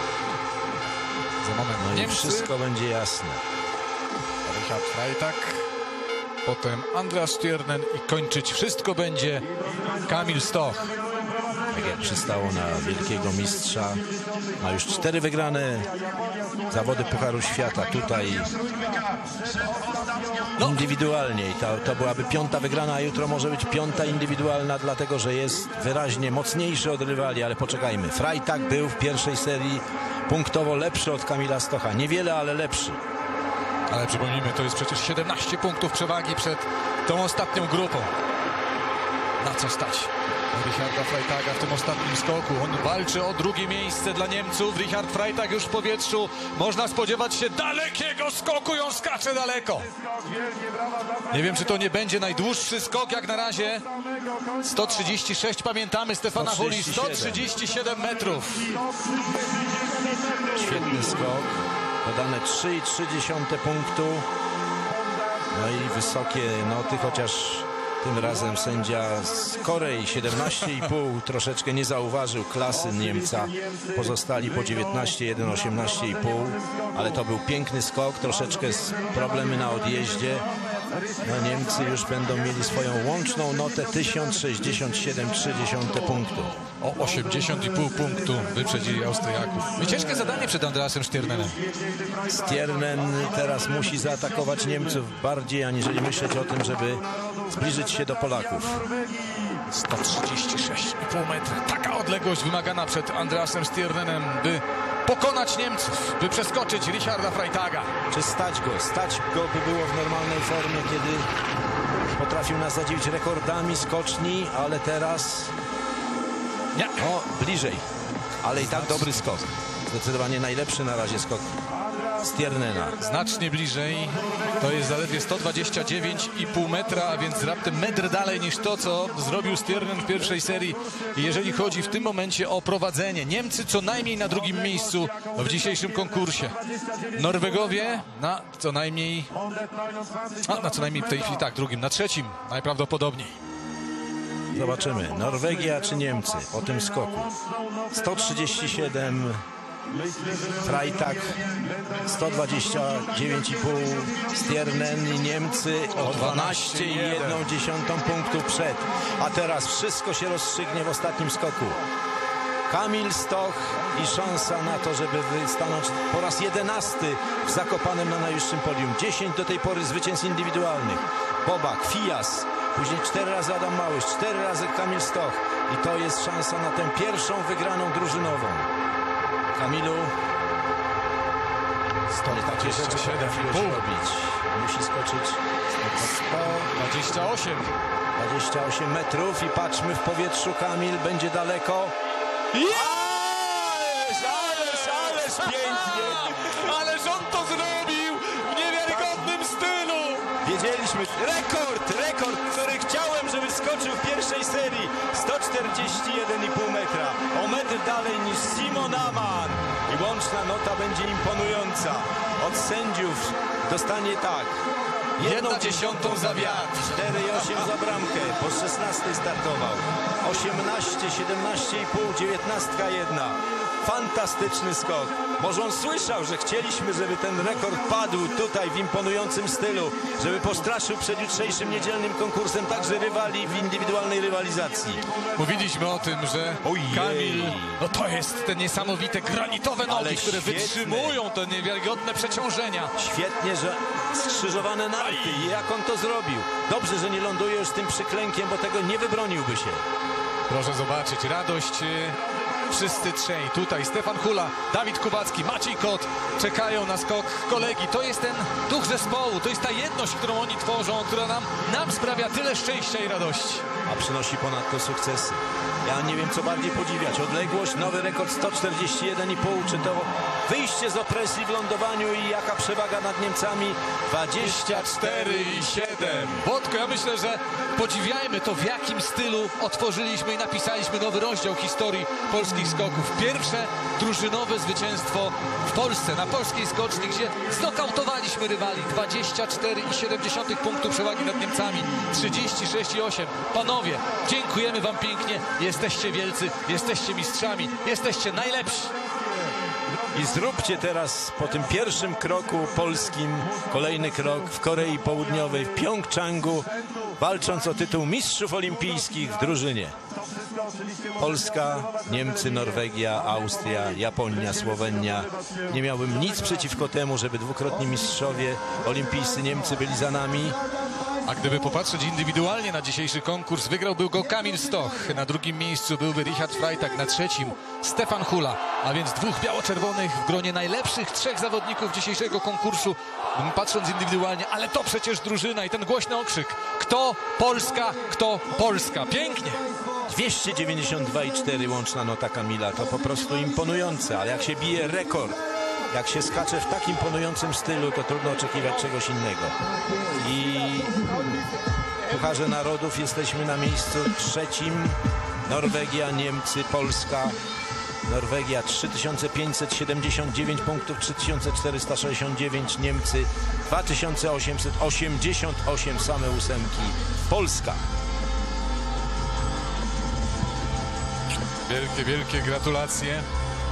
Za moment no Niemcy. I wszystko będzie jasne. Richard Freitag, potem Andreas Stiernen i kończyć wszystko będzie Kamil Stoch. Tak jak przystało na wielkiego mistrza. Ma już 4 wygrane zawody Pucharu Świata. Tutaj indywidualnie. I to byłaby 5. wygrana, a jutro może być 5. indywidualna, dlatego że jest wyraźnie mocniejszy od rywali, ale poczekajmy. Freitag był w pierwszej serii punktowo lepszy od Kamila Stocha. Niewiele, ale lepszy. Ale przypomnijmy, to jest przecież 17 punktów przewagi przed tą ostatnią grupą. Na co stać Richarda Freitaga w tym ostatnim skoku? On walczy o 2. miejsce dla Niemców. Richard Freitag już w powietrzu. Można spodziewać się dalekiego skoku i on skacze daleko. Nie wiem, czy to nie będzie najdłuższy skok jak na razie. 136, pamiętamy Stefana Huli, 137 metrów. Świetny skok. Dodane 3,3 punktu. No i wysokie noty, chociaż tym razem sędzia z Korei 17,5 troszeczkę nie zauważył klasy Niemca. Pozostali po 19,1, 18,5. Ale to był piękny skok, troszeczkę problemy na odjeździe. No Niemcy już będą mieli swoją łączną notę 1067,3 punktu. O 80,5 punktu wyprzedzili Austriaków. I ciężkie zadanie przed Andreasem Stiernenem. Stiernen teraz musi zaatakować Niemców bardziej, aniżeli myśleć o tym, żeby zbliżyć się do Polaków. 136,5 metra. Taka odległość wymagana przed Andreasem Stiernenem, by pokonać Niemców, by przeskoczyć Richarda Freitaga. Czy stać go? Stać go by było w normalnej formie, kiedy potrafił nas zadziwić rekordami skoczni, ale teraz... Nie. O, bliżej. Ale i tak dobry skok. Zdecydowanie najlepszy na razie skok Stiernena. Znacznie bliżej. To jest zaledwie 129,5 metra, a więc raptem metr dalej niż to, co zrobił Stiernen w pierwszej serii. I jeżeli chodzi w tym momencie o prowadzenie, Niemcy co najmniej na 2. miejscu w dzisiejszym konkursie. Norwegowie na co najmniej w tej chwili tak, 2., na 3. najprawdopodobniej. Zobaczymy. Norwegia czy Niemcy po tym skoku. 137 Freitag, 129,5 Stiernen i Niemcy o 12,1 punktu przed. A teraz wszystko się rozstrzygnie w ostatnim skoku. Kamil Stoch i szansa na to, żeby stanąć po raz 11 w Zakopanem na najwyższym podium. 10 do tej pory zwycięstw indywidualnych. Bobak, Fijas, później 4 razy Adam Małysz, 4 razy Kamil Stoch. I to jest szansa na tę pierwszą wygraną drużynową. Kamilu, nie takie rzeczy potrafiłeś robić. Musi skoczyć 128 metrów i patrzmy w powietrzu. Kamil będzie daleko. Ależ pięknie! Ależ on to zrobił w niewiarygodnym stylu! Wiedzieliśmy, rekord, który chciałem, żeby skoczył w pierwszej serii. 141,5 metra. O metr dalej niż Simon Amann. I łączna nota będzie imponująca. Od sędziów dostanie tak. 1/10 za wiatr. 4,8 za bramkę. Po 16 startował. 18, 17,5, 19,1. Fantastyczny skok. Może on słyszał, że chcieliśmy, żeby ten rekord padł tutaj w imponującym stylu, żeby postraszył przed jutrzejszym niedzielnym konkursem także rywali w indywidualnej rywalizacji. Mówiliśmy o tym, że Kamil, no to jest te niesamowite granitowe nogi, które wytrzymują te niewiarygodne przeciążenia. Świetnie, że skrzyżowane narty. I jak on to zrobił? Dobrze, że nie ląduje już tym przyklękiem, bo tego nie wybroniłby się. Proszę zobaczyć, radość. Wszyscy trzej tutaj, Stefan Hula, Dawid Kubacki, Maciej Kot czekają na skok kolegi. To jest ten duch zespołu, to jest ta jedność, którą oni tworzą, która nam sprawia tyle szczęścia i radości. A przynosi ponadto sukcesy. Ja nie wiem, co bardziej podziwiać. Odległość, nowy rekord 141,5. Czy to wyjście z opresji w lądowaniu i jaka przewaga nad Niemcami? 24,7. Wodko, ja myślę, że podziwiajmy to, w jakim stylu otworzyliśmy i napisaliśmy nowy rozdział historii polskich skoków. Pierwsze drużynowe zwycięstwo w Polsce, na polskiej skoczni, gdzie znokautowaliśmy rywali. 24,7 punktu przewagi nad Niemcami. 36,8. Panowie, dziękujemy wam pięknie. Jesteście wielcy, jesteście mistrzami, jesteście najlepsi. I zróbcie teraz po tym pierwszym kroku polskim kolejny krok w Korei Południowej, w Pjongczangu, walcząc o tytuł mistrzów olimpijskich w drużynie. Polska, Niemcy, Norwegia, Austria, Japonia, Słowenia. Nie miałbym nic przeciwko temu, żeby dwukrotni mistrzowie olimpijscy Niemcy byli za nami. A gdyby popatrzeć indywidualnie na dzisiejszy konkurs, wygrałby go Kamil Stoch. Na drugim miejscu byłby Richard Freitag, na trzecim Stefan Hula. A więc dwóch biało-czerwonych w gronie najlepszych trzech zawodników dzisiejszego konkursu, patrząc indywidualnie. Ale to przecież drużyna i ten głośny okrzyk. Kto Polska, kto Polska. Pięknie. 292,4 łączna nota Kamila. To po prostu imponujące. Ale jak się bije rekord, jak się skacze w tak imponującym stylu, to trudno oczekiwać czegoś innego. I w Pucharze Narodów jesteśmy na miejscu trzecim. Norwegia, Niemcy, Polska. Norwegia 3579 punktów, 3469. Niemcy 2888, same ósemki. Polska. Wielkie, wielkie gratulacje.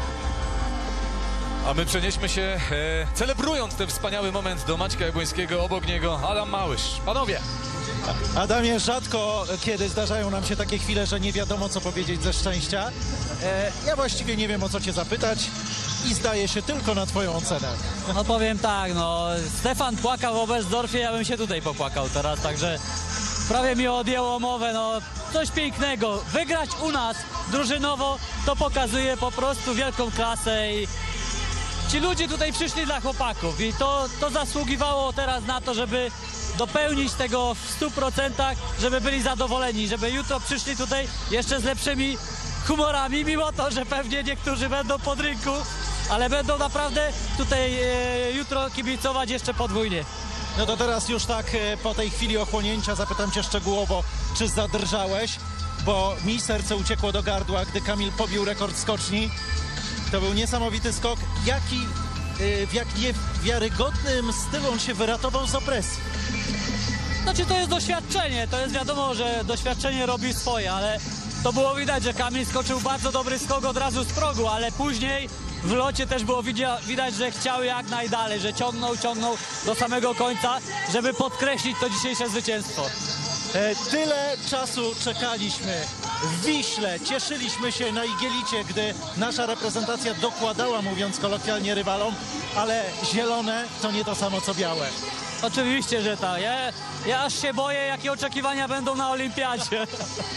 A my przenieśmy się, celebrując ten wspaniały moment, do Maćka Jabłońskiego, obok niego Adam Małysz. Panowie! Adamie, rzadko kiedy zdarzają nam się takie chwile, że nie wiadomo, co powiedzieć ze szczęścia. Ja właściwie nie wiem, o co cię zapytać i zdaję się tylko na twoją ocenę. No powiem tak, no Stefan płakał w Oberstdorfie, ja bym się tutaj popłakał teraz, także prawie mi odjęło mowę, no coś pięknego. Wygrać u nas drużynowo to pokazuje po prostu wielką klasę i ci ludzie tutaj przyszli dla chłopaków i to zasługiwało teraz na to, żeby dopełnić tego w 100%, żeby byli zadowoleni, żeby jutro przyszli tutaj jeszcze z lepszymi humorami, mimo to, że pewnie niektórzy będą pod rynku, ale będą naprawdę tutaj jutro kibicować jeszcze podwójnie. No to teraz już tak po tej chwili ochłonięcia zapytam cię szczegółowo, czy zadrżałeś, bo mi serce uciekło do gardła, gdy Kamil pobił rekord skoczni. To był niesamowity skok. W jak niewiarygodnym stylu on się wyratował z opresji. Znaczy to jest doświadczenie, to jest wiadomo, że doświadczenie robi swoje, ale to było widać, że Kamil skoczył bardzo dobry skok od razu z progu, ale później w locie też było widać, że chciał jak najdalej, że ciągnął do samego końca, żeby podkreślić to dzisiejsze zwycięstwo. Tyle czasu czekaliśmy w Wiśle, cieszyliśmy się na Igielicie, gdy nasza reprezentacja dokładała, mówiąc kolokwialnie, rywalom, ale zielone to nie to samo co białe. Oczywiście, że tak. Ja aż się boję, jakie oczekiwania będą na olimpiadzie.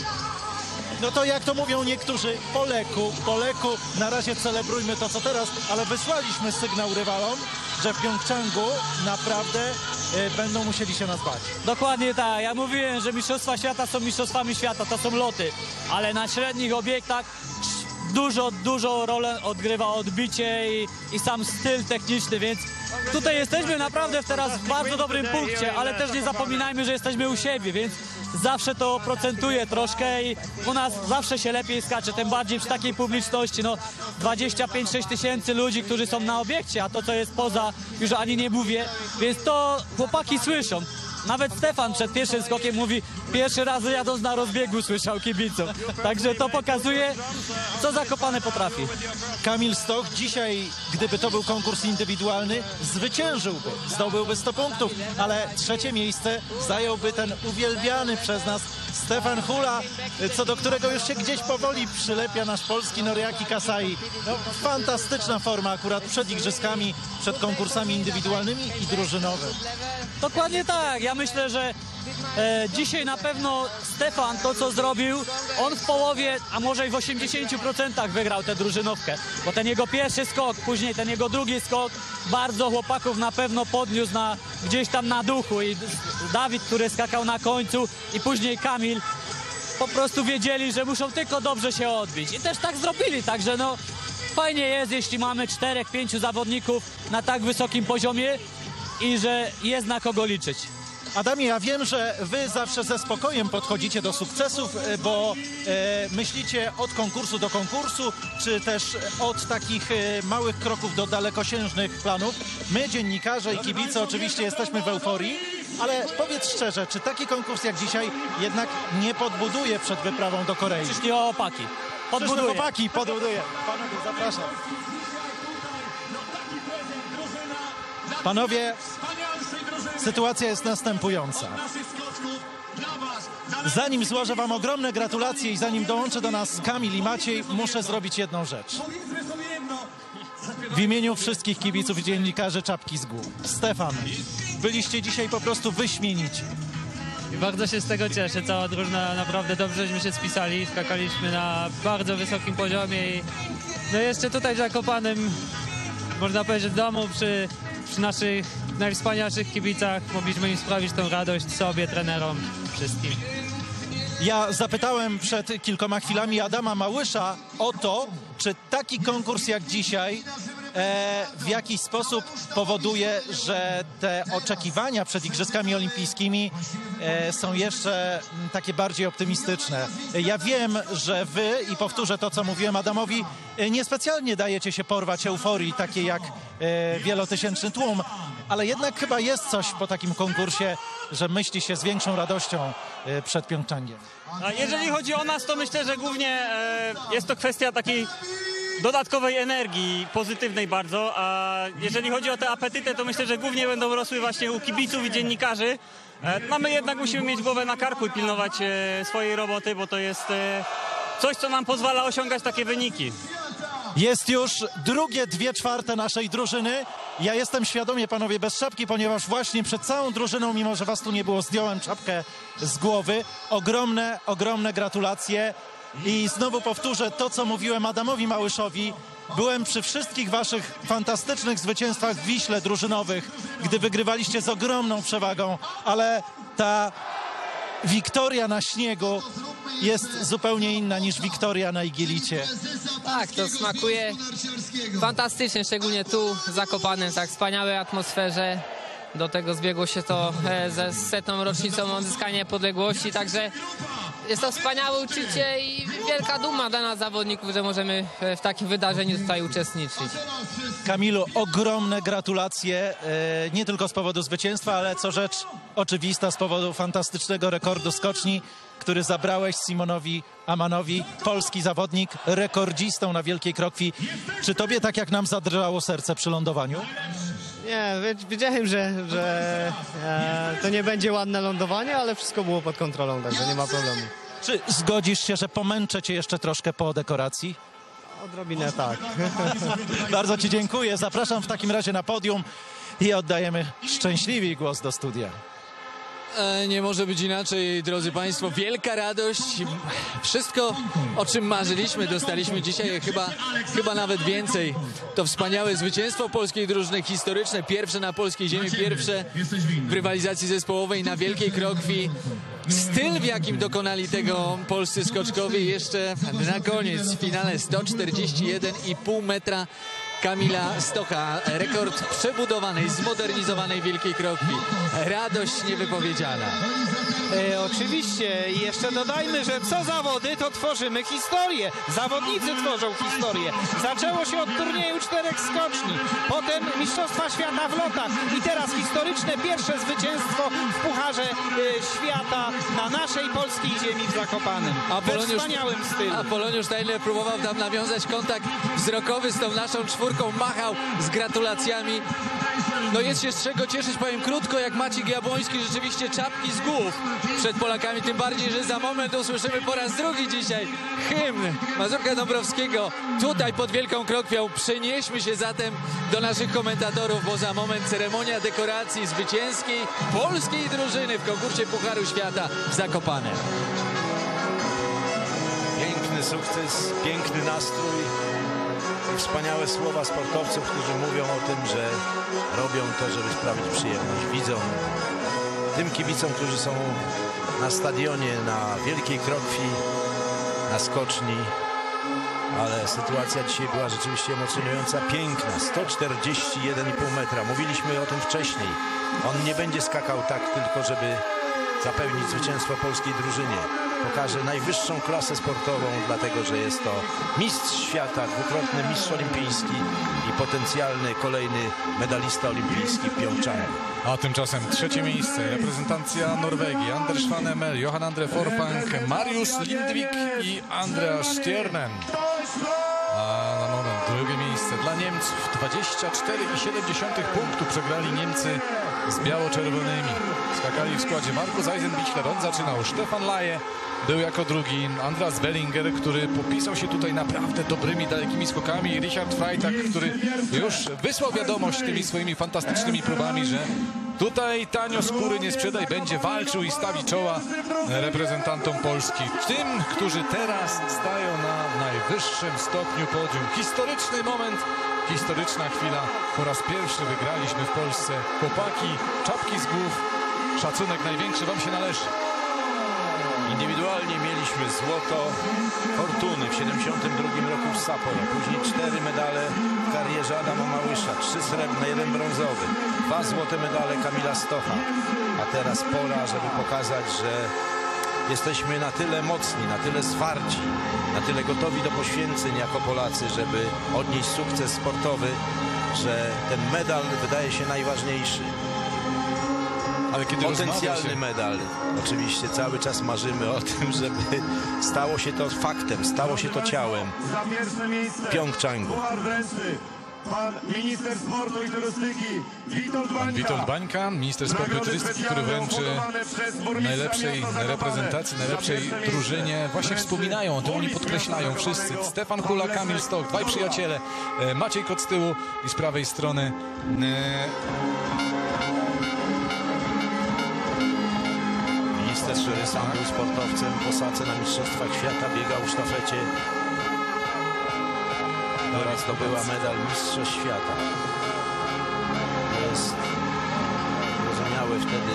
No to jak to mówią niektórzy, po leku, na razie celebrujmy to co teraz, ale wysłaliśmy sygnał rywalom, że w Pjongczangu naprawdę będą musieli się nas bać. Dokładnie tak. Ja mówiłem, że mistrzostwa świata są mistrzostwami świata, to są loty, ale na średnich obiektach dużo rolę odgrywa odbicie i sam styl techniczny, więc tutaj jesteśmy naprawdę teraz w bardzo dobrym punkcie, ale też nie zapominajmy, że jesteśmy u siebie, więc zawsze to procentuje troszkę i u nas zawsze się lepiej skacze, tym bardziej przy takiej publiczności, no 25-6 tysięcy ludzi, którzy są na obiekcie, a to co jest poza już ani nie mówię, więc to chłopaki słyszą. Nawet Stefan przed pierwszym skokiem mówi, pierwszy raz jadąc na rozbiegu słyszał kibiców. Także to pokazuje, co Zakopane potrafi. Kamil Stoch dzisiaj, gdyby to był konkurs indywidualny, zwyciężyłby, zdobyłby 100 punktów, ale trzecie miejsce zająłby ten uwielbiany przez nas Stefan Hula, co do którego już się gdzieś powoli przylepia nasz polski Noriaki Kasai. No, fantastyczna forma akurat przed igrzyskami, przed konkursami indywidualnymi i drużynowymi. Dokładnie tak. Ja myślę, że dzisiaj na pewno Stefan to, co zrobił, on w połowie, a może i w 80% wygrał tę drużynówkę. Bo ten jego pierwszy skok, później ten jego drugi skok, bardzo chłopaków na pewno podniósł gdzieś tam na duchu. I Dawid, który skakał na końcu i później Kamil, po prostu wiedzieli, że muszą tylko dobrze się odbić. I też tak zrobili, także no fajnie jest, jeśli mamy 4-5 zawodników na tak wysokim poziomie i że jest na kogo liczyć. Adamie, ja wiem, że wy zawsze ze spokojem podchodzicie do sukcesów, bo myślicie od konkursu do konkursu, czy też od takich małych kroków do dalekosiężnych planów. My, dziennikarze i kibice, oczywiście jesteśmy w euforii, ale powiedz szczerze, czy taki konkurs jak dzisiaj jednak nie podbuduje przed wyprawą do Korei? Przyszli chłopaki. Podbuduje. Chłopaki, podbuduje. Panowie, zapraszam. Panowie, sytuacja jest następująca. Zanim złożę wam ogromne gratulacje i zanim dołączę do nas Kamil i Maciej, muszę zrobić jedną rzecz. W imieniu wszystkich kibiców i dziennikarzy czapki z głów. Stefan, byliście dzisiaj po prostu wyśmienici. Bardzo się z tego cieszę. Cała drużyna naprawdę dobrze żeśmy się spisali. Skakaliśmy na bardzo wysokim poziomie i no jeszcze tutaj w Zakopanem, można powiedzieć, w domu przy naszych najwspanialszych kibicach mogliśmy im sprawić tą radość sobie, trenerom, wszystkim. Ja zapytałem przed kilkoma chwilami Adama Małysza o to, czy taki konkurs jak dzisiaj w jakiś sposób powoduje, że te oczekiwania przed Igrzyskami Olimpijskimi są jeszcze takie bardziej optymistyczne. Ja wiem, że wy, i powtórzę to, co mówiłem Adamowi, niespecjalnie dajecie się porwać euforii, takiej jak wielotysięczny tłum, ale jednak chyba jest coś po takim konkursie, że myśli się z większą radością przed Pjongczangiem. Jeżeli chodzi o nas, to myślę, że głównie jest to kwestia takiej dodatkowej energii, pozytywnej bardzo, a jeżeli chodzi o tę apetytę, to myślę, że głównie będą rosły właśnie u kibiców i dziennikarzy. No my jednak musimy mieć głowę na karku i pilnować swojej roboty, bo to jest coś, co nam pozwala osiągać takie wyniki. Jest już drugie 2/4 naszej drużyny. Ja jestem świadomie, panowie, bez czapki, ponieważ właśnie przed całą drużyną, mimo że was tu nie było, zdjąłem czapkę z głowy. Ogromne gratulacje. I znowu powtórzę to, co mówiłem Adamowi Małyszowi. Byłem przy wszystkich waszych fantastycznych zwycięstwach w Wiśle drużynowych, gdy wygrywaliście z ogromną przewagą, ale ta wiktoria na śniegu jest zupełnie inna niż wiktoria na Igielicie. Tak, to smakuje fantastycznie, szczególnie tu w Zakopanem, tak wspaniałej atmosferze. Do tego zbiegło się to ze 100. rocznicą odzyskania niepodległości, także jest to wspaniałe uczucie i wielka duma dla nas zawodników, że możemy w takim wydarzeniu tutaj uczestniczyć. Kamilu, ogromne gratulacje, nie tylko z powodu zwycięstwa, ale co rzecz oczywista, z powodu fantastycznego rekordu skoczni, który zabrałeś Simonowi Amanowi, polski zawodnik, rekordzistą na Wielkiej Krokwi. Czy tobie tak jak nam zadrżało serce przy lądowaniu? Nie, wiedziałem, że to nie będzie ładne lądowanie, ale wszystko było pod kontrolą, także nie ma problemu. Czy zgodzisz się, że pomęczę cię jeszcze troszkę po dekoracji? Odrobinę tak. Bardzo ci dziękuję. Zapraszam w takim razie na podium i oddajemy szczęśliwie głos do studia. Nie może być inaczej, drodzy Państwo. Wielka radość. Wszystko, o czym marzyliśmy, dostaliśmy dzisiaj, chyba nawet więcej. To wspaniałe zwycięstwo polskiej drużyny, historyczne, pierwsze na polskiej ziemi, pierwsze w rywalizacji zespołowej na Wielkiej Krokwi. Styl, w jakim dokonali tego polscy skoczkowie. Jeszcze na koniec w finale 141,5 metra Kamila Stocha. Rekord przebudowanej, zmodernizowanej Wielkiej Krokwi. Radość niewypowiedziana. Oczywiście. I jeszcze dodajmy, że co zawody, to tworzymy historię. Zawodnicy tworzą historię. Zaczęło się od turnieju 4 skoczni. Potem Mistrzostwa Świata w lotach. I teraz historyczne pierwsze zwycięstwo w Pucharze Świata na naszej polskiej ziemi w Zakopanem. We wspaniałym stylu. Apoloniusz Steiner próbował tam nawiązać kontakt wzrokowy z tą naszą czwórką. Machał z gratulacjami. No jest się z czego cieszyć, powiem krótko, jak Maciej Jabłoński, rzeczywiście czapki z głów przed Polakami, tym bardziej, że za moment usłyszymy po raz drugi dzisiaj hymn Mazurka Dąbrowskiego tutaj pod Wielką Krokwią. Przenieśmy się zatem do naszych komentatorów, bo za moment ceremonia dekoracji zwycięskiej polskiej drużyny w konkursie Pucharu Świata w Zakopanem. Piękny sukces, piękny nastrój. Wspaniałe słowa sportowców, którzy mówią o tym, że robią to, żeby sprawić przyjemność widzom, tym kibicom, którzy są na stadionie, na Wielkiej Krokwi, na skoczni. Ale sytuacja dzisiaj była rzeczywiście emocjonująca, piękna. 141,5 metra. Mówiliśmy o tym wcześniej. On nie będzie skakał tak tylko, żeby zapewnić zwycięstwo polskiej drużynie. Pokaże najwyższą klasę sportową, dlatego że jest to mistrz świata, dwukrotny mistrz olimpijski i potencjalny kolejny medalista olimpijski w Pjongczangu. A tymczasem trzecie miejsce, reprezentacja Norwegii, Anders van Emel, Johan Andre Forfang, Marius Lindvik i Andreas Stjernen. A na moment drugie miejsce dla Niemców, 24,7 punktu przegrali Niemcy z biało-czerwonymi. Skakali w składzie Markus Eisenbichler, on zaczynał, Stefan Laje był jako drugi, Andreas Wellinger, który popisał się tutaj naprawdę dobrymi, dalekimi skokami, i Richard Freitag, który już wysłał wiadomość tymi swoimi fantastycznymi próbami, że tutaj tanio skóry nie sprzedaj, będzie walczył i stawi czoła reprezentantom Polski. Tym, którzy teraz stają na najwyższym stopniu podium. Historyczny moment, historyczna chwila. Po raz pierwszy wygraliśmy w Polsce. Chłopaki, czapki z głów. Szacunek największy wam się należy. Indywidualnie mieliśmy złoto Fortuny w 1972 roku w Sapporo. Później 4 medale w karierze Adama Małysza, 3 srebrne, 1 brązowy, 2 złote medale Kamila Stocha. A teraz pora, żeby pokazać, że jesteśmy na tyle mocni, na tyle zwarci, na tyle gotowi do poświęceń jako Polacy, żeby odnieść sukces sportowy, że ten medal wydaje się najważniejszy. Ale kiedy potencjalny medal. Oczywiście cały czas marzymy o tym, żeby stało się to faktem, stało się to ciałem w Pjongczangu. Pan minister sportu i turystyki Witold Bańka, minister sportu i turystyki, który wręczy najlepszej reprezentacji, najlepszej drużynie. Właśnie wspominają o tym, oni podkreślają wszyscy. Stefan Hula, Kamil Stoch, dwaj przyjaciele, Maciej Kot z tyłu i z prawej strony Minister Szczery sam był sportowcem w Osace na Mistrzostwach Świata, biegał w sztafecie. Teraz zdobyła medal Mistrzostw Świata. To jest zrozumiałe wtedy,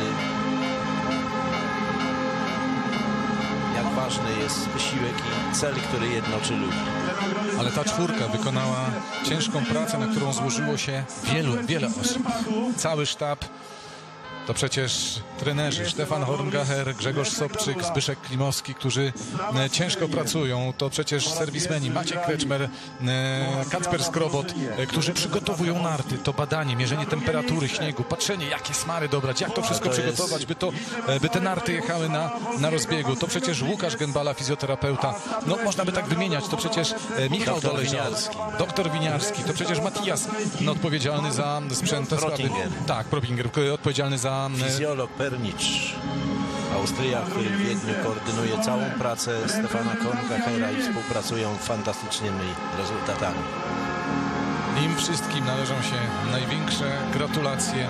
jak ważny jest wysiłek i cel, który jednoczy ludzi. Ale ta czwórka wykonała ciężką pracę, na którą złożyło się wiele osób. Cały sztab. To przecież trenerzy Stefan Horngacher, Grzegorz Sobczyk, Zbyszek Klimowski, którzy ciężko pracują. To przecież serwismeni Maciek Kreczmer, Kacper Skrobot, którzy przygotowują narty. To badanie, mierzenie temperatury śniegu, patrzenie, jakie smary dobrać, jak to wszystko przygotować, by te narty jechały na rozbiegu. To przecież Łukasz Gębala, fizjoterapeuta. No można by tak wymieniać. To przecież Michał Dolezialski, doktor Winiarski. To przecież Matias, odpowiedzialny za sprzęt. Tak, Propinger, odpowiedzialny za... Fizjolog Pernicz, Austriak, który w Wiedniu koordynuje całą pracę Stefana Horngachera i współpracują fantastycznymi rezultatami. Im wszystkim należą się największe gratulacje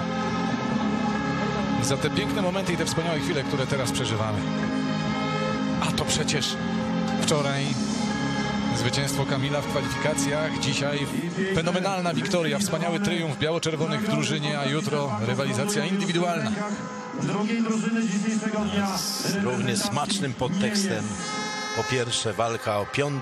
za te piękne momenty i te wspaniałe chwile, które teraz przeżywamy. A to przecież wczoraj zwycięstwo Kamila w kwalifikacjach, dzisiaj fenomenalna wiktoria, wspaniały triumf biało-czerwonych w drużynie, a jutro rywalizacja indywidualna. Drugiej drużyny dzisiejszego dnia. Z równie smacznym podtekstem. Po pierwsze walka o 5.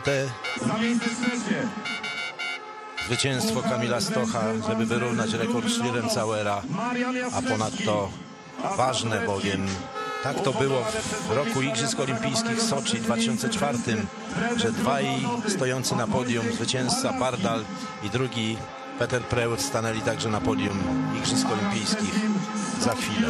zwycięstwo Kamila Stocha, żeby wyrównać rekord Schlierenzauera, a ponadto ważne, bowiem tak to było w roku Igrzysk Olimpijskich w Soczi w 2004, że dwaj stojący na podium, zwycięzca Bardal i drugi Peter Preut, stanęli także na podium Igrzysk Olimpijskich za chwilę.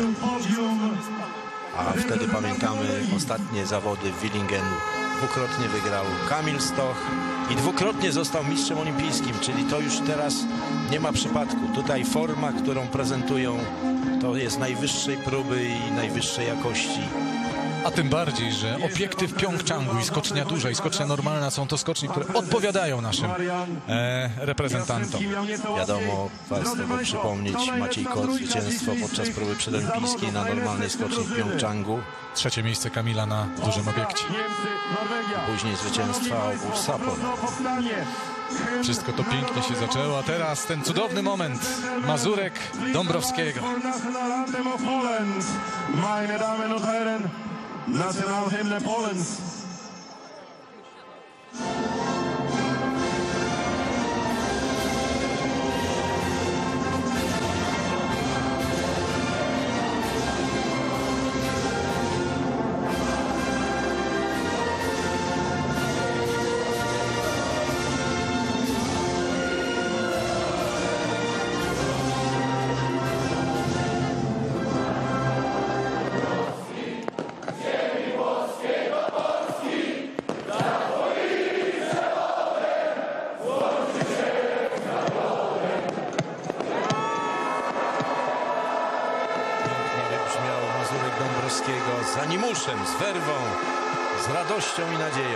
A wtedy pamiętamy ostatnie zawody w Willingen. Dwukrotnie wygrał Kamil Stoch i dwukrotnie został mistrzem olimpijskim, czyli to już teraz nie ma przypadku. Tutaj forma, którą prezentują, to jest najwyższej próby i najwyższej jakości. A tym bardziej, że obiekty w Pjongczangu i skocznia duża i skocznia normalna są to skoczni, które odpowiadają naszym reprezentantom. Wiadomo, warto tego przypomnieć, Maciej Kot, zwycięstwo podczas próby przedolimpijskiej na normalnej skoczni w Pjongczangu. 3. miejsce Kamila na dużym obiekcie. Później zwycięstwa obu Sapor. Wszystko to pięknie się zaczęło, a teraz ten cudowny moment Mazurek Dąbrowskiego. Meine Damen und Herren, Nationalhymne Polens. Z animuszem, z werwą, z radością i nadzieją.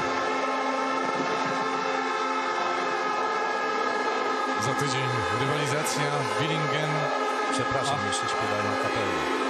Za tydzień rywalizacja w Willingen. Przepraszam, jeszcze śpiewają kapelę.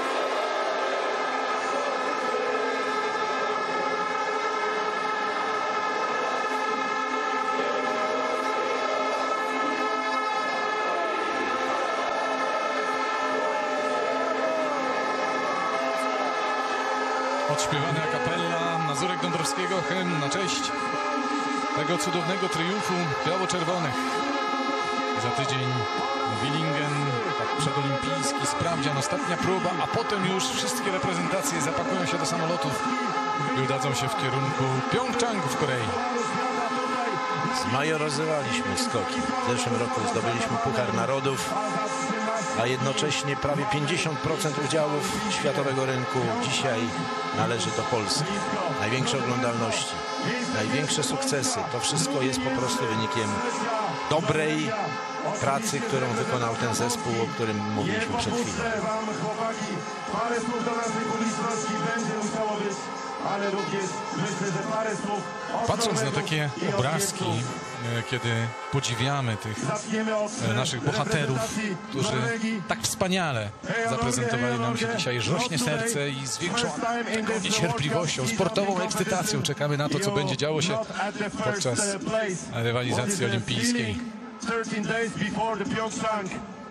Odśpiewana kapella Mazurek Dąbrowskiego, hymn na cześć tego cudownego triumfu biało-czerwonych. Za tydzień Willingen, tak przedolimpijski sprawdzian, ostatnia próba, a potem już wszystkie reprezentacje zapakują się do samolotów i udadzą się w kierunku Pjongczangu w Korei. Zmajorozowaliśmy skoki. W zeszłym roku zdobyliśmy Puchar Narodów, a jednocześnie prawie 50% udziałów światowego rynku dzisiaj należy do Polski. Największe oglądalności, największe sukcesy. To wszystko jest po prostu wynikiem dobrej pracy, którą wykonał ten zespół, o którym mówiliśmy przed chwilą. Parę słów do naszej publiczności będzie musiało być, ale również myślę, że parę słów. Patrząc na takie obrazki, kiedy podziwiamy tych naszych bohaterów, którzy tak wspaniale zaprezentowali nam się dzisiaj, rośnie serce i z większą niecierpliwością, sportową ekscytacją czekamy na to, co będzie działo się podczas rywalizacji olimpijskiej.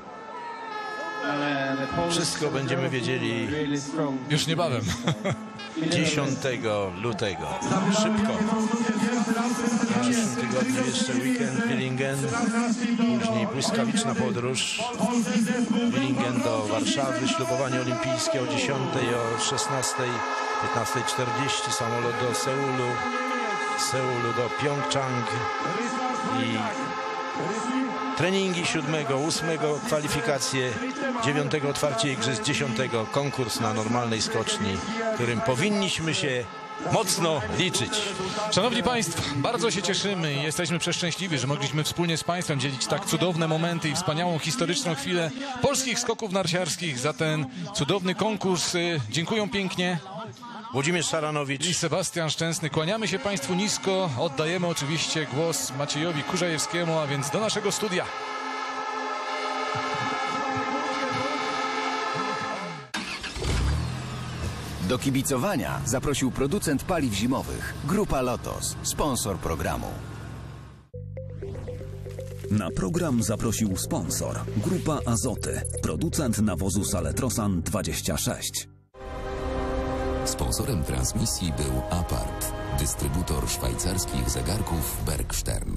Wszystko będziemy wiedzieli już niebawem. 10 lutego. Szybko. W przyszłym tygodniu jeszcze weekend Willingen, później błyskawiczna podróż Willingen do Warszawy, ślubowanie olimpijskie o 10, o 16, 15:40 samolot do Seulu do Pjongczang i treningi 7, 8 kwalifikacje, 9 otwarcie igrzysk, 10 konkurs na normalnej skoczni, którym powinniśmy się mocno liczyć. Szanowni Państwo, bardzo się cieszymy i jesteśmy przeszczęśliwi, że mogliśmy wspólnie z Państwem dzielić tak cudowne momenty i wspaniałą historyczną chwilę polskich skoków narciarskich za ten cudowny konkurs. Dziękuję pięknie. Włodzimierz Szaranowicz i Sebastian Szczęsny. Kłaniamy się Państwu nisko. Oddajemy oczywiście głos Maciejowi Kurzajewskiemu, a więc do naszego studia. Do kibicowania zaprosił producent paliw zimowych Grupa Lotos, sponsor programu. Na program zaprosił sponsor Grupa Azoty, producent nawozu Saletrosan 26. Sponsorem transmisji był Apart, dystrybutor szwajcarskich zegarków Bergstern.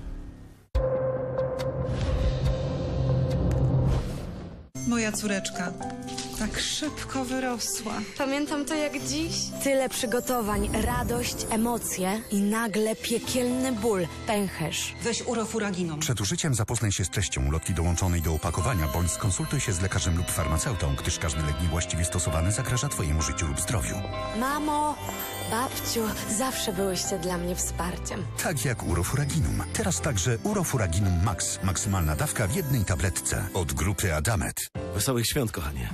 Moja córeczka tak szybko wyrosła. Pamiętam to jak dziś. Tyle przygotowań, radość, emocje i nagle piekielny ból, pęcherz. Weź urofuraginum. Przed użyciem zapoznaj się z treścią ulotki dołączonej do opakowania, bądź skonsultuj się z lekarzem lub farmaceutą, gdyż każdy lek niewłaściwie stosowany zagraża Twojemu życiu lub zdrowiu. Mamo, babciu, zawsze byłyście dla mnie wsparciem. Tak jak urofuraginum. Teraz także urofuraginum Max. Maksymalna dawka w jednej tabletce od grupy Adamet. Wesołych świąt, kochanie.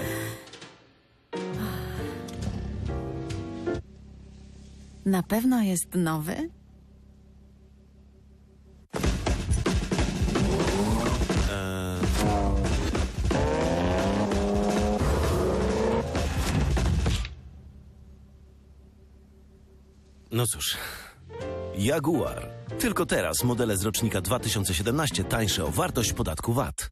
Na pewno jest nowy? No cóż, Jaguar. Tylko teraz modele z rocznika 2017 tańsze o wartość podatku VAT.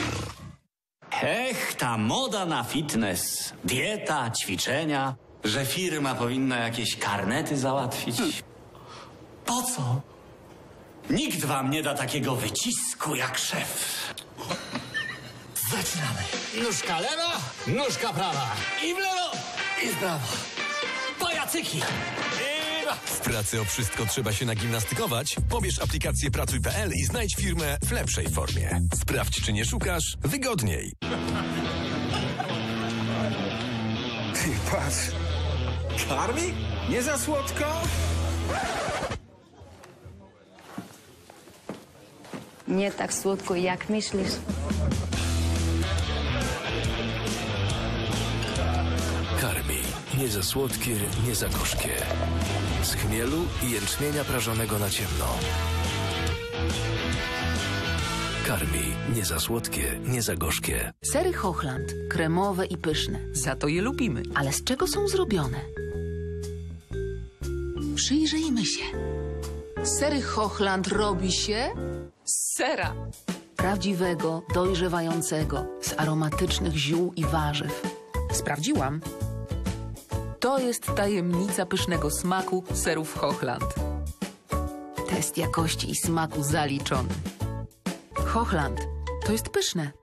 Ech, ta moda na fitness, dieta, ćwiczenia, że firma powinna jakieś karnety załatwić. Po co? Nikt wam nie da takiego wycisku jak szef. Zaczynamy. Nóżka lewa, nóżka prawa. I w lewo, i w prawo. Pajacyki. W pracy o wszystko trzeba się nagimnastykować? Pobierz aplikację Pracuj.pl i znajdź firmę w lepszej formie. Sprawdź, czy nie szukasz wygodniej. Ty, patrz. Karmi? Nie za słodko? Nie tak słodko, jak myślisz. Karmi. Nie za słodkie, nie za gorzkie. Z chmielu i jęczmienia prażonego na ciemno. Karmi. Nie za słodkie, nie za gorzkie. Sery Hochland. Kremowe i pyszne. Za to je lubimy. Ale z czego są zrobione? Przyjrzyjmy się. Sery Hochland robi się z sera. Prawdziwego, dojrzewającego, z aromatycznych ziół i warzyw. Sprawdziłam. To jest tajemnica pysznego smaku serów Hochland. Test jakości i smaku zaliczony. Hochland. To jest pyszne.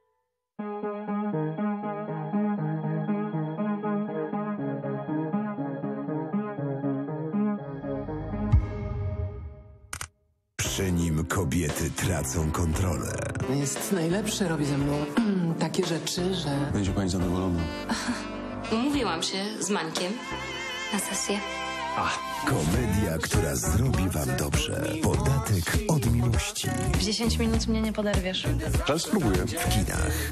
Przy nim kobiety tracą kontrolę. Jest najlepszy, robi ze mną takie rzeczy, że... Będzie pani zadowolona. Umówiłam się z Mańkiem na sesję. Komedia, która zrobi wam dobrze. Podatek od miłości. W 10 minut mnie nie poderwiesz. Czas spróbuję. W kinach.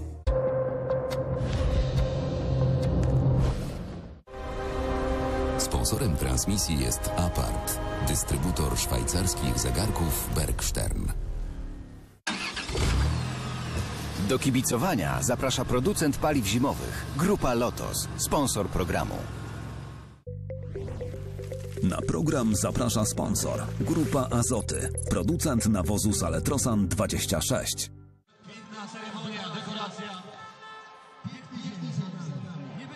Sponsorem transmisji jest Apart, dystrybutor szwajcarskich zegarków Bergstern. Do kibicowania zaprasza producent paliw zimowych Grupa Lotos, sponsor programu. Na program zaprasza sponsor Grupa Azoty, producent nawozu Saletrosan 26.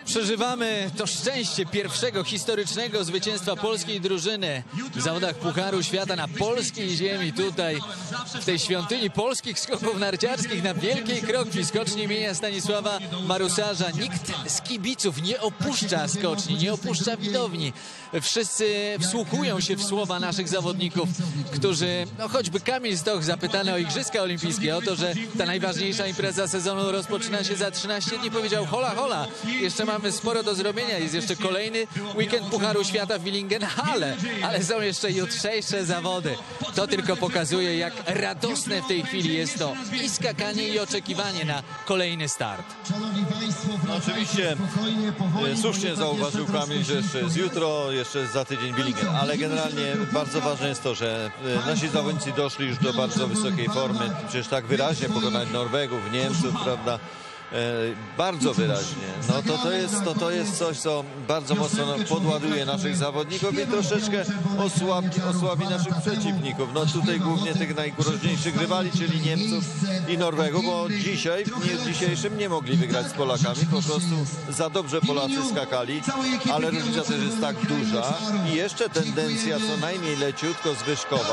Przeżywamy to szczęście pierwszego historycznego zwycięstwa polskiej drużyny w zawodach Pucharu Świata na polskiej ziemi, tutaj w tej świątyni polskich skoków narciarskich na Wielkiej Krokwi, skoczni imienia Stanisława Marusarza. Nikt z kibiców nie opuszcza skoczni, nie opuszcza widowni. Wszyscy wsłuchują się w słowa naszych zawodników, którzy, no choćby Kamil Stoch, zapytany o Igrzyska Olimpijskie, o to, że ta najważniejsza impreza sezonu rozpoczyna się za 13 dni, powiedział: hola, hola, jeszcze mamy sporo do zrobienia, jest jeszcze kolejny weekend Pucharu Świata w Willingenhalle, ale są jeszcze jutrzejsze zawody. To tylko pokazuje, jak radosne w tej chwili jest to i skakanie, i oczekiwanie na kolejny start. No oczywiście słusznie zauważył Kamil, że jeszcze jest jutro, jeszcze jest za tydzień Willingen, ale generalnie bardzo ważne jest to, że nasi zawodnicy doszli już do bardzo wysokiej formy. Przecież tak wyraźnie pokonać Norwegów, Niemców, prawda? Bardzo wyraźnie. No to jest coś, co bardzo mocno podładuje naszych zawodników i troszeczkę osłabi naszych przeciwników. No tutaj głównie tych najgroźniejszych rywali, czyli Niemców i Norwegów, bo dzisiaj, w dniu dzisiejszym nie mogli wygrać z Polakami. Po prostu za dobrze Polacy skakali, ale różnica też jest tak duża i jeszcze tendencja co najmniej leciutko zwyżkowa,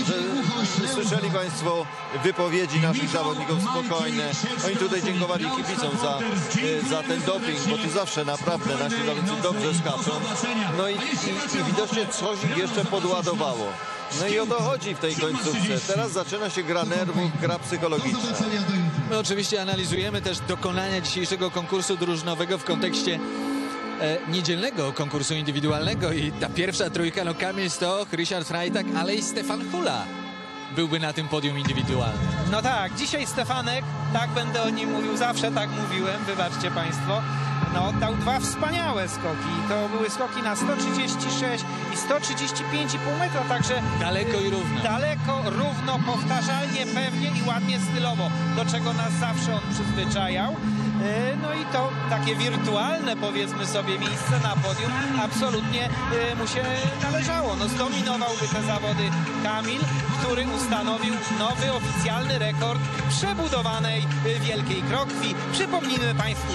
że słyszeli Państwo wypowiedzi naszych zawodników spokojne. Oni tutaj dziękowali kibicom za ten doping, bo tu zawsze naprawdę nasi zawodnicy dobrze skaczą. No i widocznie coś ich jeszcze podładowało. No i o to chodzi w tej końcówce. Teraz zaczyna się gra nerwów, gra psychologiczna. My oczywiście analizujemy też dokonania dzisiejszego konkursu drużynowego w kontekście niedzielnego konkursu indywidualnego i ta pierwsza trójka, no Kamil Stoch, Richard Freitag, ale i Stefan Hula byłby na tym podium indywidualnym. No tak, dzisiaj Stefanek, tak będę o nim mówił, zawsze tak mówiłem, wybaczcie Państwo, no dał dwa wspaniałe skoki. To były skoki na 136 i 135,5 metra, także daleko i równo. Daleko, równo, powtarzalnie, pewnie i ładnie stylowo, do czego nas zawsze on przyzwyczajał. No i to takie wirtualne, powiedzmy sobie, miejsce na podium absolutnie mu się należało. No zdominowałby te zawody Kamil, który ustanowił nowy oficjalny rekord przebudowanej Wielkiej Krokwi. Przypomnijmy Państwu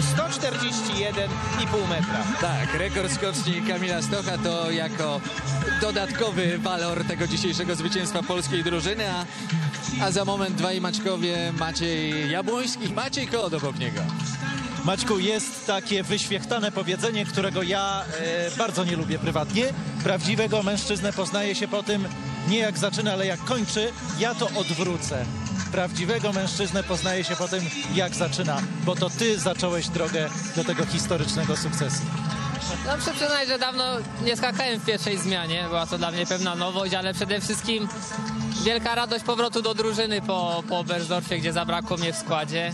141,5 metra. Tak, rekord skoczni Kamila Stocha to jako dodatkowy walor tego dzisiejszego zwycięstwa polskiej drużyny, a za moment dwaj Maćkowie, Maciej Jabłoński i Maciej Kot obok niego. Maćku, jest takie wyświechtane powiedzenie, którego ja bardzo nie lubię prywatnie. Prawdziwego mężczyznę poznaje się po tym, nie jak zaczyna, ale jak kończy. Ja to odwrócę. Prawdziwego mężczyznę poznaje się po tym, jak zaczyna, bo to ty zacząłeś drogę do tego historycznego sukcesu. No muszę przyznać, że dawno nie skakałem w pierwszej zmianie. Była to dla mnie pewna nowość, ale przede wszystkim wielka radość powrotu do drużyny po Oberstdorfie, gdzie zabrakło mnie w składzie.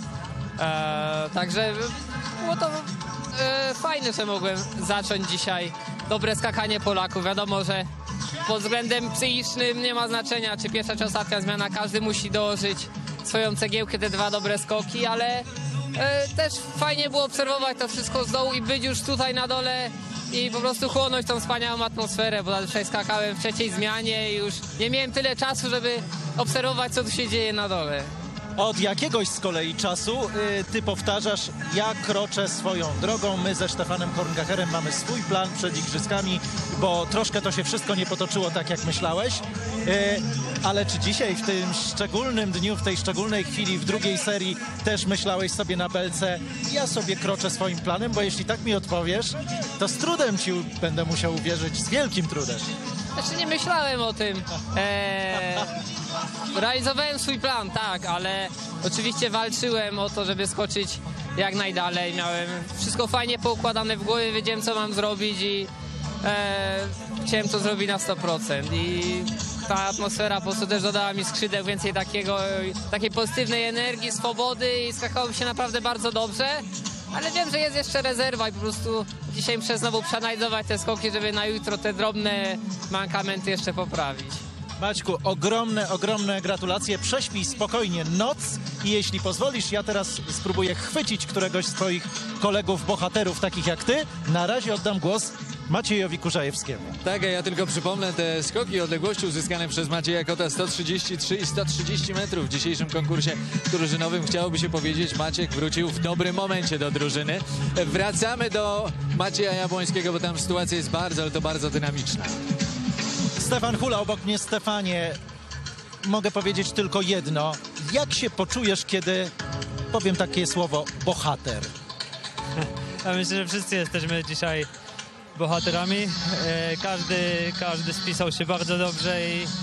Także było to fajne, że mogłem zacząć dzisiaj dobre skakanie Polaków. Wiadomo, że pod względem psychicznym nie ma znaczenia, czy pierwsza czy ostatnia zmiana. Każdy musi dołożyć swoją cegiełkę, te dwa dobre skoki, ale też fajnie było obserwować to wszystko z dołu i być już tutaj na dole i po prostu chłonąć tą wspaniałą atmosferę, bo zazwyczaj skakałem w trzeciej zmianie i już nie miałem tyle czasu, żeby obserwować, co tu się dzieje na dole. Od jakiegoś z kolei czasu ty powtarzasz: ja kroczę swoją drogą. My ze Stefanem Horngacherem mamy swój plan przed igrzyskami, bo troszkę to się wszystko nie potoczyło tak, jak myślałeś. Ale czy dzisiaj, w tym szczególnym dniu, w tej szczególnej chwili, w drugiej serii też myślałeś sobie na belce: ja sobie kroczę swoim planem? Bo jeśli tak mi odpowiesz, to z trudem ci będę musiał uwierzyć, z wielkim trudem. Znaczy nie myślałem o tym. Realizowałem swój plan, tak, ale oczywiście walczyłem o to, żeby skoczyć jak najdalej. Miałem wszystko fajnie poukładane w głowie, wiedziałem, co mam zrobić i chciałem to zrobić na 100%. I ta atmosfera po prostu też dodała mi skrzydeł, więcej takiej pozytywnej energii, swobody i skakało mi się naprawdę bardzo dobrze. Ale wiem, że jest jeszcze rezerwa i po prostu dzisiaj muszę znowu przeanalizować te skoki, żeby na jutro te drobne mankamenty jeszcze poprawić. Maćku, ogromne gratulacje. Prześpij spokojnie noc i jeśli pozwolisz, ja teraz spróbuję chwycić któregoś z twoich kolegów bohaterów, takich jak ty. Na razie oddam głos Maciejowi Kurzajewskiemu. Tak, a ja tylko przypomnę te skoki odległości uzyskane przez Macieja Kota 133 i 130 metrów. W dzisiejszym konkursie drużynowym chciałoby się powiedzieć, Maciek wrócił w dobrym momencie do drużyny. Wracamy do Macieja Jabłońskiego, bo tam sytuacja jest bardzo, ale to bardzo dynamiczna. Stefan Hula obok mnie. Stefanie, mogę powiedzieć tylko jedno. Jak się poczujesz, kiedy powiem takie słowo bohater? Ja myślę, że wszyscy jesteśmy dzisiaj bohaterami. Każdy spisał się bardzo dobrze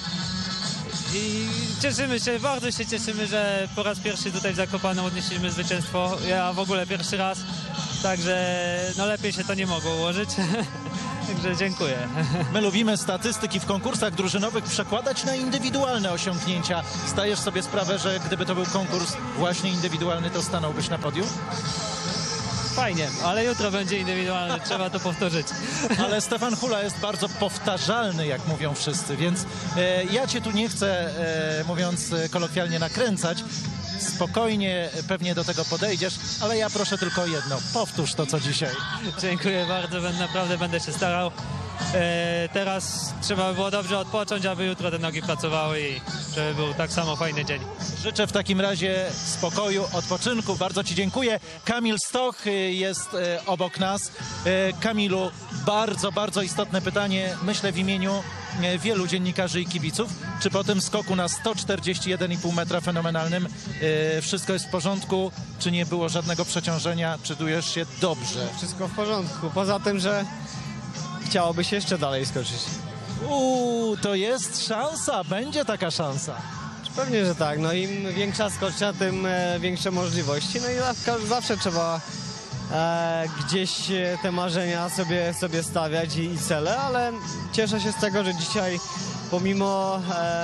i cieszymy się, bardzo się cieszymy, że po raz pierwszy tutaj w Zakopanem odnieśliśmy zwycięstwo. Ja w ogóle pierwszy raz, także no lepiej się to nie mogło ułożyć. Także dziękuję. My lubimy statystyki w konkursach drużynowych przekładać na indywidualne osiągnięcia. Zdajesz sobie sprawę, że gdyby to był konkurs właśnie indywidualny, to stanąłbyś na podium? Fajnie, ale jutro będzie indywidualny, trzeba to powtórzyć. Ale Stefan Hula jest bardzo powtarzalny, jak mówią wszyscy, więc ja cię tu nie chcę, mówiąc kolokwialnie, nakręcać. Spokojnie pewnie do tego podejdziesz, ale ja proszę tylko o jedno. Powtórz to, co dzisiaj. Dziękuję bardzo, naprawdę będę się starał. Teraz trzeba by było dobrze odpocząć, aby jutro te nogi pracowały i żeby był tak samo fajny dzień. Życzę w takim razie spokoju, odpoczynku. Bardzo ci dziękuję. Kamil Stoch jest obok nas. Kamilu, bardzo istotne pytanie, myślę w imieniu wielu dziennikarzy i kibiców. Czy po tym skoku na 141,5 metra fenomenalnym wszystko jest w porządku? Czy nie było żadnego przeciążenia? Czy czujesz się dobrze? Wszystko w porządku. Poza tym, że chciałoby się jeszcze dalej skoczyć. To jest szansa, będzie taka szansa. Pewnie, że tak. No im większa skocznia, tym większe możliwości. No i zawsze trzeba gdzieś te marzenia sobie stawiać i cele, ale cieszę się z tego, że dzisiaj pomimo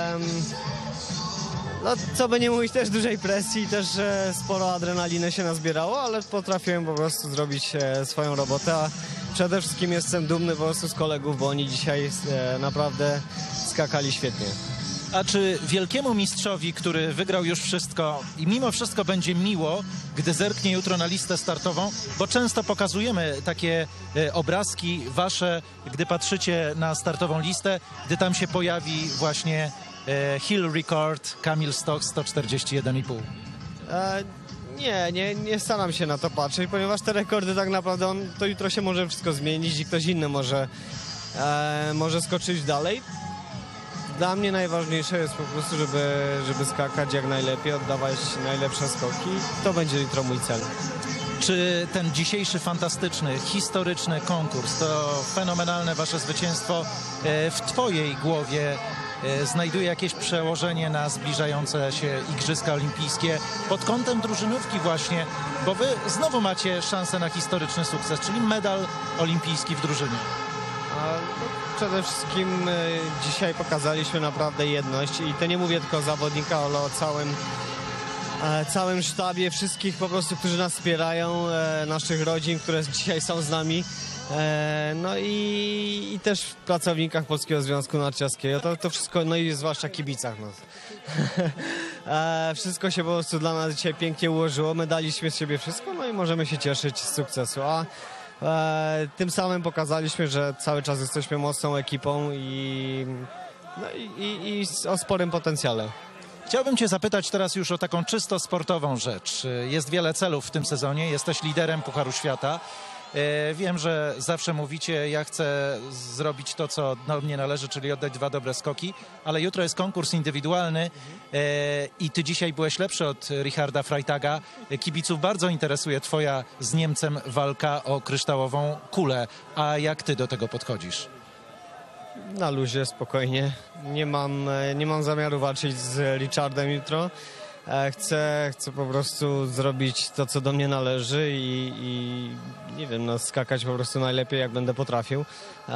no, co by nie mówić, też dużej presji, też sporo adrenaliny się nazbierało, ale potrafiłem po prostu zrobić swoją robotę, a przede wszystkim jestem dumny po prostu z kolegów, bo oni dzisiaj naprawdę skakali świetnie. A czy wielkiemu mistrzowi, który wygrał już wszystko i mimo wszystko będzie miło, gdy zerknie jutro na listę startową, bo często pokazujemy takie obrazki wasze, gdy patrzycie na startową listę, gdy tam się pojawi właśnie Hill Record, Kamil Stoch 141,5. Nie staram się na to patrzeć, ponieważ te rekordy tak naprawdę to jutro się może wszystko zmienić i ktoś inny może skoczyć dalej. Dla mnie najważniejsze jest po prostu, żeby skakać jak najlepiej, oddawać najlepsze skoki. To będzie jutro mój cel. Czy ten dzisiejszy fantastyczny, historyczny konkurs, to fenomenalne wasze zwycięstwo w twojej głowie znajduje jakieś przełożenie na zbliżające się Igrzyska Olimpijskie pod kątem drużynówki właśnie, bo wy znowu macie szansę na historyczny sukces, czyli medal olimpijski w drużynie. Przede wszystkim dzisiaj pokazaliśmy naprawdę jedność i to nie mówię tylko o zawodnikach, ale o całym sztabie, wszystkich po prostu, którzy nas wspierają, naszych rodzin, które dzisiaj są z nami. No i też w pracownikach Polskiego Związku Narciarskiego. To wszystko, no i zwłaszcza kibicach. No. Wszystko się po prostu dla nas dzisiaj pięknie ułożyło. My daliśmy z siebie wszystko, no i możemy się cieszyć z sukcesu. A tym samym pokazaliśmy, że cały czas jesteśmy mocną ekipą i o sporym potencjale. Chciałbym cię zapytać teraz już o taką czysto sportową rzecz. Jest wiele celów w tym sezonie, jesteś liderem Pucharu Świata. Wiem, że zawsze mówicie, ja chcę zrobić to, co do mnie należy, czyli oddać 2 dobre skoki, ale jutro jest konkurs indywidualny i ty dzisiaj byłeś lepszy od Richarda Freitaga. Kibiców bardzo interesuje twoja z Niemcem walka o kryształową kulę. A jak ty do tego podchodzisz? Na luzie, spokojnie. Nie mam zamiaru walczyć z Richardem jutro. Chcę po prostu zrobić to, co do mnie należy i nie wiem, no, skakać po prostu najlepiej, jak będę potrafił.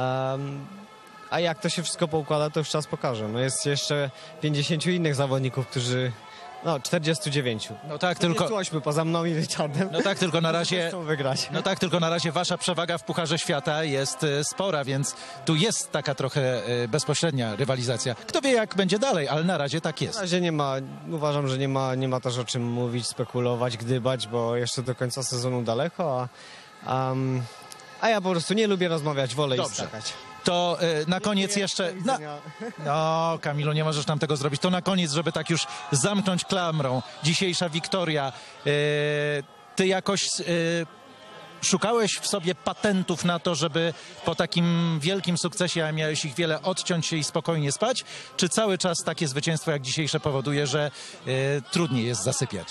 A jak to się wszystko poukłada, to już czas pokaże. No, jest jeszcze 50 innych zawodników, No, 49. No tak, tylko 48 poza mną i Richardem. No tak, tylko na razie chcą wygrać. No tak, tylko na razie wasza przewaga w Pucharze Świata jest spora, więc tu jest taka trochę bezpośrednia rywalizacja. Kto wie, jak będzie dalej, ale na razie tak jest. Na razie nie ma, uważam, że nie ma też o czym mówić, spekulować, gdybać, bo jeszcze do końca sezonu daleko, a ja po prostu nie lubię rozmawiać, wolę iść skakać. To na koniec jeszcze... No, Kamilu, nie możesz nam tego zrobić. To na koniec, żeby tak już zamknąć klamrą. Dzisiejsza wiktoria. Ty jakoś szukałeś w sobie patentów na to, żeby po takim wielkim sukcesie, a miałeś ich wiele, odciąć się i spokojnie spać? Czy cały czas takie zwycięstwo jak dzisiejsze powoduje, że trudniej jest zasypiać?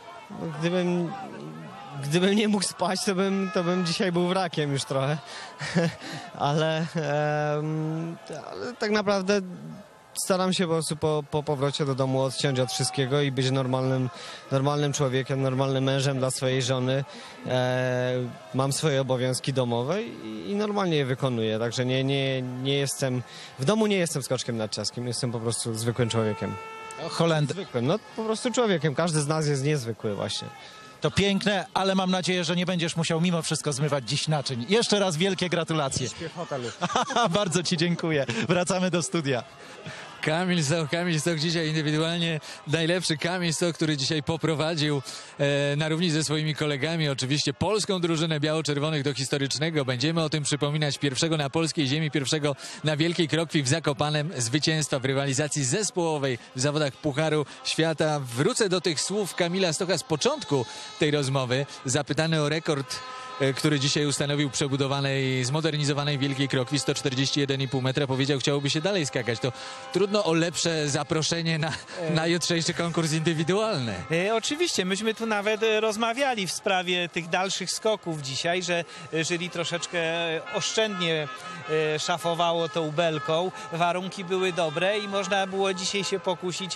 Gdybym nie mógł spać, to bym dzisiaj był wrakiem już trochę. ale tak naprawdę staram się po prostu po powrocie do domu odciąć od wszystkiego i być normalnym człowiekiem, normalnym mężem dla swojej żony. Mam swoje obowiązki domowe i normalnie je wykonuję. Także nie jestem... W domu nie jestem skoczkiem narciarskim, jestem po prostu zwykłym człowiekiem. Zwykłym, no po prostu człowiekiem. Każdy z nas jest niezwykły właśnie. To piękne, ale mam nadzieję, że nie będziesz musiał mimo wszystko zmywać dziś naczyń. Jeszcze raz wielkie gratulacje. Śpię w hotelu. Bardzo ci dziękuję. Wracamy do studia. Kamil Stoch dzisiaj indywidualnie najlepszy. Kamil Stoch, który dzisiaj poprowadził na równi ze swoimi kolegami oczywiście polską drużynę biało-czerwonych do historycznego. Będziemy o tym przypominać, pierwszego na polskiej ziemi, pierwszego na Wielkiej Krokwi w Zakopanem zwycięstwa w rywalizacji zespołowej w zawodach Pucharu Świata. Wrócę do tych słów Kamila Stocha z początku tej rozmowy. Zapytany o rekord, który dzisiaj ustanowił przebudowanej, zmodernizowanej Wielkiej Krokwi, 141,5 metra, powiedział, chciałoby się dalej skakać. To trudno o lepsze zaproszenie na jutrzejszy konkurs indywidualny. Oczywiście, myśmy tu nawet rozmawiali w sprawie tych dalszych skoków dzisiaj, że jury troszeczkę oszczędnie szafowało tą belką. Warunki były dobre i można było dzisiaj się pokusić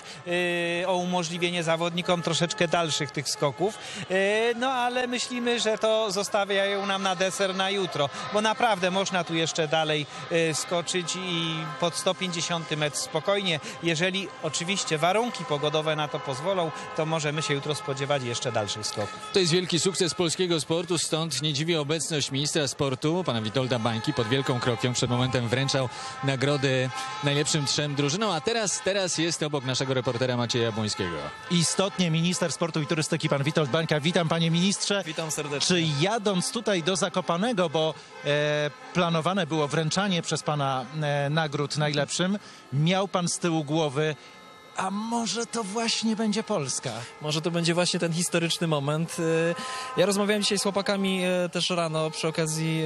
o umożliwienie zawodnikom troszeczkę dalszych tych skoków. No ale myślimy, że to zostawiają nam na deser na jutro, bo naprawdę można tu jeszcze dalej skoczyć i pod 150 metr spokojnie. Jeżeli oczywiście warunki pogodowe na to pozwolą, to możemy się jutro spodziewać jeszcze dalszych skoków. To jest wielki sukces polskiego sportu, stąd nie dziwi obecność ministra sportu, pana Witolda Bańki, pod Wielką Krokwią. Przed momentem wręczał nagrody najlepszym 3 drużynom, a teraz jest obok naszego reportera Macieja Jabłońskiego. Istotnie minister sportu i turystyki, pan Witold Bańka. Witam, panie ministrze. Witam serdecznie. Czy jadąc tutaj do Zakopanego, bo planowane było wręczanie przez pana nagród najlepszym, miał pan z tyłu głowy, a może to właśnie będzie Polska? Może to będzie właśnie ten historyczny moment. Ja rozmawiałem dzisiaj z chłopakami też rano przy okazji,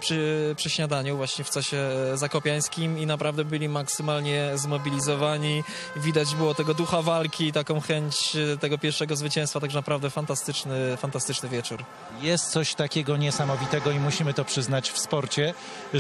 przy śniadaniu właśnie w Cosie zakopiańskim i naprawdę byli maksymalnie zmobilizowani. Widać było tego ducha walki, taką chęć tego pierwszego zwycięstwa, także naprawdę fantastyczny wieczór. Jest coś takiego niesamowitego i musimy to przyznać w sporcie,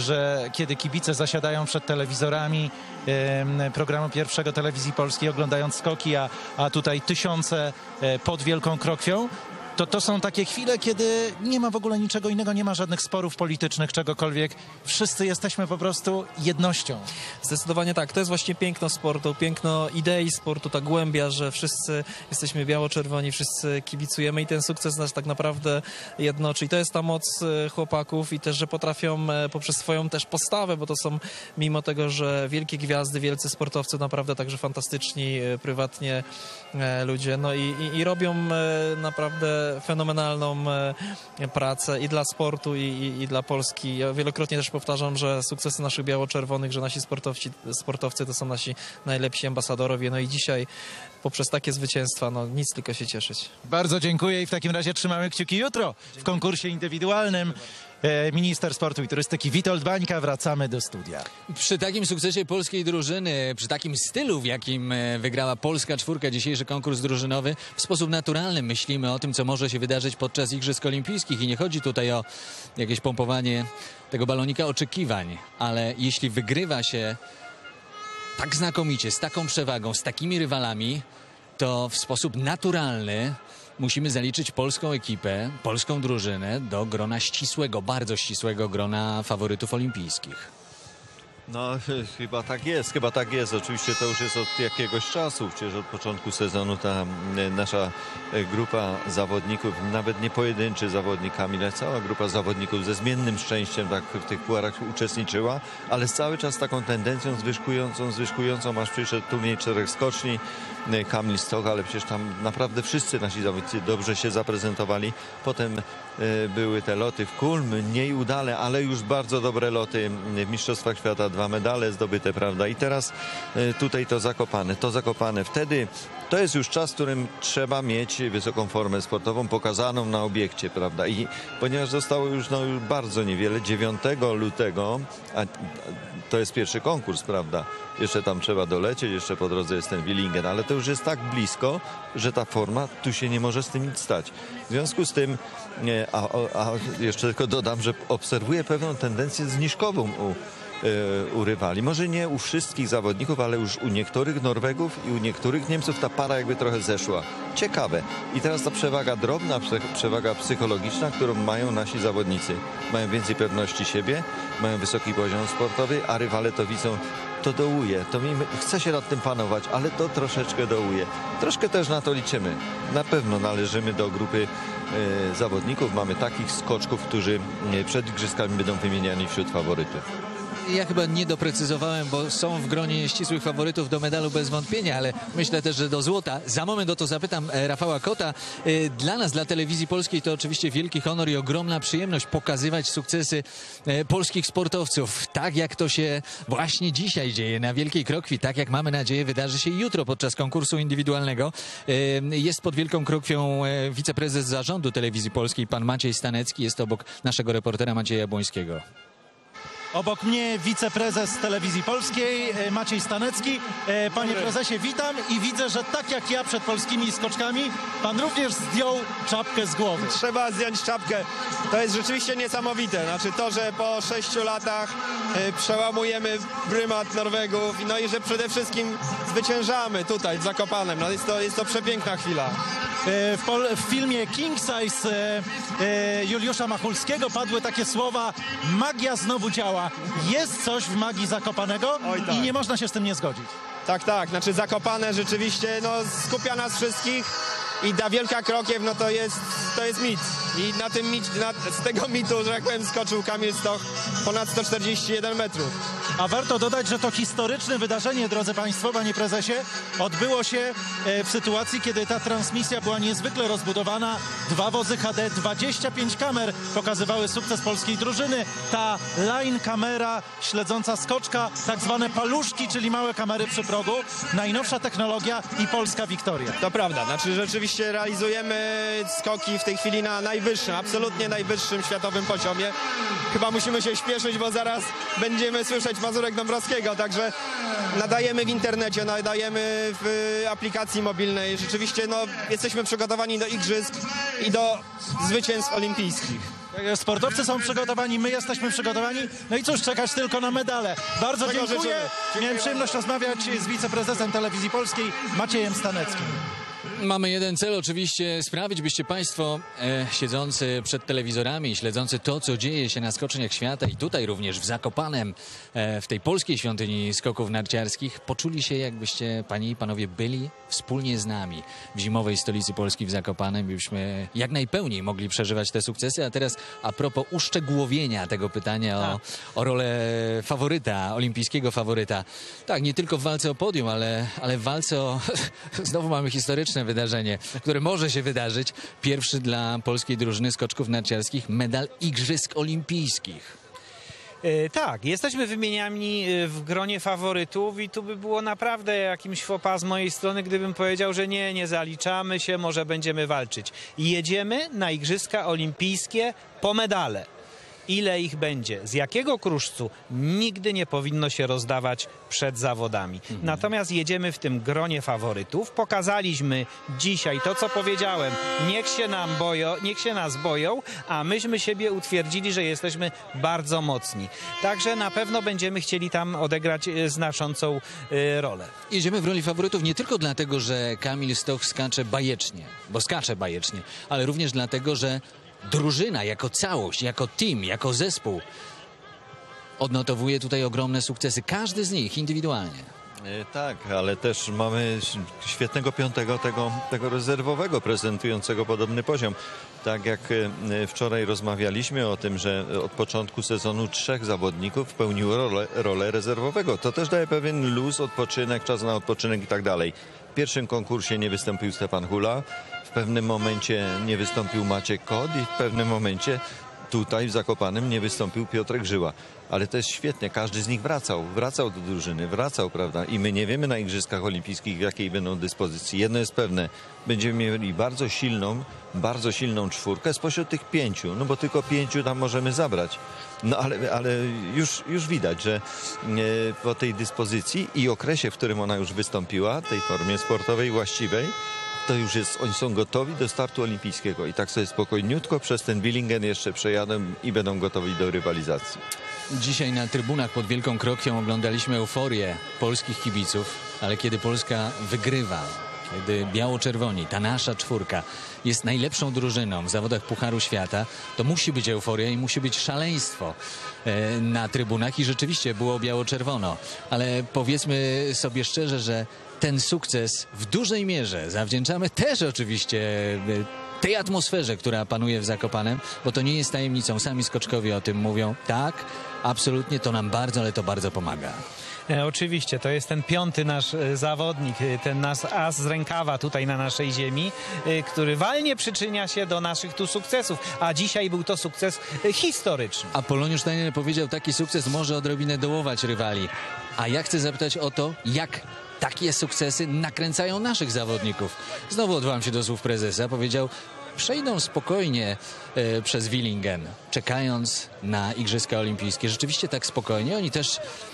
że kiedy kibice zasiadają przed telewizorami programu pierwszego Telewizji Polskiej, oglądając skoki, a tutaj tysiące pod Wielką Krokwią, to są takie chwile, kiedy nie ma w ogóle niczego innego, nie ma żadnych sporów politycznych, czegokolwiek. Wszyscy jesteśmy po prostu jednością. Zdecydowanie tak. To jest właśnie piękno sportu, piękno idei sportu, ta głębia, że wszyscy jesteśmy biało-czerwoni, wszyscy kibicujemy i ten sukces nas tak naprawdę jednoczy. I to jest ta moc chłopaków i też, że potrafią poprzez swoją też postawę, bo to są mimo tego, że wielkie gwiazdy, wielcy sportowcy, naprawdę także fantastyczni prywatnie ludzie. No i robią naprawdę fenomenalną pracę i dla sportu, i dla Polski. Ja wielokrotnie też powtarzam, że sukcesy naszych biało-czerwonych, że nasi sportowcy to są nasi najlepsi ambasadorowie. No i dzisiaj poprzez takie zwycięstwa, no nic, tylko się cieszyć. Bardzo dziękuję i w takim razie trzymamy kciuki jutro w konkursie indywidualnym. Minister sportu i turystyki Witold Bańka. Wracamy do studia. Przy takim sukcesie polskiej drużyny, przy takim stylu, w jakim wygrała Polska czwórka dzisiejszy konkurs drużynowy, w sposób naturalny myślimy o tym, co może się wydarzyć podczas Igrzysk Olimpijskich i nie chodzi tutaj o jakieś pompowanie tego balonika oczekiwań, ale jeśli wygrywa się tak znakomicie, z taką przewagą, z takimi rywalami, to w sposób naturalny musimy zaliczyć polską ekipę, polską drużynę do grona ścisłego, bardzo ścisłego grona faworytów olimpijskich. No chyba tak jest. Oczywiście to już jest od jakiegoś czasu, przecież od początku sezonu ta nasza grupa zawodników, nawet nie pojedynczy zawodnik Kamil, ale cała grupa zawodników ze zmiennym szczęściem tak w tych puarach uczestniczyła, ale cały czas taką tendencją zwyżkującą, aż przyszedł turniej 4 skoczni, Kamil Stoch, ale przecież tam naprawdę wszyscy nasi zawodnicy dobrze się zaprezentowali. Potem były te loty w Kulm, mniej udane, ale już bardzo dobre loty w Mistrzostwach Świata, 2 medale zdobyte, prawda? I teraz tutaj to Zakopane. Wtedy to jest już czas, w którym trzeba mieć wysoką formę sportową pokazaną na obiekcie, prawda? I ponieważ zostało już bardzo niewiele, 9 lutego, a to jest pierwszy konkurs, prawda? Jeszcze tam trzeba dolecieć, jeszcze po drodze jest ten Willingen, ale to już jest tak blisko, że ta forma, tu się nie może z tym nic stać. W związku z tym, a jeszcze tylko dodam, że obserwuję pewną tendencję zniżkową u rywali. Może nie u wszystkich zawodników, ale już u niektórych Norwegów i u niektórych Niemców ta para jakby trochę zeszła. Ciekawe. I teraz ta przewaga drobna, przewaga psychologiczna, którą mają nasi zawodnicy. Mają więcej pewności siebie, mają wysoki poziom sportowy, a rywale to widzą, to dołuje. Chce się nad tym panować, ale to troszeczkę dołuje. Troszkę też na to liczymy. Na pewno należymy do grupy zawodników. Mamy takich skoczków, którzy przed igrzyskami będą wymieniani wśród faworytów. Ja chyba nie doprecyzowałem, bo są w gronie ścisłych faworytów do medalu bez wątpienia, ale myślę też, że do złota. Za moment o to zapytam Rafała Kota. Dla nas, dla telewizji polskiej to oczywiście wielki honor i ogromna przyjemność pokazywać sukcesy polskich sportowców. Tak jak to się właśnie dzisiaj dzieje na Wielkiej Krokwi, tak jak mamy nadzieję wydarzy się jutro podczas konkursu indywidualnego. Jest pod Wielką Krokwią wiceprezes zarządu telewizji polskiej, pan Maciej Stanecki. Jest obok naszego reportera Macieja Błońskiego. Obok mnie wiceprezes Telewizji Polskiej Maciej Stanecki. Panie prezesie, witam i widzę, że tak jak ja przed polskimi skoczkami, pan również zdjął czapkę z głowy. Trzeba zdjąć czapkę. To jest rzeczywiście niesamowite. Znaczy to, że po 6 latach przełamujemy prymat Norwegów, no i że przede wszystkim zwyciężamy tutaj w Zakopanem. No jest to przepiękna chwila. W filmie King Size Juliusza Machulskiego padły takie słowa: magia znowu działa. Jest coś w magii Zakopanego i nie można się z tym nie zgodzić. Tak. Znaczy Zakopane rzeczywiście skupia nas wszystkich i ta Wielka Krokiew to jest mit. I z tego mitu, że jak powiem, skoczył Kamil Stoch ponad 141 metrów. A warto dodać, że to historyczne wydarzenie, drodzy państwo, panie prezesie, odbyło się w sytuacji, kiedy ta transmisja była niezwykle rozbudowana. 2 wozy HD, 25 kamer pokazywały sukces polskiej drużyny. Ta line kamera śledząca skoczka, tak zwane paluszki, czyli małe kamery przy progu. Najnowsza technologia i polska wiktoria. To prawda, znaczy rzeczywiście realizujemy skoki w tej chwili na najwyższym, absolutnie najwyższym światowym poziomie. Chyba musimy się śpieszyć, bo zaraz będziemy słyszeć Mazurek Dąbrowskiego, także nadajemy w internecie, nadajemy w aplikacji mobilnej. Rzeczywiście jesteśmy przygotowani do igrzysk i do zwycięstw olimpijskich. Sportowcy są przygotowani, my jesteśmy przygotowani. No i cóż, czekać tylko na medale. Bardzo dziękuję. Miałem przyjemność rozmawiać z wiceprezesem Telewizji Polskiej Maciejem Staneckim. Mamy jeden cel oczywiście, sprawić, byście państwo siedzący przed telewizorami, śledzący to, co dzieje się na skoczniach świata i tutaj również w Zakopanem, w tej polskiej świątyni skoków narciarskich, poczuli się, jakbyście panie i panowie byli wspólnie z nami w zimowej stolicy Polski w Zakopanem, byśmy jak najpełniej mogli przeżywać te sukcesy. A teraz a propos uszczegółowienia tego pytania o rolę faworyta, olimpijskiego faworyta. Tak, nie tylko w walce o podium, ale w walce o... Znowu mamy historyczne wydarzenie, które może się wydarzyć. Pierwszy dla polskiej drużyny skoczków narciarskich medal Igrzysk Olimpijskich. Tak, jesteśmy wymieniani w gronie faworytów i tu by było naprawdę jakimś faux pas z mojej strony, gdybym powiedział, że nie zaliczamy się, może będziemy walczyć. Jedziemy na Igrzyska Olimpijskie po medale. Ile ich będzie, z jakiego kruszcu, nigdy nie powinno się rozdawać przed zawodami. Natomiast jedziemy w tym gronie faworytów. Pokazaliśmy dzisiaj to, co powiedziałem. Niech się nas boją, a myśmy siebie utwierdzili, że jesteśmy bardzo mocni. Także na pewno będziemy chcieli tam odegrać znaczącą rolę. Jedziemy w roli faworytów nie tylko dlatego, że Kamil Stoch skacze bajecznie, ale również dlatego, że drużyna jako całość, jako team, jako zespół odnotowuje tutaj ogromne sukcesy. Każdy z nich indywidualnie. Tak, ale też mamy świetnego piątego, tego rezerwowego, prezentującego podobny poziom. Tak jak wczoraj rozmawialiśmy o tym, że od początku sezonu 3 zawodników pełniło rolę rezerwowego. To też daje pewien luz, odpoczynek, czas na odpoczynek i tak dalej. W pierwszym konkursie nie wystąpił Stefan Hula, w pewnym momencie nie wystąpił Maciek Kot i w pewnym momencie tutaj w Zakopanem nie wystąpił Piotrek Żyła. Ale to jest świetnie, każdy z nich wracał do drużyny, prawda? I my nie wiemy na Igrzyskach Olimpijskich, w jakiej będą dyspozycji. Jedno jest pewne, będziemy mieli bardzo silną czwórkę spośród tych 5, no bo tylko 5 tam możemy zabrać. No ale już widać, że po tej dyspozycji i okresie, w którym ona już wystąpiła, tej formie sportowej właściwej, to już jest, oni są gotowi do startu olimpijskiego i tak sobie spokojniutko przez ten Willingen jeszcze przejadą i będą gotowi do rywalizacji. Dzisiaj na trybunach pod Wielką Krokwią oglądaliśmy euforię polskich kibiców, ale kiedy Polska wygrywa, kiedy biało-czerwoni, ta nasza czwórka jest najlepszą drużyną w zawodach Pucharu Świata, to musi być euforia i musi być szaleństwo na trybunach i rzeczywiście było biało-czerwono. Ale powiedzmy sobie szczerze, że ten sukces w dużej mierze zawdzięczamy też oczywiście tej atmosferze, która panuje w Zakopanem, bo to nie jest tajemnicą. Sami skoczkowie o tym mówią. Tak, absolutnie to nam bardzo, ale to bardzo pomaga. Oczywiście, to jest ten 5. nasz zawodnik, ten nasz as z rękawa tutaj na naszej ziemi, który walnie przyczynia się do naszych tu sukcesów, a dzisiaj był to sukces historyczny. A Poloniusz Steiner powiedział, taki sukces może odrobinę dołować rywali. A ja chcę zapytać o to, jak takie sukcesy nakręcają naszych zawodników. Znowu odwołam się do słów prezesa. Powiedział, przejdą spokojnie przez Willingen, czekając na Igrzyska Olimpijskie. Rzeczywiście tak spokojnie? Oni też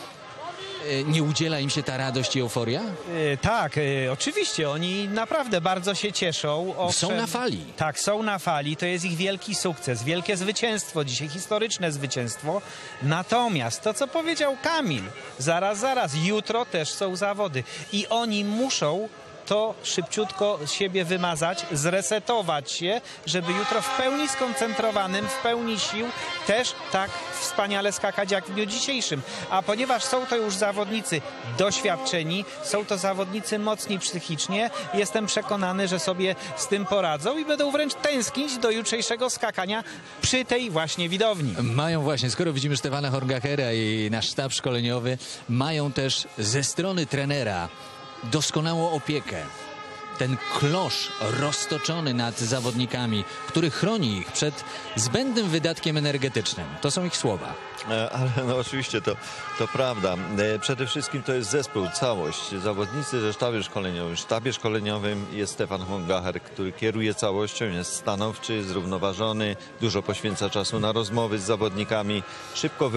nie udziela im się ta radość i euforia? Tak, oczywiście. Oni naprawdę bardzo się cieszą. Są na fali. Tak, są na fali. To jest ich wielki sukces, wielkie zwycięstwo. Dzisiaj historyczne zwycięstwo. Natomiast to, co powiedział Kamil, zaraz, jutro też są zawody. I oni muszą to szybciutko siebie wymazać, zresetować się, żeby jutro w pełni skoncentrowanym, w pełni sił też tak wspaniale skakać jak w dniu dzisiejszym. A ponieważ są to już zawodnicy doświadczeni, są to zawodnicy mocni psychicznie, jestem przekonany, że sobie z tym poradzą i będą wręcz tęsknić do jutrzejszego skakania przy tej właśnie widowni. Mają właśnie, skoro widzimy Stefana Horngachera i nasz sztab szkoleniowy, mają też ze strony trenera doskonałą opiekę. Ten klosz roztoczony nad zawodnikami, który chroni ich przed zbędnym wydatkiem energetycznym. To są ich słowa. Ale no oczywiście to prawda. Przede wszystkim to jest zespół, całość. Zawodnicy ze sztabie szkoleniowym. W sztabie szkoleniowym jest Stefan Horngacher, który kieruje całością, jest stanowczy, zrównoważony, dużo poświęca czasu na rozmowy z zawodnikami, szybko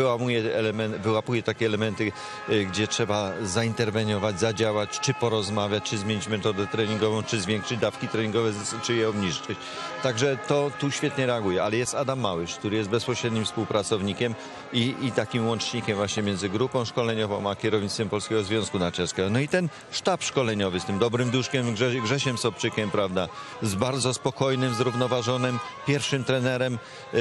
wyłapuje takie elementy, gdzie trzeba zainterweniować, zadziałać, czy porozmawiać, czy zmienić metodę treningową, czy zwiększyć dawki treningowe, czy je obniżyć. Także to tu świetnie reaguje. Ale jest Adam Małysz, który jest bezpośrednim współpracownikiem i takim łącznikiem właśnie między grupą szkoleniową a kierownictwem Polskiego Związku Narciarskiego. No i ten sztab szkoleniowy z tym dobrym duszkiem Grzesiem Sobczykiem, prawda, z bardzo spokojnym, zrównoważonym pierwszym trenerem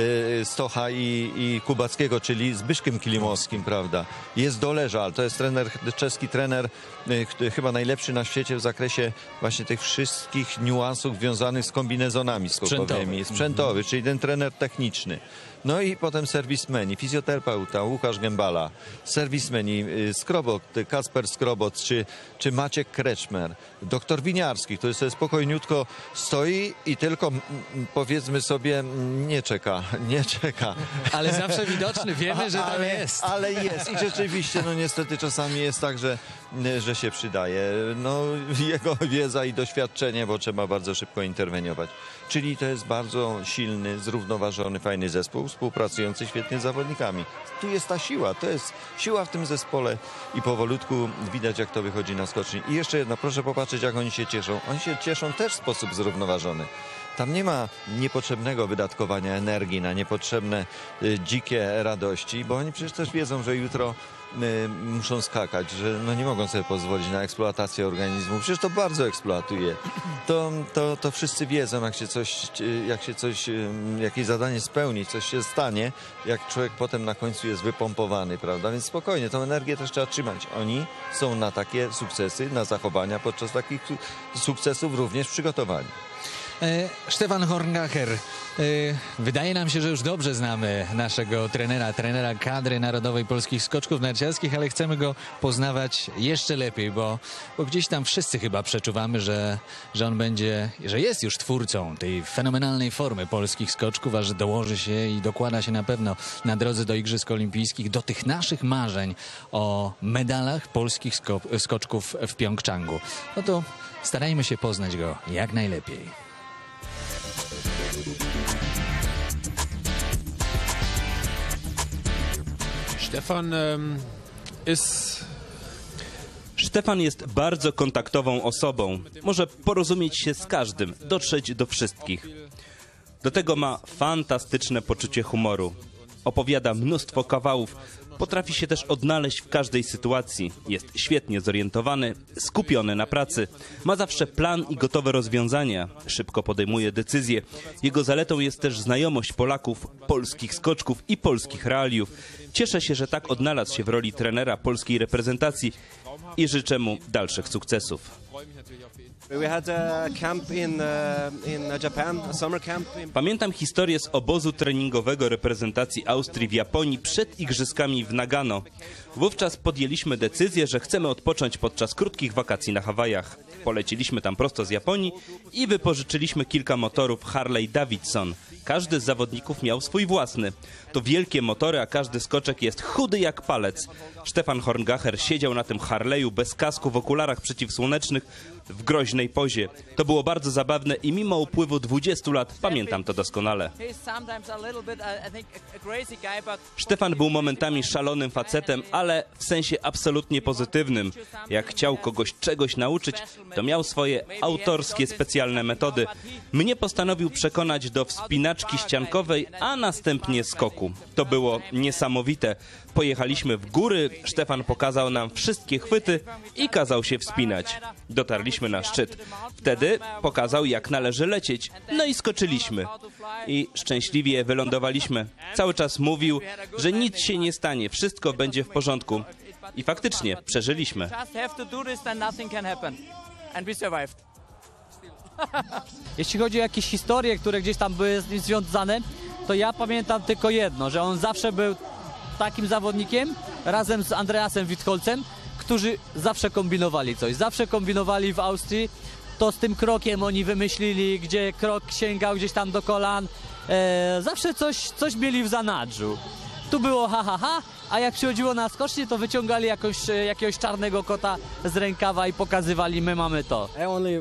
Stocha i Kubackiego, czyli Zbyszkiem Kilimowskim, prawda. Jest Doleżal, to jest czeski trener, chyba najlepszy na świecie w zakresie właśnie tych wszystkich niuansów związanych z kombinezonami skokowymi. Sprzętowy, czyli ten trener techniczny. No i potem serwismeni, fizjoterapeuta Łukasz Gębala, serwismeni Skrobot, Kasper Skrobot czy Maciek Kreczmer, doktor Winiarski, który sobie spokojniutko stoi i tylko powiedzmy sobie nie czeka. Ale zawsze widoczny, wiemy, że tam jest. Ale jest i rzeczywiście, no niestety czasami jest tak, że się przydaje. No jego wiedza i doświadczenie, bo trzeba bardzo szybko interweniować. Czyli to jest bardzo silny, zrównoważony, fajny zespół, współpracujący świetnie z zawodnikami. Tu jest ta siła, to jest siła w tym zespole i powolutku widać, jak to wychodzi na skoczni. I jeszcze jedno, proszę popatrzeć, jak oni się cieszą. Oni się cieszą też w sposób zrównoważony. Tam nie ma niepotrzebnego wydatkowania energii na niepotrzebne dzikie radości, bo oni przecież też wiedzą, że jutro muszą skakać, że no nie mogą sobie pozwolić na eksploatację organizmu. Przecież to bardzo eksploatuje. To wszyscy wiedzą, jakieś zadanie spełni, coś się stanie, jak człowiek potem na końcu jest wypompowany, prawda? Więc spokojnie, tą energię też trzeba trzymać. Oni są na takie sukcesy, na zachowania podczas takich sukcesów również przygotowani. Stefan Horngacher, wydaje nam się, że już dobrze znamy naszego trenera kadry narodowej polskich skoczków narciarskich, ale chcemy go poznawać jeszcze lepiej, bo gdzieś tam wszyscy chyba przeczuwamy, że on że jest już twórcą tej fenomenalnej formy polskich skoczków, a że dołoży się i dokłada się na pewno na drodze do Igrzysk Olimpijskich, do tych naszych marzeń o medalach polskich skoczków w Pjongczangu. No to starajmy się poznać go jak najlepiej. Stefan jest bardzo kontaktową osobą. Może porozumieć się z każdym, dotrzeć do wszystkich. Do tego ma fantastyczne poczucie humoru. Opowiada mnóstwo kawałów. Potrafi się też odnaleźć w każdej sytuacji. Jest świetnie zorientowany, skupiony na pracy. Ma zawsze plan i gotowe rozwiązania. Szybko podejmuje decyzje. Jego zaletą jest też znajomość Polaków, polskich skoczków i polskich realiów. Cieszę się, że tak odnalazł się w roli trenera polskiej reprezentacji i życzę mu dalszych sukcesów. Pamiętam historię z obozu treningowego reprezentacji Austrii w Japonii przed igrzyskami w Nagano. Wówczas podjęliśmy decyzję, że chcemy odpocząć podczas krótkich wakacji na Hawajach. Poleciliśmy tam prosto z Japonii i wypożyczyliśmy kilka motorów Harley Davidson. Każdy z zawodników miał swój własny. To wielkie motory, a każdy skoczek jest chudy jak palec. Stefan Horngacher siedział na tym Harley'u bez kasku, w okularach przeciwsłonecznych, w groźnej pozie. To było bardzo zabawne i mimo upływu 20 lat pamiętam to doskonale. Stefan był momentami szalonym facetem, ale w sensie absolutnie pozytywnym. Jak chciał kogoś czegoś nauczyć, to miał swoje autorskie, specjalne metody. Mnie postanowił przekonać do wspinaczki ściankowej, a następnie skoku. To było niesamowite. Pojechaliśmy w góry, Stefan pokazał nam wszystkie chwyty i kazał się wspinać. Dotarliśmy na szczyt. Wtedy pokazał, jak należy lecieć. No i skoczyliśmy. I szczęśliwie wylądowaliśmy. Cały czas mówił, że nic się nie stanie, wszystko będzie w porządku. I faktycznie przeżyliśmy. Jeśli chodzi o jakieś historie, które gdzieś tam były z nim związane, to ja pamiętam tylko jedno, że on zawsze był takim zawodnikiem, razem z Andreasem Witholzem, którzy zawsze kombinowali coś. Zawsze kombinowali w Austrii. To z tym krokiem oni wymyślili, gdzie krok sięgał gdzieś tam do kolan. Zawsze coś mieli w zanadrzu. Tu było ha, a jak przychodziło na skocznie, to wyciągali jakiegoś czarnego kota z rękawa i pokazywali, my mamy to.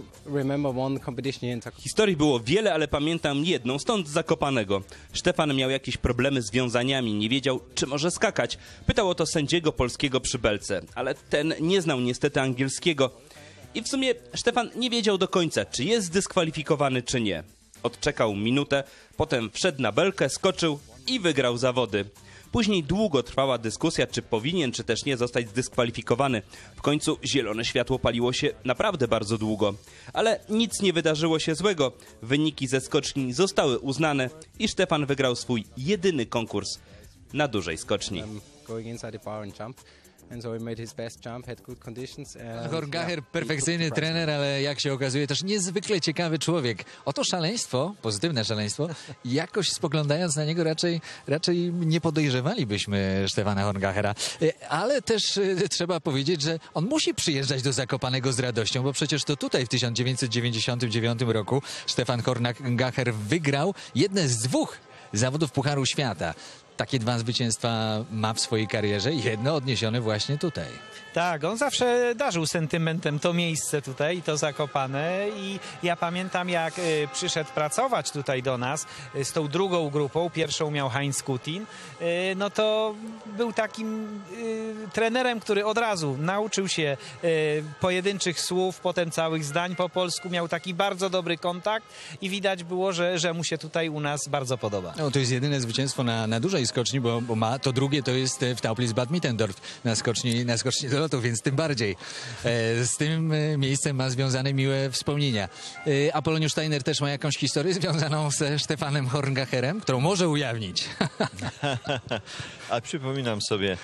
Historii było wiele, ale pamiętam jedną, stąd z Zakopanego. Stefan miał jakieś problemy z wiązaniami, nie wiedział, czy może skakać. Pytał o to sędziego polskiego przy belce, ale ten nie znał niestety angielskiego. I w sumie Stefan nie wiedział do końca, czy jest zdyskwalifikowany, czy nie. Odczekał minutę, potem wszedł na belkę, skoczył i wygrał zawody. Później długo trwała dyskusja, czy powinien, czy też nie zostać zdyskwalifikowany. W końcu zielone światło paliło się naprawdę bardzo długo. Ale nic nie wydarzyło się złego. Wyniki ze skoczni zostały uznane i Stefan wygrał swój jedyny konkurs na dużej skoczni. Horngacher, perfekcyjny trener, ale jak się okazuje też niezwykle ciekawy człowiek. Oto szaleństwo, pozytywne szaleństwo, jakoś spoglądając na niego raczej nie podejrzewalibyśmy Stefana Horngachera. Ale też trzeba powiedzieć, że on musi przyjeżdżać do Zakopanego z radością, bo przecież to tutaj w 1999 roku Stefan Horngacher wygrał jedne z 2 zawodów Pucharu Świata. Takie 2 zwycięstwa ma w swojej karierze i jedno odniesione właśnie tutaj. Tak, on zawsze darzył sentymentem to miejsce tutaj, to Zakopane i ja pamiętam, jak przyszedł pracować tutaj do nas z tą drugą grupą, pierwszą miał Heinz Kutin, no to był takim trenerem, który od razu nauczył się pojedynczych słów, potem całych zdań po polsku, miał taki bardzo dobry kontakt i widać było, że mu się tutaj u nas bardzo podoba. No, to jest jedyne zwycięstwo na dużej tych skoczni, bo ma to drugie, to jest w Tauplice Bad Mittendorf na skoczni do lotu, więc tym bardziej z tym miejscem ma związane miłe wspomnienia. Apoloniusz Steiner też ma jakąś historię związaną ze Stefanem Horngacherem, którą może ujawnić. A przypominam sobie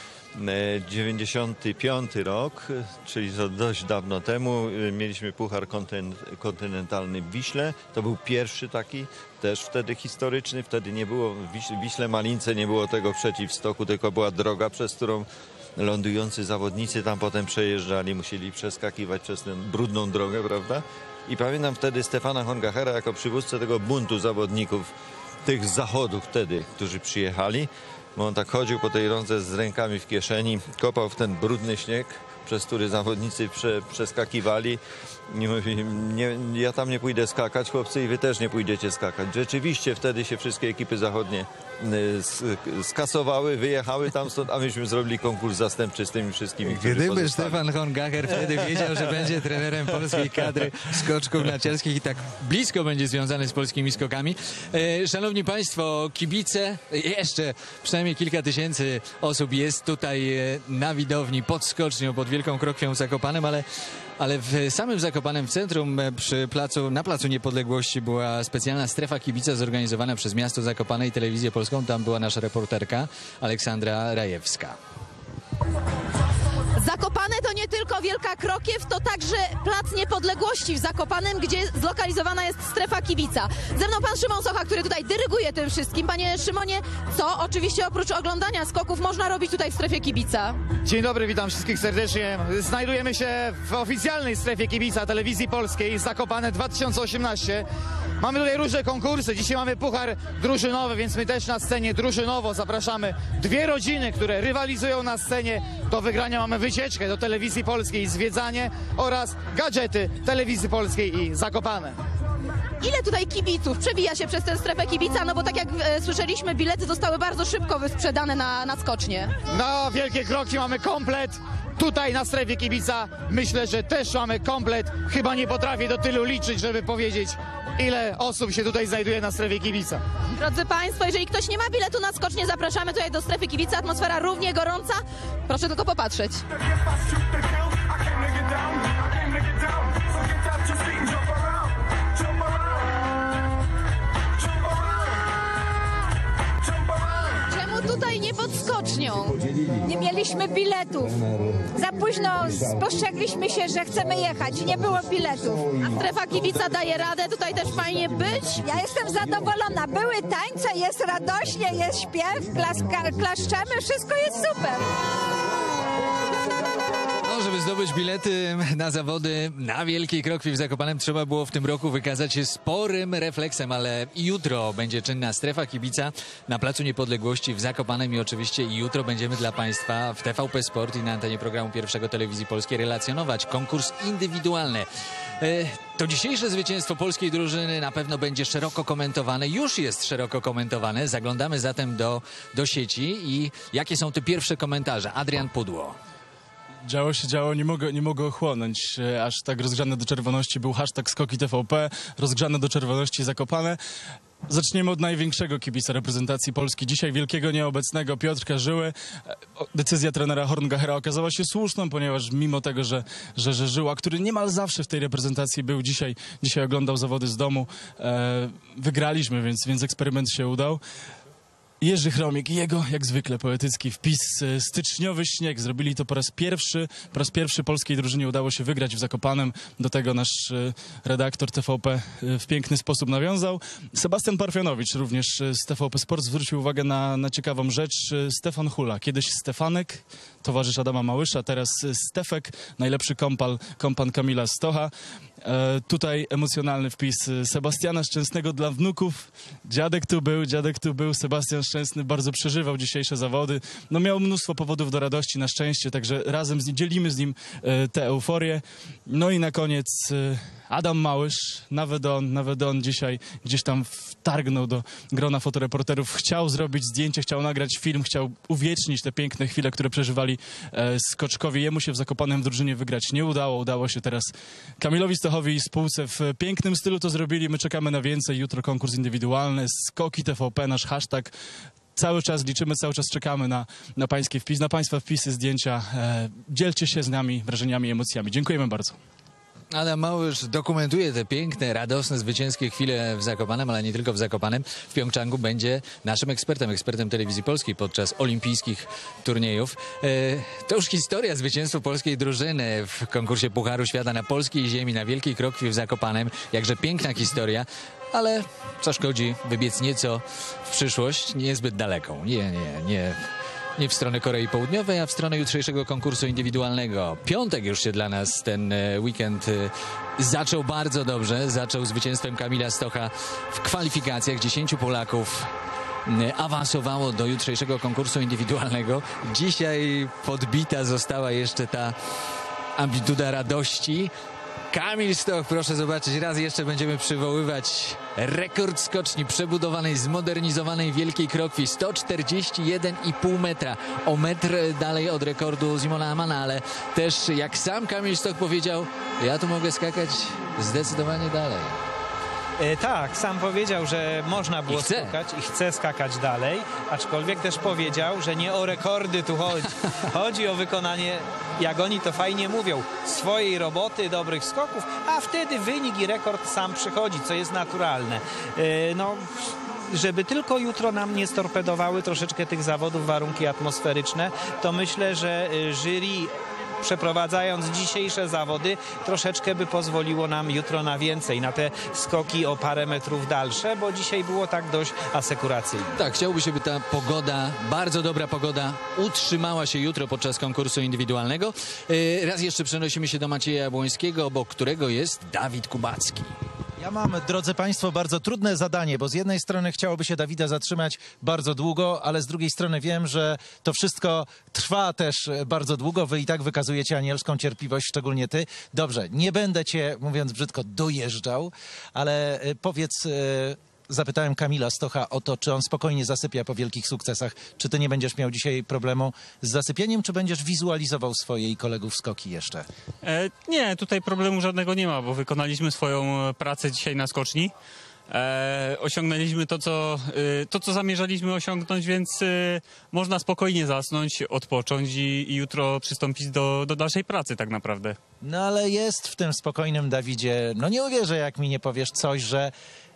95 rok, czyli to dość dawno temu, mieliśmy Puchar Kontynentalny w Wiśle. To był pierwszy taki, też wtedy historyczny. Wtedy nie było w Wiśle Malince, nie było tego przeciwstoku, tylko była droga, przez którą lądujący zawodnicy tam potem przejeżdżali, musieli przeskakiwać przez tę brudną drogę, prawda? I pamiętam wtedy Stefana Horngachera jako przywódcę tego buntu zawodników, tych z zachodu wtedy, którzy przyjechali. Bo on tak chodził po tej rące z rękami w kieszeni, kopał w ten brudny śnieg, przez który zawodnicy przeskakiwali. I mówi, ja tam nie pójdę skakać, chłopcy, i wy też nie pójdziecie skakać. Rzeczywiście wtedy się wszystkie ekipy zachodnie skasowały, wyjechały tam stąd, a myśmy zrobili konkurs zastępczy z tymi wszystkimi, którzy Gdyby pozostali. Stefan Horngacher wtedy wiedział, że będzie trenerem polskiej kadry skoczków narciarskich i tak blisko będzie związany z polskimi skokami. Szanowni Państwo, kibice, jeszcze przynajmniej kilka tysięcy osób jest tutaj na widowni pod skocznią, pod Wielką Krokwią w Zakopanem, ale w samym Zakopanem, w centrum, na Placu Niepodległości była specjalna strefa kibica zorganizowana przez miasto Zakopane i Telewizję Polską. Tam była nasza reporterka Aleksandra Rajewska. Zakopane to nie tylko Wielka Krokiew, to także Plac Niepodległości w Zakopanem, gdzie zlokalizowana jest strefa kibica. Ze mną pan Szymon Socha, który tutaj dyryguje tym wszystkim. Panie Szymonie, co oczywiście oprócz oglądania skoków można robić tutaj w strefie kibica? Dzień dobry, witam wszystkich serdecznie. Znajdujemy się w oficjalnej strefie kibica Telewizji Polskiej Zakopane 2018. Mamy tutaj różne konkursy. Dzisiaj mamy puchar drużynowy, więc my też na scenie drużynowo zapraszamy dwie rodziny, które rywalizują na scenie. Do wygrania mamy wycieczkę do Telewizji Polskiej, zwiedzanie oraz gadżety Telewizji Polskiej i Zakopane. Ile tutaj kibiców przebija się przez tę strefę kibica? No bo tak jak słyszeliśmy, bilety zostały bardzo szybko wysprzedane na skocznie. Na Wielkie Kroki mamy komplet. Tutaj na strefie kibica myślę, że też mamy komplet. Chyba nie potrafię do tylu liczyć, żeby powiedzieć, ile osób się tutaj znajduje na strefie kibica. Drodzy Państwo, jeżeli ktoś nie ma biletu na skocznie, zapraszamy tutaj do strefy kibica. Atmosfera równie gorąca. Proszę tylko popatrzeć. Czemu tutaj nie pod skocznią? Nie mieliśmy biletów. Za późno spostrzegliśmy się, że chcemy jechać. Nie było biletów. A strefa kibica daje radę tutaj też fajnie być? Ja jestem zadowolona. Były tańce, jest radośnie, jest śpiew, klaszczemy, wszystko jest super. No, żeby zdobyć bilety na zawody na Wielkiej Krokwi w Zakopanem, trzeba było w tym roku wykazać się sporym refleksem, ale jutro będzie czynna strefa kibica na Placu Niepodległości w Zakopanem i oczywiście jutro będziemy dla Państwa w TVP Sport i na antenie programu Pierwszego Telewizji Polskiej relacjonować konkurs indywidualny. To dzisiejsze zwycięstwo polskiej drużyny na pewno będzie szeroko komentowane, już jest szeroko komentowane. Zaglądamy zatem do sieci i jakie są te pierwsze komentarze? Adrian Pudło. Działo się, nie mogę ochłonąć. Aż tak rozgrzane do czerwoności był hashtag Skoki TVP, rozgrzane do czerwoności Zakopane. Zaczniemy od największego kibica reprezentacji Polski. Dzisiaj wielkiego nieobecnego Piotrka Żyły. Decyzja trenera Horngachera okazała się słuszną, ponieważ mimo tego, że Żyła, który niemal zawsze w tej reprezentacji był, dzisiaj oglądał zawody z domu, wygraliśmy, więc eksperyment się udał. Jerzy Chromik i jego, jak zwykle, poetycki wpis, styczniowy śnieg. Zrobili to po raz pierwszy polskiej drużynie udało się wygrać w Zakopanem. Do tego nasz redaktor TVP w piękny sposób nawiązał. Sebastian Parfianowicz również z TVP Sport zwrócił uwagę na ciekawą rzecz. Stefan Hula, kiedyś Stefanek, towarzysz Adama Małysza, teraz Stefek, najlepszy kompan Kamila Stocha. Tutaj emocjonalny wpis Sebastiana Szczęsnego dla wnuków. Dziadek tu był. Sebastian Szczęsny bardzo przeżywał dzisiejsze zawody. No miał mnóstwo powodów do radości, na szczęście, także razem dzielimy z nim tę euforię. No i na koniec Adam Małysz, nawet on dzisiaj gdzieś tam wtargnął do grona fotoreporterów. Chciał zrobić zdjęcie, chciał nagrać film, chciał uwiecznić te piękne chwile, które przeżywali skoczkowie. Jemu się w Zakopanem w drużynie wygrać nie udało. Udało się teraz Kamilowi Stochowi i spółce w pięknym stylu to zrobili. My czekamy na więcej. Jutro konkurs indywidualny, Skoki TVP, nasz hashtag. cały czas liczymy, cały czas czekamy na pańskie wpisy, na państwa wpisy, zdjęcia. Dzielcie się z nami wrażeniami, emocjami. Dziękujemy bardzo. Adam Małysz dokumentuje te piękne, radosne, zwycięskie chwile w Zakopanem, ale nie tylko w Zakopanem. W Pjongczangu będzie naszym ekspertem Telewizji Polskiej podczas olimpijskich turniejów. To już historia zwycięstwa polskiej drużyny w konkursie Pucharu Świata na polskiej ziemi, na Wielkiej Krokwi w Zakopanem. Jakże piękna historia, ale co szkodzi wybiec nieco w przyszłość, niezbyt daleką. Nie w stronę Korei Południowej, a w stronę jutrzejszego konkursu indywidualnego. Piątek już się dla nas ten weekend zaczął bardzo dobrze. Zaczął zwycięstwem Kamila Stocha w kwalifikacjach. 10 Polaków awansowało do jutrzejszego konkursu indywidualnego. Dzisiaj podbita została jeszcze ta amplituda radości. Kamil Stoch, proszę zobaczyć, raz jeszcze będziemy przywoływać rekord skoczni przebudowanej, zmodernizowanej Wielkiej Krokwi. 141,5 metra. O metr dalej od rekordu Simona Amana, ale też jak sam Kamil Stoch powiedział, ja tu mogę skakać zdecydowanie dalej. Tak, sam powiedział, że można było skakać i chce skakać dalej, aczkolwiek też powiedział, że nie o rekordy tu chodzi. Chodzi o wykonanie, jak oni to fajnie mówią, swojej roboty, dobrych skoków, a wtedy wynik i rekord sam przychodzi, co jest naturalne. Żeby tylko jutro nam nie storpedowały troszeczkę tych zawodów warunki atmosferyczne, to myślę, że jury, przeprowadzając dzisiejsze zawody, troszeczkę by pozwoliło nam jutro na więcej, na te skoki o parę metrów dalsze, bo dzisiaj było tak dość asekuracyjnie. Tak, chciałoby się, by ta pogoda, bardzo dobra pogoda, utrzymała się jutro podczas konkursu indywidualnego. Raz jeszcze przenosimy się do Macieja Jabłońskiego, obok którego jest Dawid Kubacki. Ja mam, drodzy Państwo, bardzo trudne zadanie, bo z jednej strony chciałoby się Dawida zatrzymać bardzo długo, ale z drugiej strony wiem, że to wszystko trwa też bardzo długo. Wy i tak wykazujecie anielską cierpliwość, szczególnie ty. Dobrze, nie będę cię, mówiąc brzydko, dojeżdżał, ale powiedz... Zapytałem Kamila Stocha o to, czy on spokojnie zasypia po wielkich sukcesach. Czy ty nie będziesz miał dzisiaj problemu z zasypieniem, czy będziesz wizualizował swoje i kolegów skoki jeszcze? Nie, tutaj problemu żadnego nie ma, bo wykonaliśmy swoją pracę dzisiaj na skoczni. Osiągnęliśmy to, co zamierzaliśmy osiągnąć, więc można spokojnie zasnąć, odpocząć i jutro przystąpić do dalszej pracy tak naprawdę. No ale jest w tym spokojnym Dawidzie, no nie uwierzę, jak mi nie powiesz coś, że...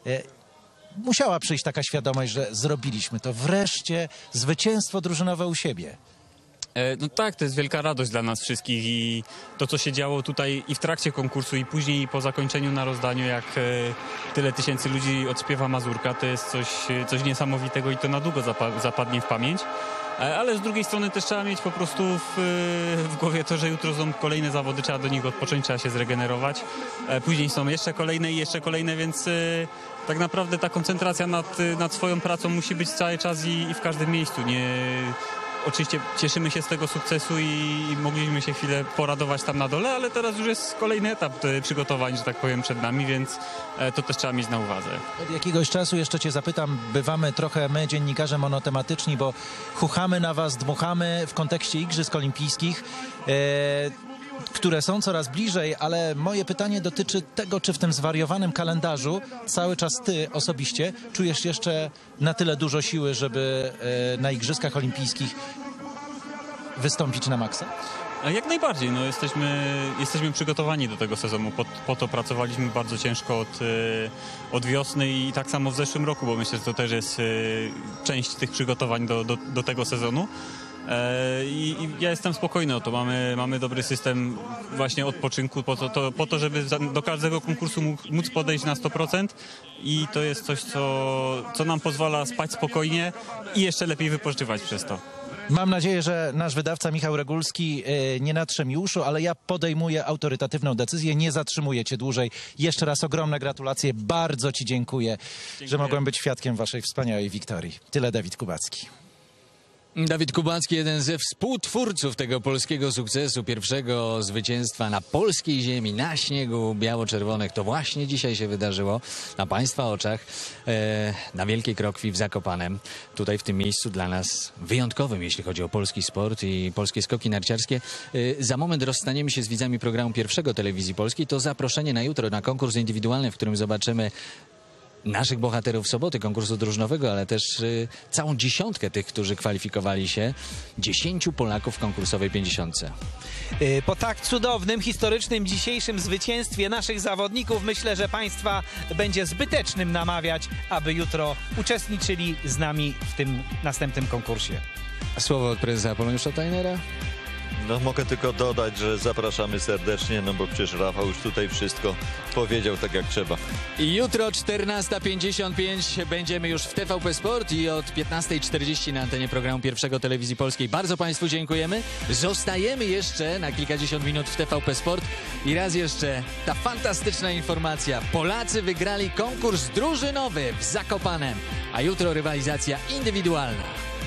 Musiała przyjść taka świadomość, że zrobiliśmy to. Wreszcie zwycięstwo drużynowe u siebie. No tak, to jest wielka radość dla nas wszystkich i to, co się działo tutaj i w trakcie konkursu i później i po zakończeniu na rozdaniu, jak tyle tysięcy ludzi odśpiewa Mazurka, to jest coś niesamowitego i to na długo zapadnie w pamięć. Ale z drugiej strony też trzeba mieć po prostu w głowie to, że jutro są kolejne zawody, trzeba do nich odpocząć, trzeba się zregenerować. Później są jeszcze kolejne, więc tak naprawdę ta koncentracja nad swoją pracą musi być cały czas i w każdym miejscu. Oczywiście cieszymy się z tego sukcesu i mogliśmy się chwilę poradować tam na dole, ale teraz już jest kolejny etap przygotowań, że tak powiem, przed nami, więc to też trzeba mieć na uwadze. Od jakiegoś czasu jeszcze cię zapytam, bywamy trochę my, dziennikarze, monotematyczni, bo chuchamy na was, dmuchamy w kontekście Igrzysk Olimpijskich, które są coraz bliżej, ale moje pytanie dotyczy tego, czy w tym zwariowanym kalendarzu cały czas ty osobiście czujesz jeszcze na tyle dużo siły, żeby na Igrzyskach Olimpijskich wystąpić na maksa? Jak najbardziej. No, jesteśmy przygotowani do tego sezonu. Po to pracowaliśmy bardzo ciężko od wiosny i tak samo w zeszłym roku, bo myślę, że to też jest część tych przygotowań do tego sezonu. I ja jestem spokojny o to. Mamy dobry system właśnie odpoczynku po to, żeby do każdego konkursu móc podejść na 100% i to jest coś, co nam pozwala spać spokojnie i jeszcze lepiej wypoczywać przez to. Mam nadzieję, że nasz wydawca Michał Regulski nie natrze mi uszu, ale ja podejmuję autorytatywną decyzję, nie zatrzymuję cię dłużej. Jeszcze raz ogromne gratulacje, bardzo ci dziękuję, że mogłem być świadkiem waszej wspaniałej wiktorii. Tyle Dawid Kubacki. Dawid Kubacki, jeden ze współtwórców tego polskiego sukcesu, pierwszego zwycięstwa na polskiej ziemi, na śniegu biało-czerwonych. To właśnie dzisiaj się wydarzyło na państwa oczach na Wielkiej Krokwi w Zakopanem. Tutaj w tym miejscu dla nas wyjątkowym, jeśli chodzi o polski sport i polskie skoki narciarskie. Za moment rozstaniemy się z widzami programu pierwszego Telewizji Polskiej. To zaproszenie na jutro na konkurs indywidualny, w którym zobaczymy naszych bohaterów soboty, konkursu drużynowego, ale też całą dziesiątkę tych, którzy kwalifikowali się. 10 Polaków w konkursowej 50. Po tak cudownym, historycznym dzisiejszym zwycięstwie naszych zawodników myślę, że Państwa będzie zbytecznym namawiać, aby jutro uczestniczyli z nami w tym następnym konkursie. Słowo od prezesa Poloniusza Tajnera. No mogę tylko dodać, że zapraszamy serdecznie, no bo przecież Rafał już tutaj wszystko powiedział tak jak trzeba. I jutro 14:55 będziemy już w TVP Sport i od 15:40 na antenie programu Pierwszego Telewizji Polskiej. Bardzo Państwu dziękujemy. Zostajemy jeszcze na kilkadziesiąt minut w TVP Sport i raz jeszcze ta fantastyczna informacja. Polacy wygrali konkurs drużynowy w Zakopanem, a jutro rywalizacja indywidualna.